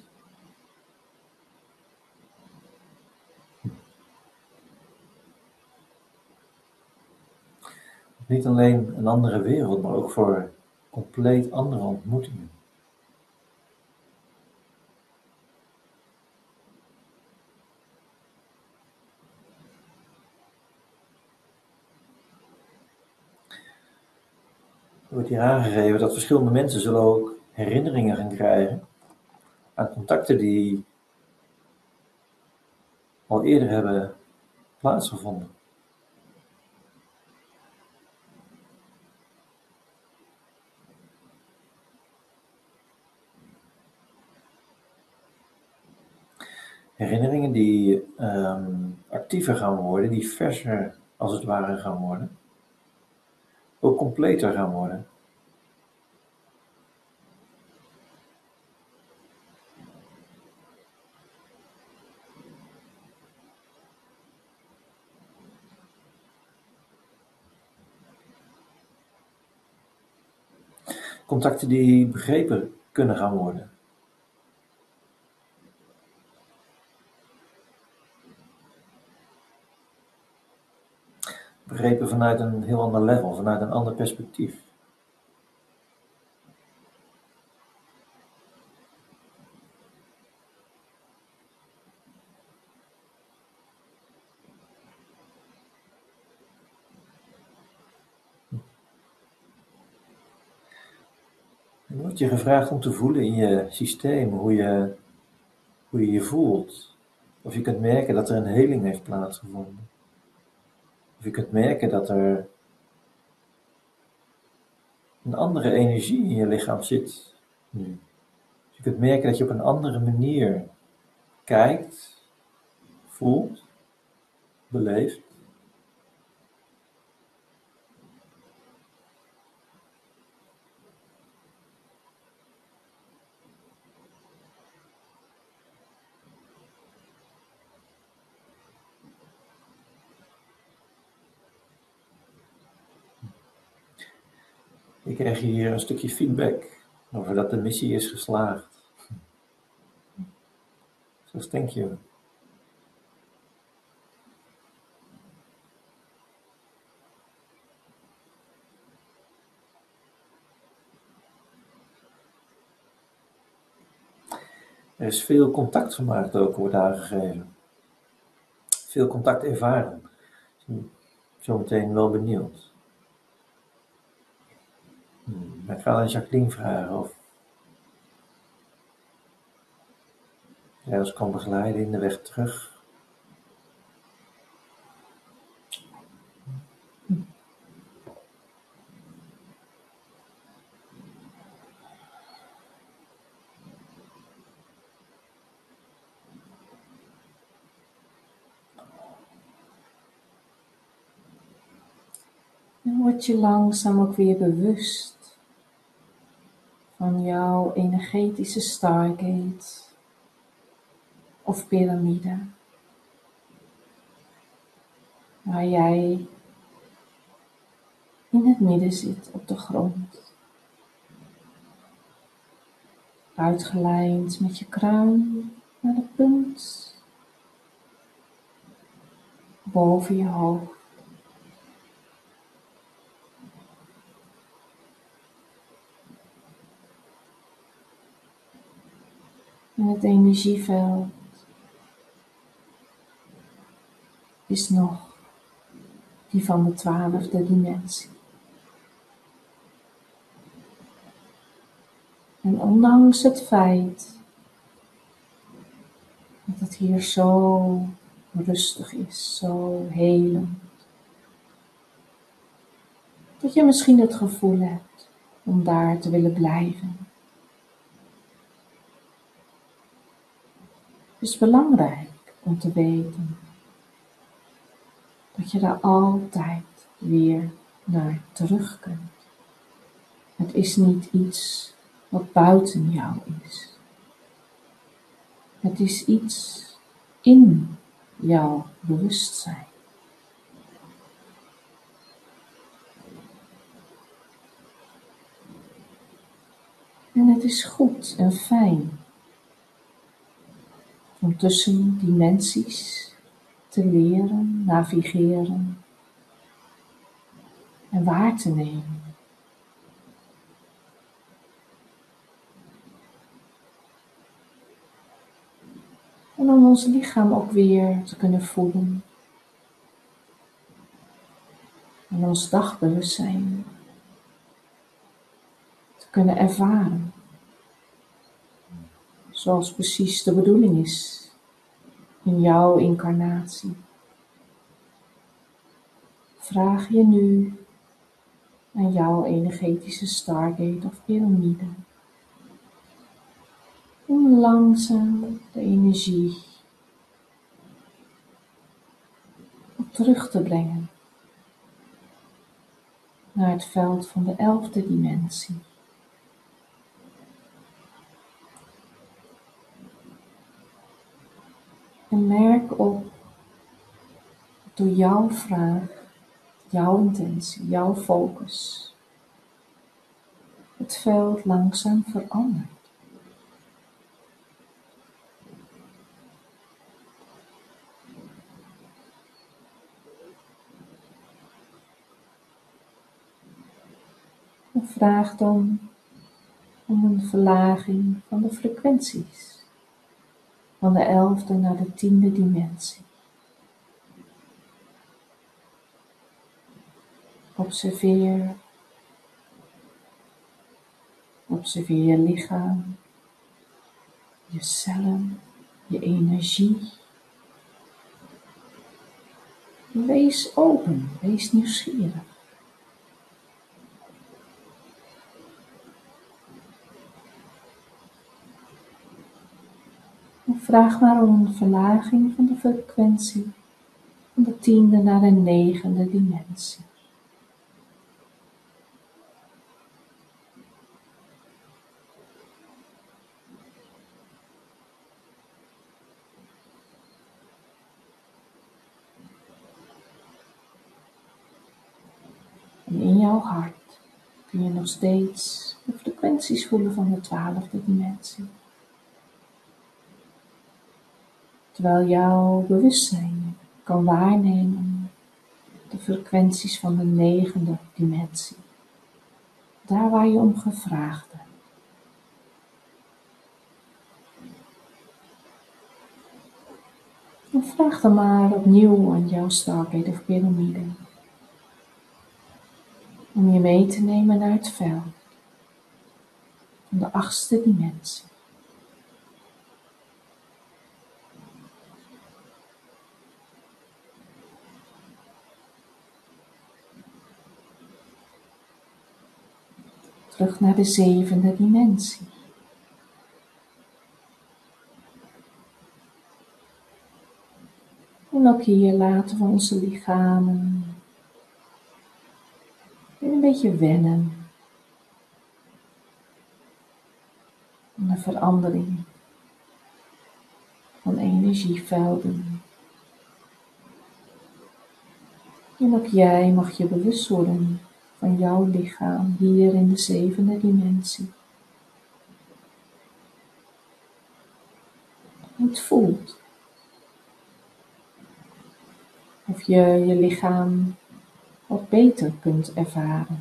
Niet alleen een andere wereld, maar ook voor compleet andere ontmoetingen. Er wordt hier aangegeven dat verschillende mensen zullen ook herinneringen gaan krijgen aan contacten die al eerder hebben plaatsgevonden. Herinneringen die actiever gaan worden, die verser als het ware gaan worden, ook completer gaan worden. Contacten die begrepen kunnen gaan worden. Begrepen vanuit een heel ander level, vanuit een ander perspectief. Er wordt je gevraagd om te voelen in je systeem hoe je je voelt. Of je kunt merken dat er een heling heeft plaatsgevonden. Of je kunt merken dat er een andere energie in je lichaam zit nu. Je kunt merken dat je op een andere manier kijkt, voelt, beleeft. Ik krijg hier een stukje feedback over dat de missie is geslaagd. Dus thank you. Er is veel contact gemaakt ook, wordt aangegeven. Veel contact ervaren. Zometeen wel benieuwd. Ik ga aan Jacqueline vragen of jij ons kan begeleiden in de weg terug. En word je langzaam ook weer bewust van jouw energetische Stargate of piramide, waar jij in het midden zit op de grond, uitgelijnd met je kruin naar de punt boven je hoofd. En het energieveld is nog die van de 12e dimensie. En ondanks het feit dat het hier zo rustig is, zo helend, dat je misschien het gevoel hebt om daar te willen blijven. Het is belangrijk om te weten dat je daar altijd weer naar terug kunt. Het is niet iets wat buiten jou is. Het is iets in jouw bewustzijn. En het is goed en fijn om tussen dimensies te leren, navigeren en waar te nemen. En om ons lichaam ook weer te kunnen voelen. En ons dagbewustzijn te kunnen ervaren. Zoals precies de bedoeling is in jouw incarnatie. Vraag je nu aan jouw energetische Stargate of piramide om langzaam de energie terug te brengen naar het veld van de 11e dimensie. En merk op dat door jouw vraag, jouw intentie, jouw focus, het veld langzaam verandert. En vraag dan om een verlaging van de frequenties van de 11e naar de 10e dimensie. Observeer je lichaam, je cellen, je energie. Wees open, wees nieuwsgierig. En vraag maar om een verlaging van de frequentie van de 10e naar de 9e dimensie. En in jouw hart kun je nog steeds de frequenties voelen van de 12e dimensie. Terwijl jouw bewustzijn kan waarnemen de frequenties van de 9e dimensie. Daar waar je om gevraagd hebt. En vraag dan maar opnieuw aan jouw Stargate of piramide om je mee te nemen naar het veld van de 8e dimensie. Terug naar de 7e dimensie. En ook hier laten we onze lichamen beetje wennen aan de verandering van energievelden. En ook jij mag je bewust worden van jouw lichaam hier in de 7e dimensie. Hoe het voelt. Of je je lichaam wat beter kunt ervaren.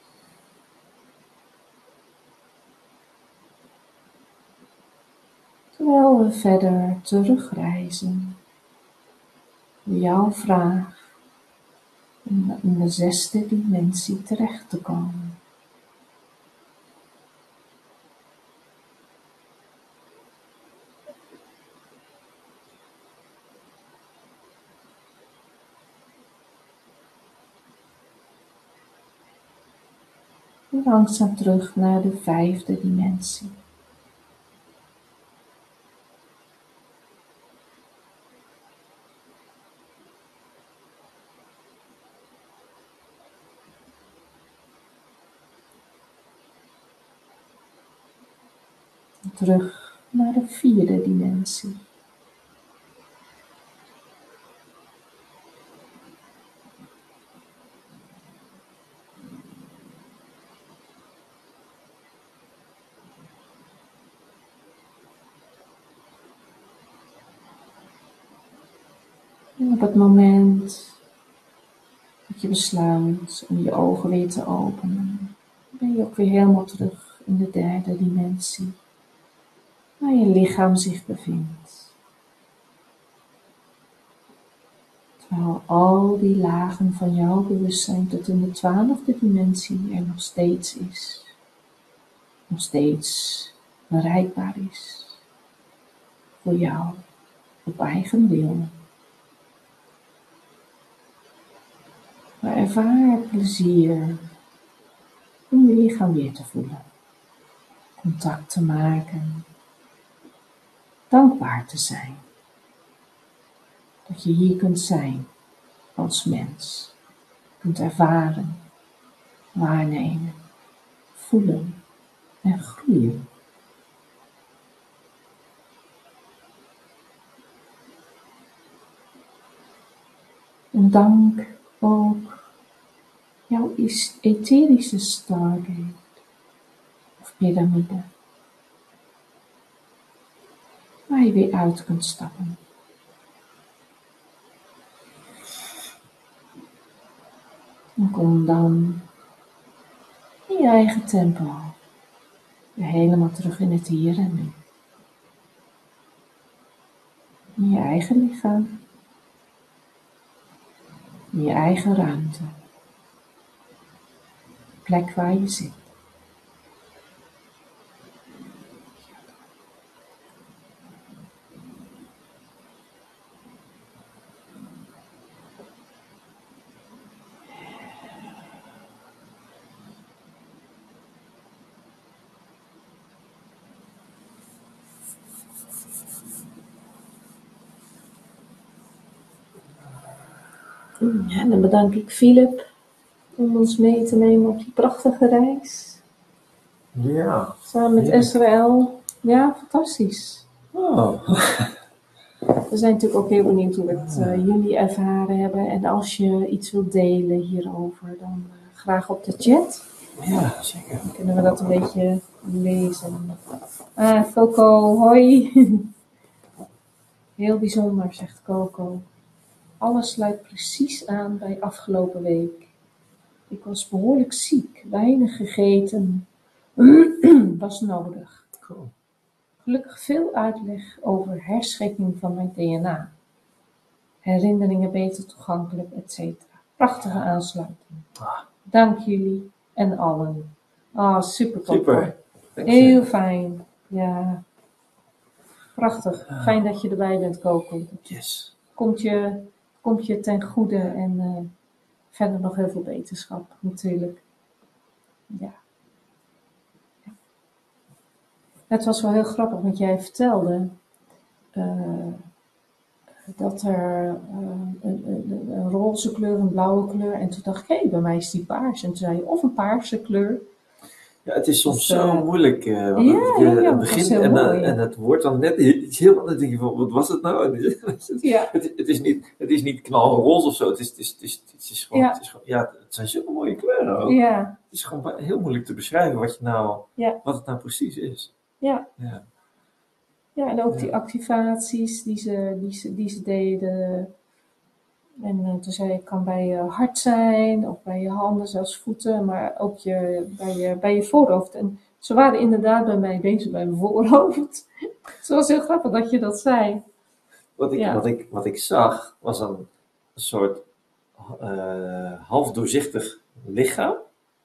Terwijl we verder terugreizen. Jouw vraag om in de 6e dimensie terecht te komen. En langzaam terug naar de 5e dimensie. Terug naar de 4e dimensie. En op het moment dat je besluit om je ogen weer te openen, ben je ook weer helemaal terug in de 3e dimensie, waar je lichaam zich bevindt. Terwijl al die lagen van jouw bewustzijn tot in de 12e dimensie er nog steeds is. Nog steeds bereikbaar is. Voor jou, op eigen wil. Maar ervaar plezier om je lichaam weer te voelen. Contact te maken. Dankbaar te zijn. Dat je hier kunt zijn als mens. Kunt ervaren, waarnemen, voelen en groeien. En dank ook jouw etherische stargate of piramide, waar je weer uit kunt stappen. En kom dan in je eigen tempo weer helemaal terug in het hier en nu. In je eigen lichaam. In je eigen ruimte. De plek waar je zit. Ja, en dan bedank ik Philip om ons mee te nemen op die prachtige reis. Ja. Samen met Israël. Ja, fantastisch. Oh. We zijn natuurlijk ook heel benieuwd hoe het jullie ervaren hebben. En als je iets wilt delen hierover, dan graag op de chat. Ja, zeker. Dan kunnen we dat een beetje lezen. Coco, hoi. Heel bijzonder, zegt Coco. Alles sluit precies aan bij afgelopen week. Ik was behoorlijk ziek, weinig gegeten. Was nodig. Cool. Gelukkig veel uitleg over herschikking van mijn DNA. Herinneringen beter toegankelijk, etc. Prachtige aansluiting. Dank jullie en allen. Super Coco. Super. Heel fijn. Ja. Prachtig. Fijn dat je erbij bent, Coco. Yes. Komt je ten goede en verder nog heel veel wetenschap natuurlijk. Ja. Het was wel heel grappig, want jij vertelde dat er een roze kleur, een blauwe kleur. En toen dacht ik, hé, bij mij is die paars. En toen zei je, of een paarse kleur. Ja, het is soms Dus, zo moeilijk, want ja, het dat was begint heel mooi. en het wordt dan net iets heel anders. Dan denk je van, wat was het nou? Ja, Het is niet knalroze of zo, het is gewoon, ja, het zijn zulke mooie kleuren ook. ja, Het is gewoon heel moeilijk te beschrijven ja, wat het nou precies is. ja. Ja, Ja, en ook ja. die activaties die ze deden. En toen zei ik, kan bij je hart zijn, of bij je handen, zelfs voeten, maar ook bij je voorhoofd. En ze waren inderdaad bij mij bezig bij mijn voorhoofd. Het was heel grappig dat je dat zei. Ja. Wat ik zag was een soort half doorzichtig lichaam.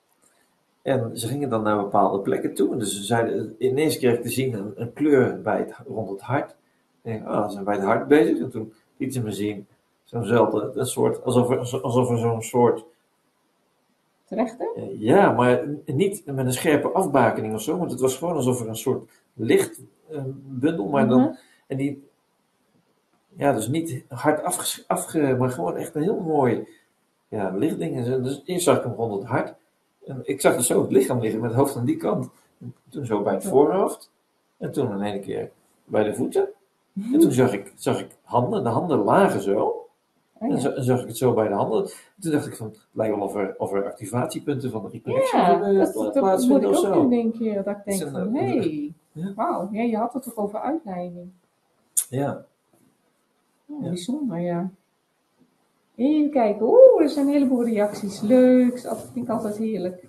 En ze gingen dan naar bepaalde plekken toe. Dus ze zeiden, ineens kreeg ik te zien een kleur rond het hart. En ik dacht, ze zijn bij het hart bezig. En toen liet ze me zien, zo'nzelfde, een soort, alsof er zo'n soort, Terecht, hè? ja, maar niet met een scherpe afbakening of zo. Want het was gewoon alsof er een soort lichtbundel, maar dan, en die, ja, dus niet hard maar gewoon echt een heel mooi, ja, lichtding. En dus eerst zag ik hem rond het hart. En ik zag dus zo het lichaam liggen met het hoofd aan die kant. En toen zo bij het voorhoofd. En toen in één keer bij de voeten. En toen zag ik handen. De handen lagen zo. Oh, En ja. zag ik het zo bij de handen. En toen dacht ik van, het lijkt wel of er activatiepunten van de reconnection Ja, kunnen dat moet plaatsvinden ik of ook zo. nu denken. Dat ik denk Het is van, hé, ja. wauw, ja, je had het toch over uitleiding. Ja. Oh, Ja. bijzonder, ja. Even kijken, oeh, er zijn een heleboel reacties. Leuk, dat vind ik altijd heerlijk.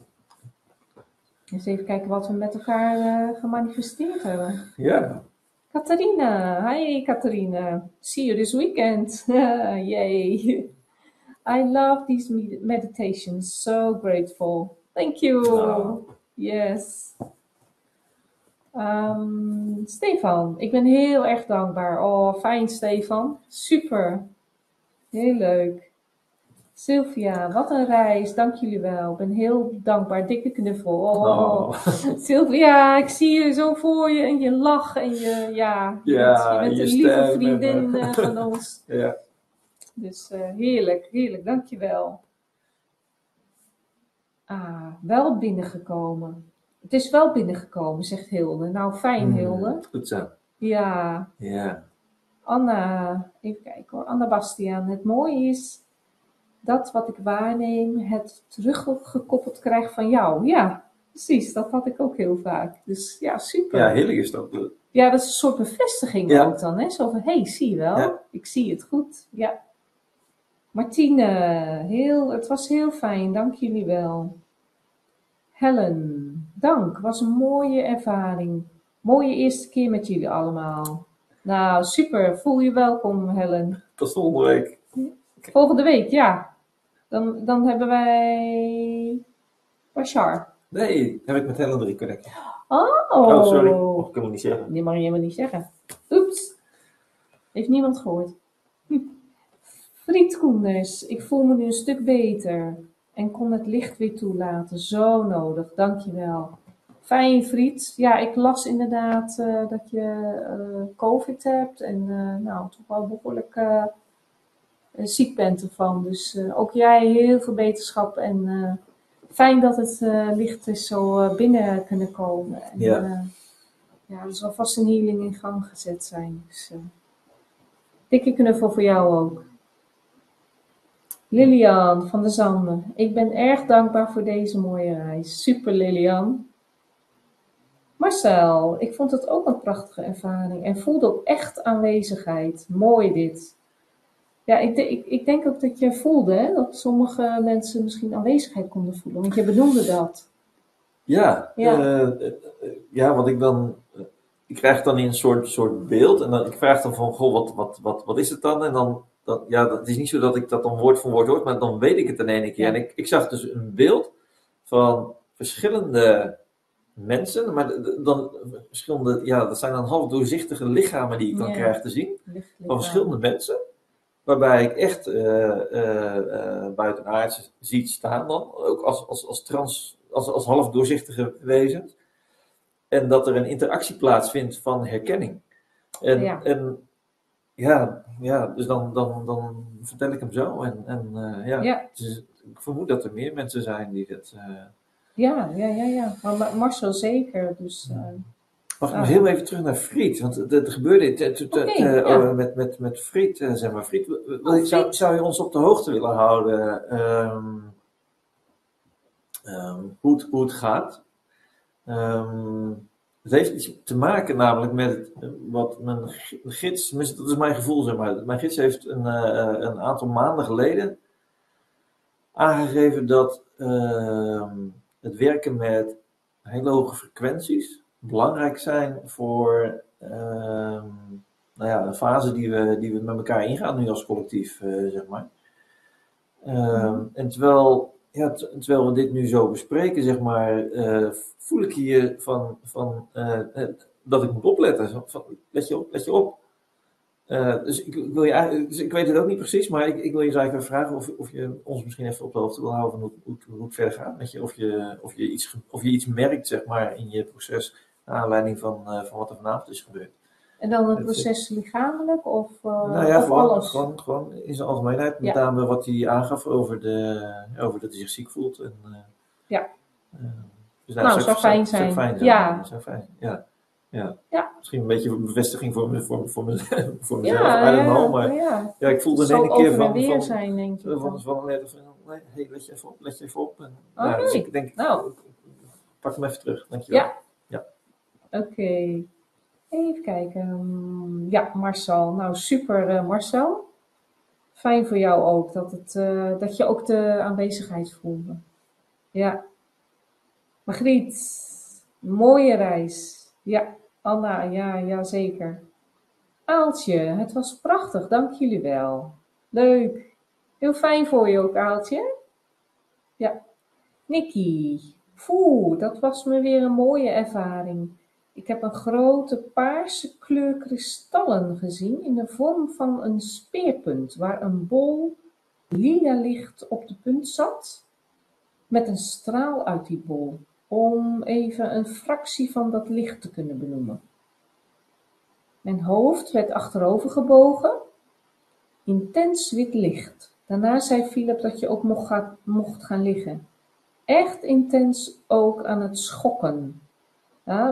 Eens even kijken wat we met elkaar gemanifesteerd hebben. Ja. Catharina, hi Catharina. See you this weekend. Yay. I love these meditations. So grateful. Thank you. Nou. Yes. Stefan, ik ben heel erg dankbaar. Oh, fijn Stefan. Super. Heel leuk. Sylvia, wat een reis. Dank jullie wel. Ik ben heel dankbaar. Dikke knuffel. Oh. Sylvia, ik zie je zo voor je en je lach en je bent je een lieve stem vriendin van ons. Ja. Dus heerlijk, heerlijk. Dank je wel. Wel binnengekomen. Het is wel binnengekomen, zegt Hilde. Nou, fijn Hilde. Goed zo. Ja. Ja. Anna, even kijken hoor. Anna Bastiaan. Het mooie is dat wat ik waarneem, het teruggekoppeld krijg van jou. Ja, precies. Dat had ik ook heel vaak. Dus ja, super. Ja, heerlijk is dat. Ja, dat is een soort bevestiging ook dan. Hè? Zo van, hé, zie je wel. Ja. Ik zie het goed. Ja. Martine, het was heel fijn. Dank jullie wel. Helen, dank. Was een mooie ervaring. Mooie eerste keer met jullie allemaal. Nou, super. Voel je welkom, Helen. Tot volgende week. Volgende week, ja. Dan hebben wij Bashar. Nee, heb ik met Helen 3 connecten. Oh, sorry. Mag ik hem niet zeggen. Die mag je helemaal niet zeggen. Oeps. Heeft niemand gehoord. Friet Koenders, ik voel me nu een stuk beter. En kon het licht weer toelaten. Zo nodig, dankjewel. Fijn, Friet. Ja, ik las inderdaad dat je COVID hebt. En nou, toch wel behoorlijk ziek bent ervan. Dus ook jij heel veel beterschap. En fijn dat het licht is zo binnen kunnen komen. En, Ja. er zal vast een healing in gang gezet zijn. Dus dikke knuffel voor jou ook. Lilian van der Zanden. Ik ben erg dankbaar voor deze mooie reis. Super Lilian. Marcel, ik vond het ook een prachtige ervaring en voelde ook echt aanwezigheid. Mooi dit. Ja, ik denk ook dat je voelde hè, dat sommige mensen misschien aanwezigheid konden voelen, want je benoemde dat. Ja, Ja. wat ik dan... Ik krijg dan in een soort beeld en dan, ik vraag dan van, goh, wat is het dan? En dan, het is niet zo dat ik dat dan woord voor woord hoor, maar dan weet ik het in één keer. Ja. En ik zag dus een beeld van verschillende mensen, maar dan verschillende, dat zijn dan half doorzichtige lichamen die ik dan krijg te zien. Van verschillende mensen, waarbij ik echt buitenaards zie staan dan, ook als half doorzichtige wezens. En dat er een interactie plaatsvindt van herkenning. En ja, dus dan vertel ik hem zo. Ja, Ja, dus ik vermoed dat er meer mensen zijn die dat... ja. Maar Marcel zeker. Dus, Wacht maar nou heel ja. even terug naar Friet. Want er gebeurde Oké, ja. met Friet, zeg maar. Friet, Oh, Friet. zou je ons op de hoogte willen houden hoe het gaat? Ehm, het heeft iets te maken namelijk met wat mijn gids, tenminste dat is mijn gevoel zeg maar. Mijn gids heeft een aantal maanden geleden aangegeven dat het werken met hele hoge frequenties belangrijk zijn voor nou ja, een fase die we met elkaar ingaan nu als collectief, zeg maar. En terwijl we dit nu zo bespreken, zeg maar, voel ik hier dat ik moet opletten. Let je op. Dus ik wil dus ik weet het ook niet precies, maar ik wil je dus eigenlijk vragen of je ons misschien even op de hoogte wil houden van hoe het verder gaat met je. Of je iets merkt, zeg maar, in je proces, naar aanleiding van wat er vanavond is gebeurd. En dan het proces lichamelijk Nou ja, of alles? gewoon in zijn algemeenheid. Met Ja, name wat hij aangaf over over dat hij zich ziek voelt. Ja. Uh, dus nou, Nou, zou fijn zou zijn. fijn zijn. Ja, Zou fijn, ja. Ja. ja. Misschien een beetje bevestiging voor mezelf, Ja, I don't know. ja, Maar ja. ja, ik Het voelde in zal één keer over en weer zijn, denk ik dan. net van, nee, hey, let je even op. En, Oké, dus ik denk, nou, ik pak hem even terug. Dankjewel. ja, Ja. oké. Even kijken. Ja, Marcel. Nou, super Marcel. Fijn voor jou ook, dat je ook de aanwezigheid voelde. Ja. Margriet, mooie reis. Ja, Anna, ja, zeker. Aaltje, het was prachtig, dank jullie wel. Leuk. Heel fijn voor je ook, Aaltje. Ja. Nikki, dat was me weer een mooie ervaring. Ik heb een grote paarse kleur kristallen gezien in de vorm van een speerpunt, waar een bol lila licht op de punt zat, met een straal uit die bol, om even een fractie van dat licht te kunnen benoemen. Mijn hoofd werd achterover gebogen, intens wit licht. Daarna zei Philip dat je ook mocht gaan liggen. Echt intens ook aan het schokken. Ja,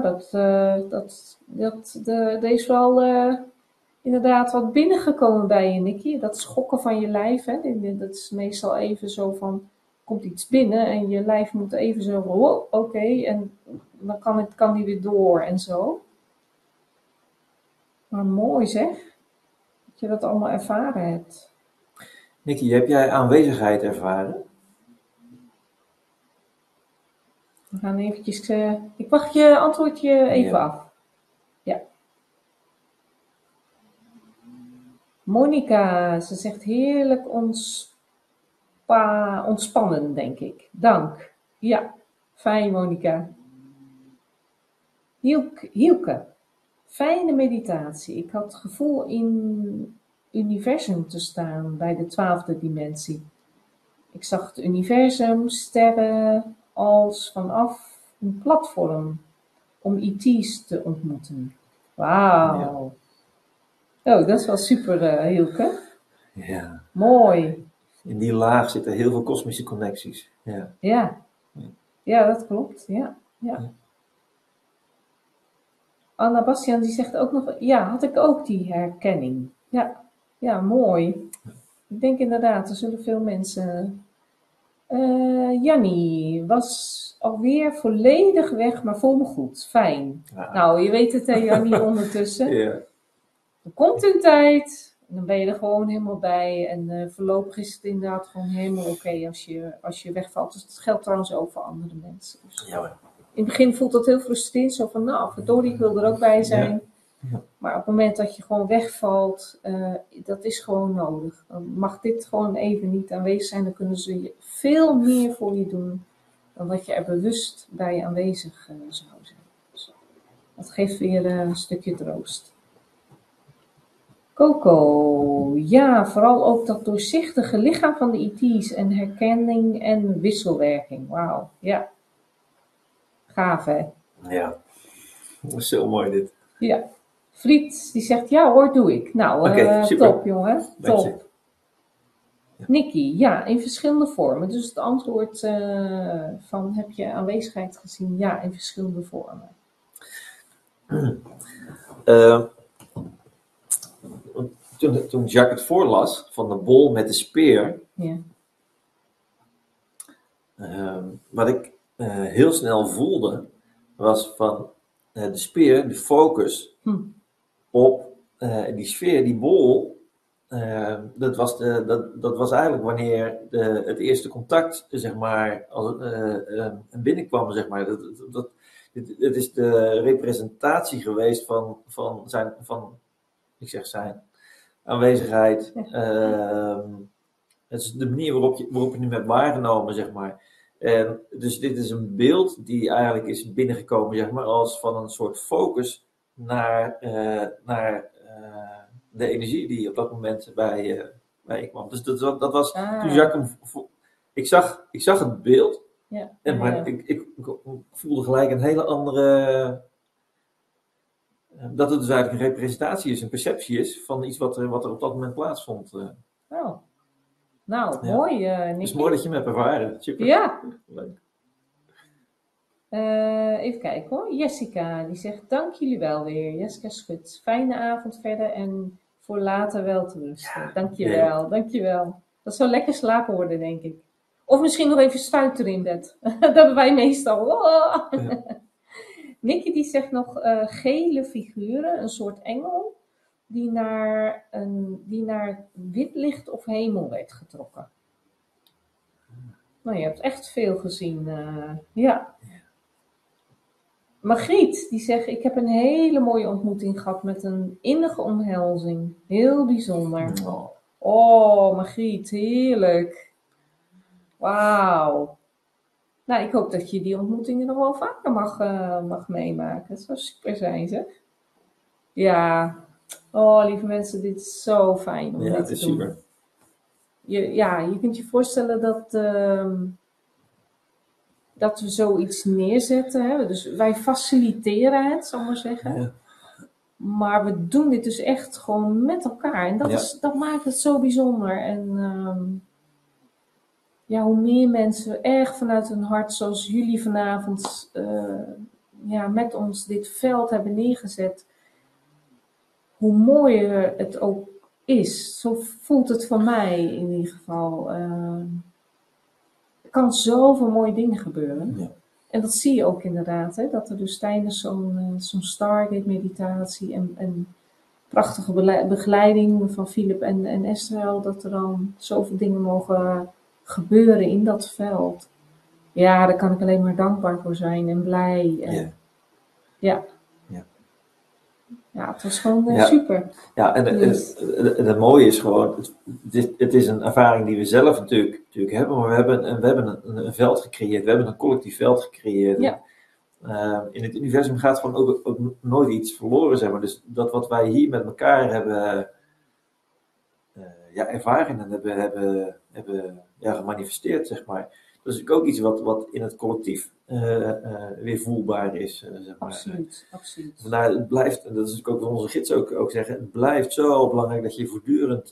er is wel inderdaad wat binnengekomen bij je, Nicky. Dat schokken van je lijf, hè, dat is meestal even zo van, komt iets binnen en je lijf moet even zo, wow, oké, en dan kan die weer door en zo. Maar mooi zeg, dat je dat allemaal ervaren hebt. Nicky, heb jij aanwezigheid ervaren? We gaan eventjes, ik wacht je antwoordje even Ja. af. Ja. Monica, ze zegt heerlijk ontspannen, denk ik. Dank. Ja, fijn Monica. Hielke, fijne meditatie. Ik had het gevoel in universum te staan bij de 12e dimensie. Ik zag het universum, sterren als vanaf een platform om ET's te ontmoeten. Wauw. Oh, dat is wel super, Hielke. Ja. Mooi. In die laag zitten heel veel kosmische connecties. Ja. Ja, dat klopt. Ja. Anna Bastiaan die zegt ook nog, ja, had ik ook die herkenning. Ja, mooi. Ik denk inderdaad, er zullen veel mensen... Jannie was alweer volledig weg, maar voel me goed. Fijn. Ja. Nou, je weet het hè, Jannie, ondertussen. Ja. Er komt een tijd, en dan ben je er gewoon helemaal bij. En voorlopig is het inderdaad gewoon helemaal oké als je wegvalt. Dus dat geldt trouwens ook voor andere mensen. Dus Ja, hoor. in het begin voelt dat heel frustrerend. Zo van, nou, verdorie, ik wil er ook bij zijn. Ja. Maar op het moment dat je gewoon wegvalt, dat is gewoon nodig. Dan mag dit gewoon even niet aanwezig zijn. Dan kunnen ze veel meer voor je doen dan dat je er bewust bij aanwezig zou zijn. Dus dat geeft weer een stukje troost. Coco, ja, vooral ook dat doorzichtige lichaam van de ET's en herkenning en wisselwerking. Wauw, ja. Gaaf hè? Ja. Dat is zo mooi dit. Ja. Friet, die zegt, ja hoor, doe ik. Nou, Oké, super. top jongen, Dank je. top. Nicky, ja, in verschillende vormen. Dus het antwoord van, heb je aanwezigheid gezien? Ja, in verschillende vormen. Toen Jacques het voorlas van de bol met de speer, Ja. wat ik heel snel voelde, was van de speer, de focus op die sfeer, die bol. Dat was eigenlijk wanneer het eerste contact, zeg maar, binnenkwam, zeg maar. Het is de representatie geweest van zijn aanwezigheid. Het is de manier waarop je hem hebt waargenomen, zeg maar. Dus dit is een beeld die eigenlijk is binnengekomen, zeg maar, als van een soort focus naar de energie die op dat moment bij je kwam. Dus dat was toen Jacques ik zag het beeld, maar ik voelde gelijk een hele andere, dat het dus eigenlijk een representatie is, een perceptie is van iets wat er op dat moment plaatsvond. Nou, mooi, Nicky. Het is mooi dat je me hebt ervaren. Super. Ja. Leuk. Even kijken hoor. Jessica, die zegt, dank jullie wel weer. Jessica Schut, fijne avond verder en voor later wel te rusten. Ja, dankjewel, dankjewel. Dat zou lekker slapen worden, denk ik. Of misschien nog even stuiteren in bed. Dat hebben wij meestal. Oh. Ja. Nicky die zegt nog gele figuren, een soort engel, die naar wit licht of hemel werd getrokken. Nou, je hebt echt veel gezien. Ja. Margriet, die zegt, ik heb een hele mooie ontmoeting gehad met een innige omhelzing. Heel bijzonder. Oh, Margriet, heerlijk. Wauw. Nou, ik hoop dat je die ontmoetingen nog wel vaker mag meemaken. Het zou super zijn, zeg. Ja. Oh, lieve mensen, dit is zo fijn om dit te doen. Ja, het is super. Je kunt je voorstellen dat we zoiets neerzetten. Hè? Dus wij faciliteren het, zal ik maar zeggen. Ja. Maar we doen dit dus echt gewoon met elkaar. En dat maakt het zo bijzonder. En hoe meer mensen echt vanuit hun hart, zoals jullie vanavond, met ons dit veld hebben neergezet, hoe mooier het ook is. Zo voelt het voor mij in ieder geval. Er kan zoveel mooie dingen gebeuren. Ja. En dat zie je ook inderdaad. Hè, dat er dus tijdens zo'n Stargate meditatie en prachtige begeleiding van Philip en Esther, dat er dan zoveel dingen mogen gebeuren in dat veld. Ja, daar kan ik alleen maar dankbaar voor zijn en blij. Ja, het was gewoon super. Ja, en het mooie is gewoon, het is een ervaring die we zelf natuurlijk hebben, maar we hebben een veld gecreëerd, we hebben een collectief veld gecreëerd. Ja. In het universum gaat gewoon ook nooit iets verloren, zeg maar. Dus dat wat wij hier met elkaar hebben ervaren en hebben gemanifesteerd, zeg maar. Dat is ook iets wat in het collectief weer voelbaar is. Zeg maar. Absoluut. Vandaar, het blijft, en dat is ook wat onze gids ook zeggen, het blijft zo belangrijk dat je voortdurend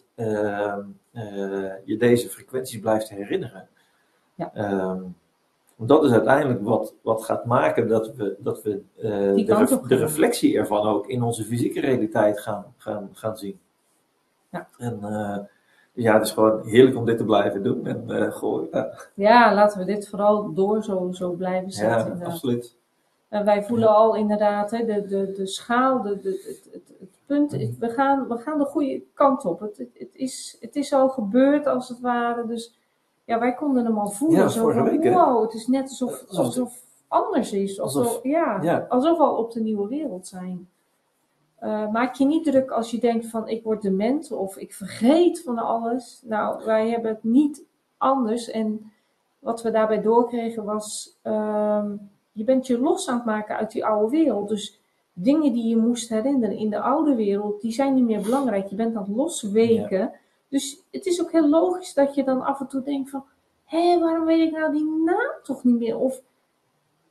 je deze frequenties blijft herinneren. Ja. Dat is uiteindelijk wat gaat maken dat we de reflectie ervan ook in onze fysieke realiteit gaan zien. Ja. En het is gewoon heerlijk om dit te blijven doen. En, Ja, laten we dit vooral door zo blijven zetten. Ja, absoluut. En wij voelen al inderdaad de schaal, het punt. We gaan de goede kant op. Het is al gebeurd als het ware. Dus ja, wij konden hem al voelen. Ja, vorige week. Wow, het is net alsof anders is. Alsof we al op de nieuwe wereld zijn. Maak je niet druk als je denkt van ik word dement of ik vergeet van alles. Nou, wij hebben het niet anders. En wat we daarbij doorkregen was, je bent je los aan het maken uit die oude wereld. Dus dingen die je moest herinneren in de oude wereld, die zijn niet meer belangrijk. Je bent aan het losweken. Ja. Dus het is ook heel logisch dat je dan af en toe denkt van, waarom weet ik nou die naam toch niet meer? Of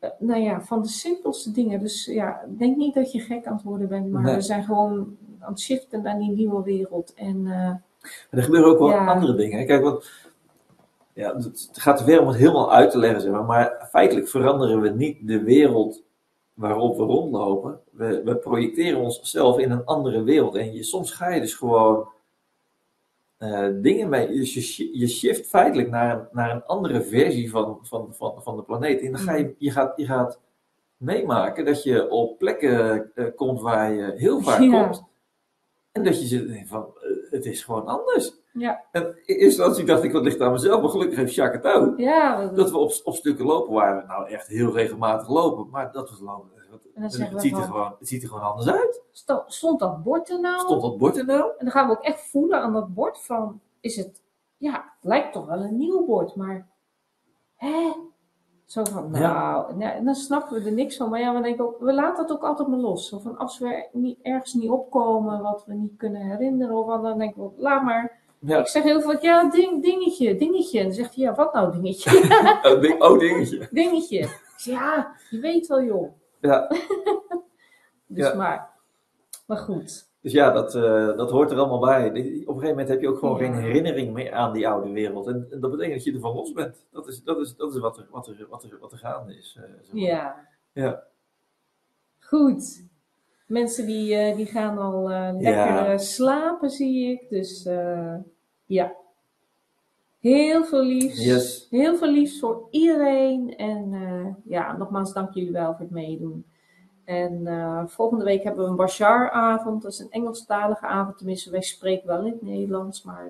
nou ja, van de simpelste dingen. Dus ja, denk niet dat je gek aan het worden bent, maar Nee. we zijn gewoon aan het shiften naar die nieuwe wereld. En Maar er gebeuren ook wel Ja. andere dingen. Hè. Kijk, want ja, het gaat te ver om het helemaal uit te leggen, zeg maar feitelijk veranderen we niet de wereld waarop we rondlopen. We projecteren onszelf in een andere wereld. En soms ga je dus gewoon dingen mee. Dus je shift feitelijk naar een andere versie van de planeet. En dan ga je gaat meemaken dat je op plekken komt waar je heel vaak Ja. komt. En dat je zit van, het is gewoon anders. ja, En in eerste instantie dacht ik, wat ligt aan mezelf? Maar gelukkig heeft Jacques het ook. ja, Dat we op stukken lopen waar we nou echt heel regelmatig lopen. Maar dat was lopen. En dan zeggen Het we van, ziet er gewoon anders uit. stond dat bord er nou? Stond dat bord er nou? En dan gaan we ook echt voelen aan dat bord van, is het, ja, het lijkt toch wel een nieuw bord, maar, hè? Zo van, nou, nee, dan snappen we er niks van. Maar ja, we denken ook, we laten het ook altijd maar los. Zo van, als we ergens niet opkomen, wat we niet kunnen herinneren, of wat, dan denken we, laat maar. Ja. Ik zeg heel vaak, ja, dingetje. En dan zegt hij, ja, wat nou dingetje? Dingetje. Dingetje. Ik zeg, ja, je weet wel, joh. Ja. Dus Ja. maar goed. Dus ja, dat hoort er allemaal bij. Op een gegeven moment heb je ook gewoon Ja. geen herinnering meer aan die oude wereld. En dat betekent dat je ervan los bent. Dat is wat er gaande is. Zeg maar. Ja. Ja. Goed. Mensen die gaan al lekker slapen, zie ik. Dus ja. Heel veel liefs. Yes. Heel veel liefs voor iedereen. En ja, nogmaals dank jullie wel voor het meedoen. En volgende week hebben we een Bashar-avond. Dat is een Engelstalige avond. Tenminste, wij spreken wel in het Nederlands. Maar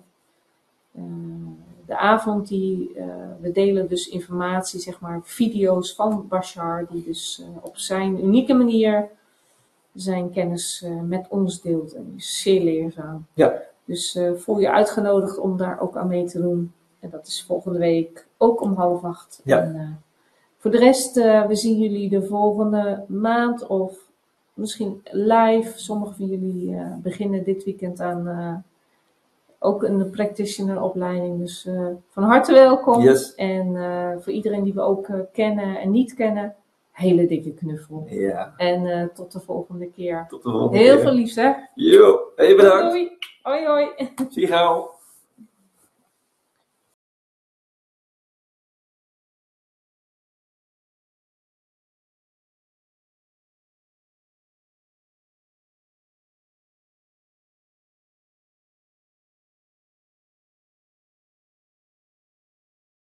de avond we delen dus informatie, zeg maar, video's van Bashar. Die dus op zijn unieke manier zijn kennis met ons deelt. En die is zeer leerzaam. Ja. Dus voel je uitgenodigd om daar ook aan mee te doen. En dat is volgende week ook om 7:30. Ja. En, voor de rest, we zien jullie de volgende maand of misschien live. Sommigen van jullie beginnen dit weekend aan ook een practitioner opleiding. Dus van harte welkom. Yes. En voor iedereen die we ook kennen en niet kennen, hele dikke knuffel. Ja. En tot de volgende keer. Tot de volgende Heel keer. veel liefs, hè? Yo, hey, bedankt. Doei. Hoi, hoi. Zie je gauw.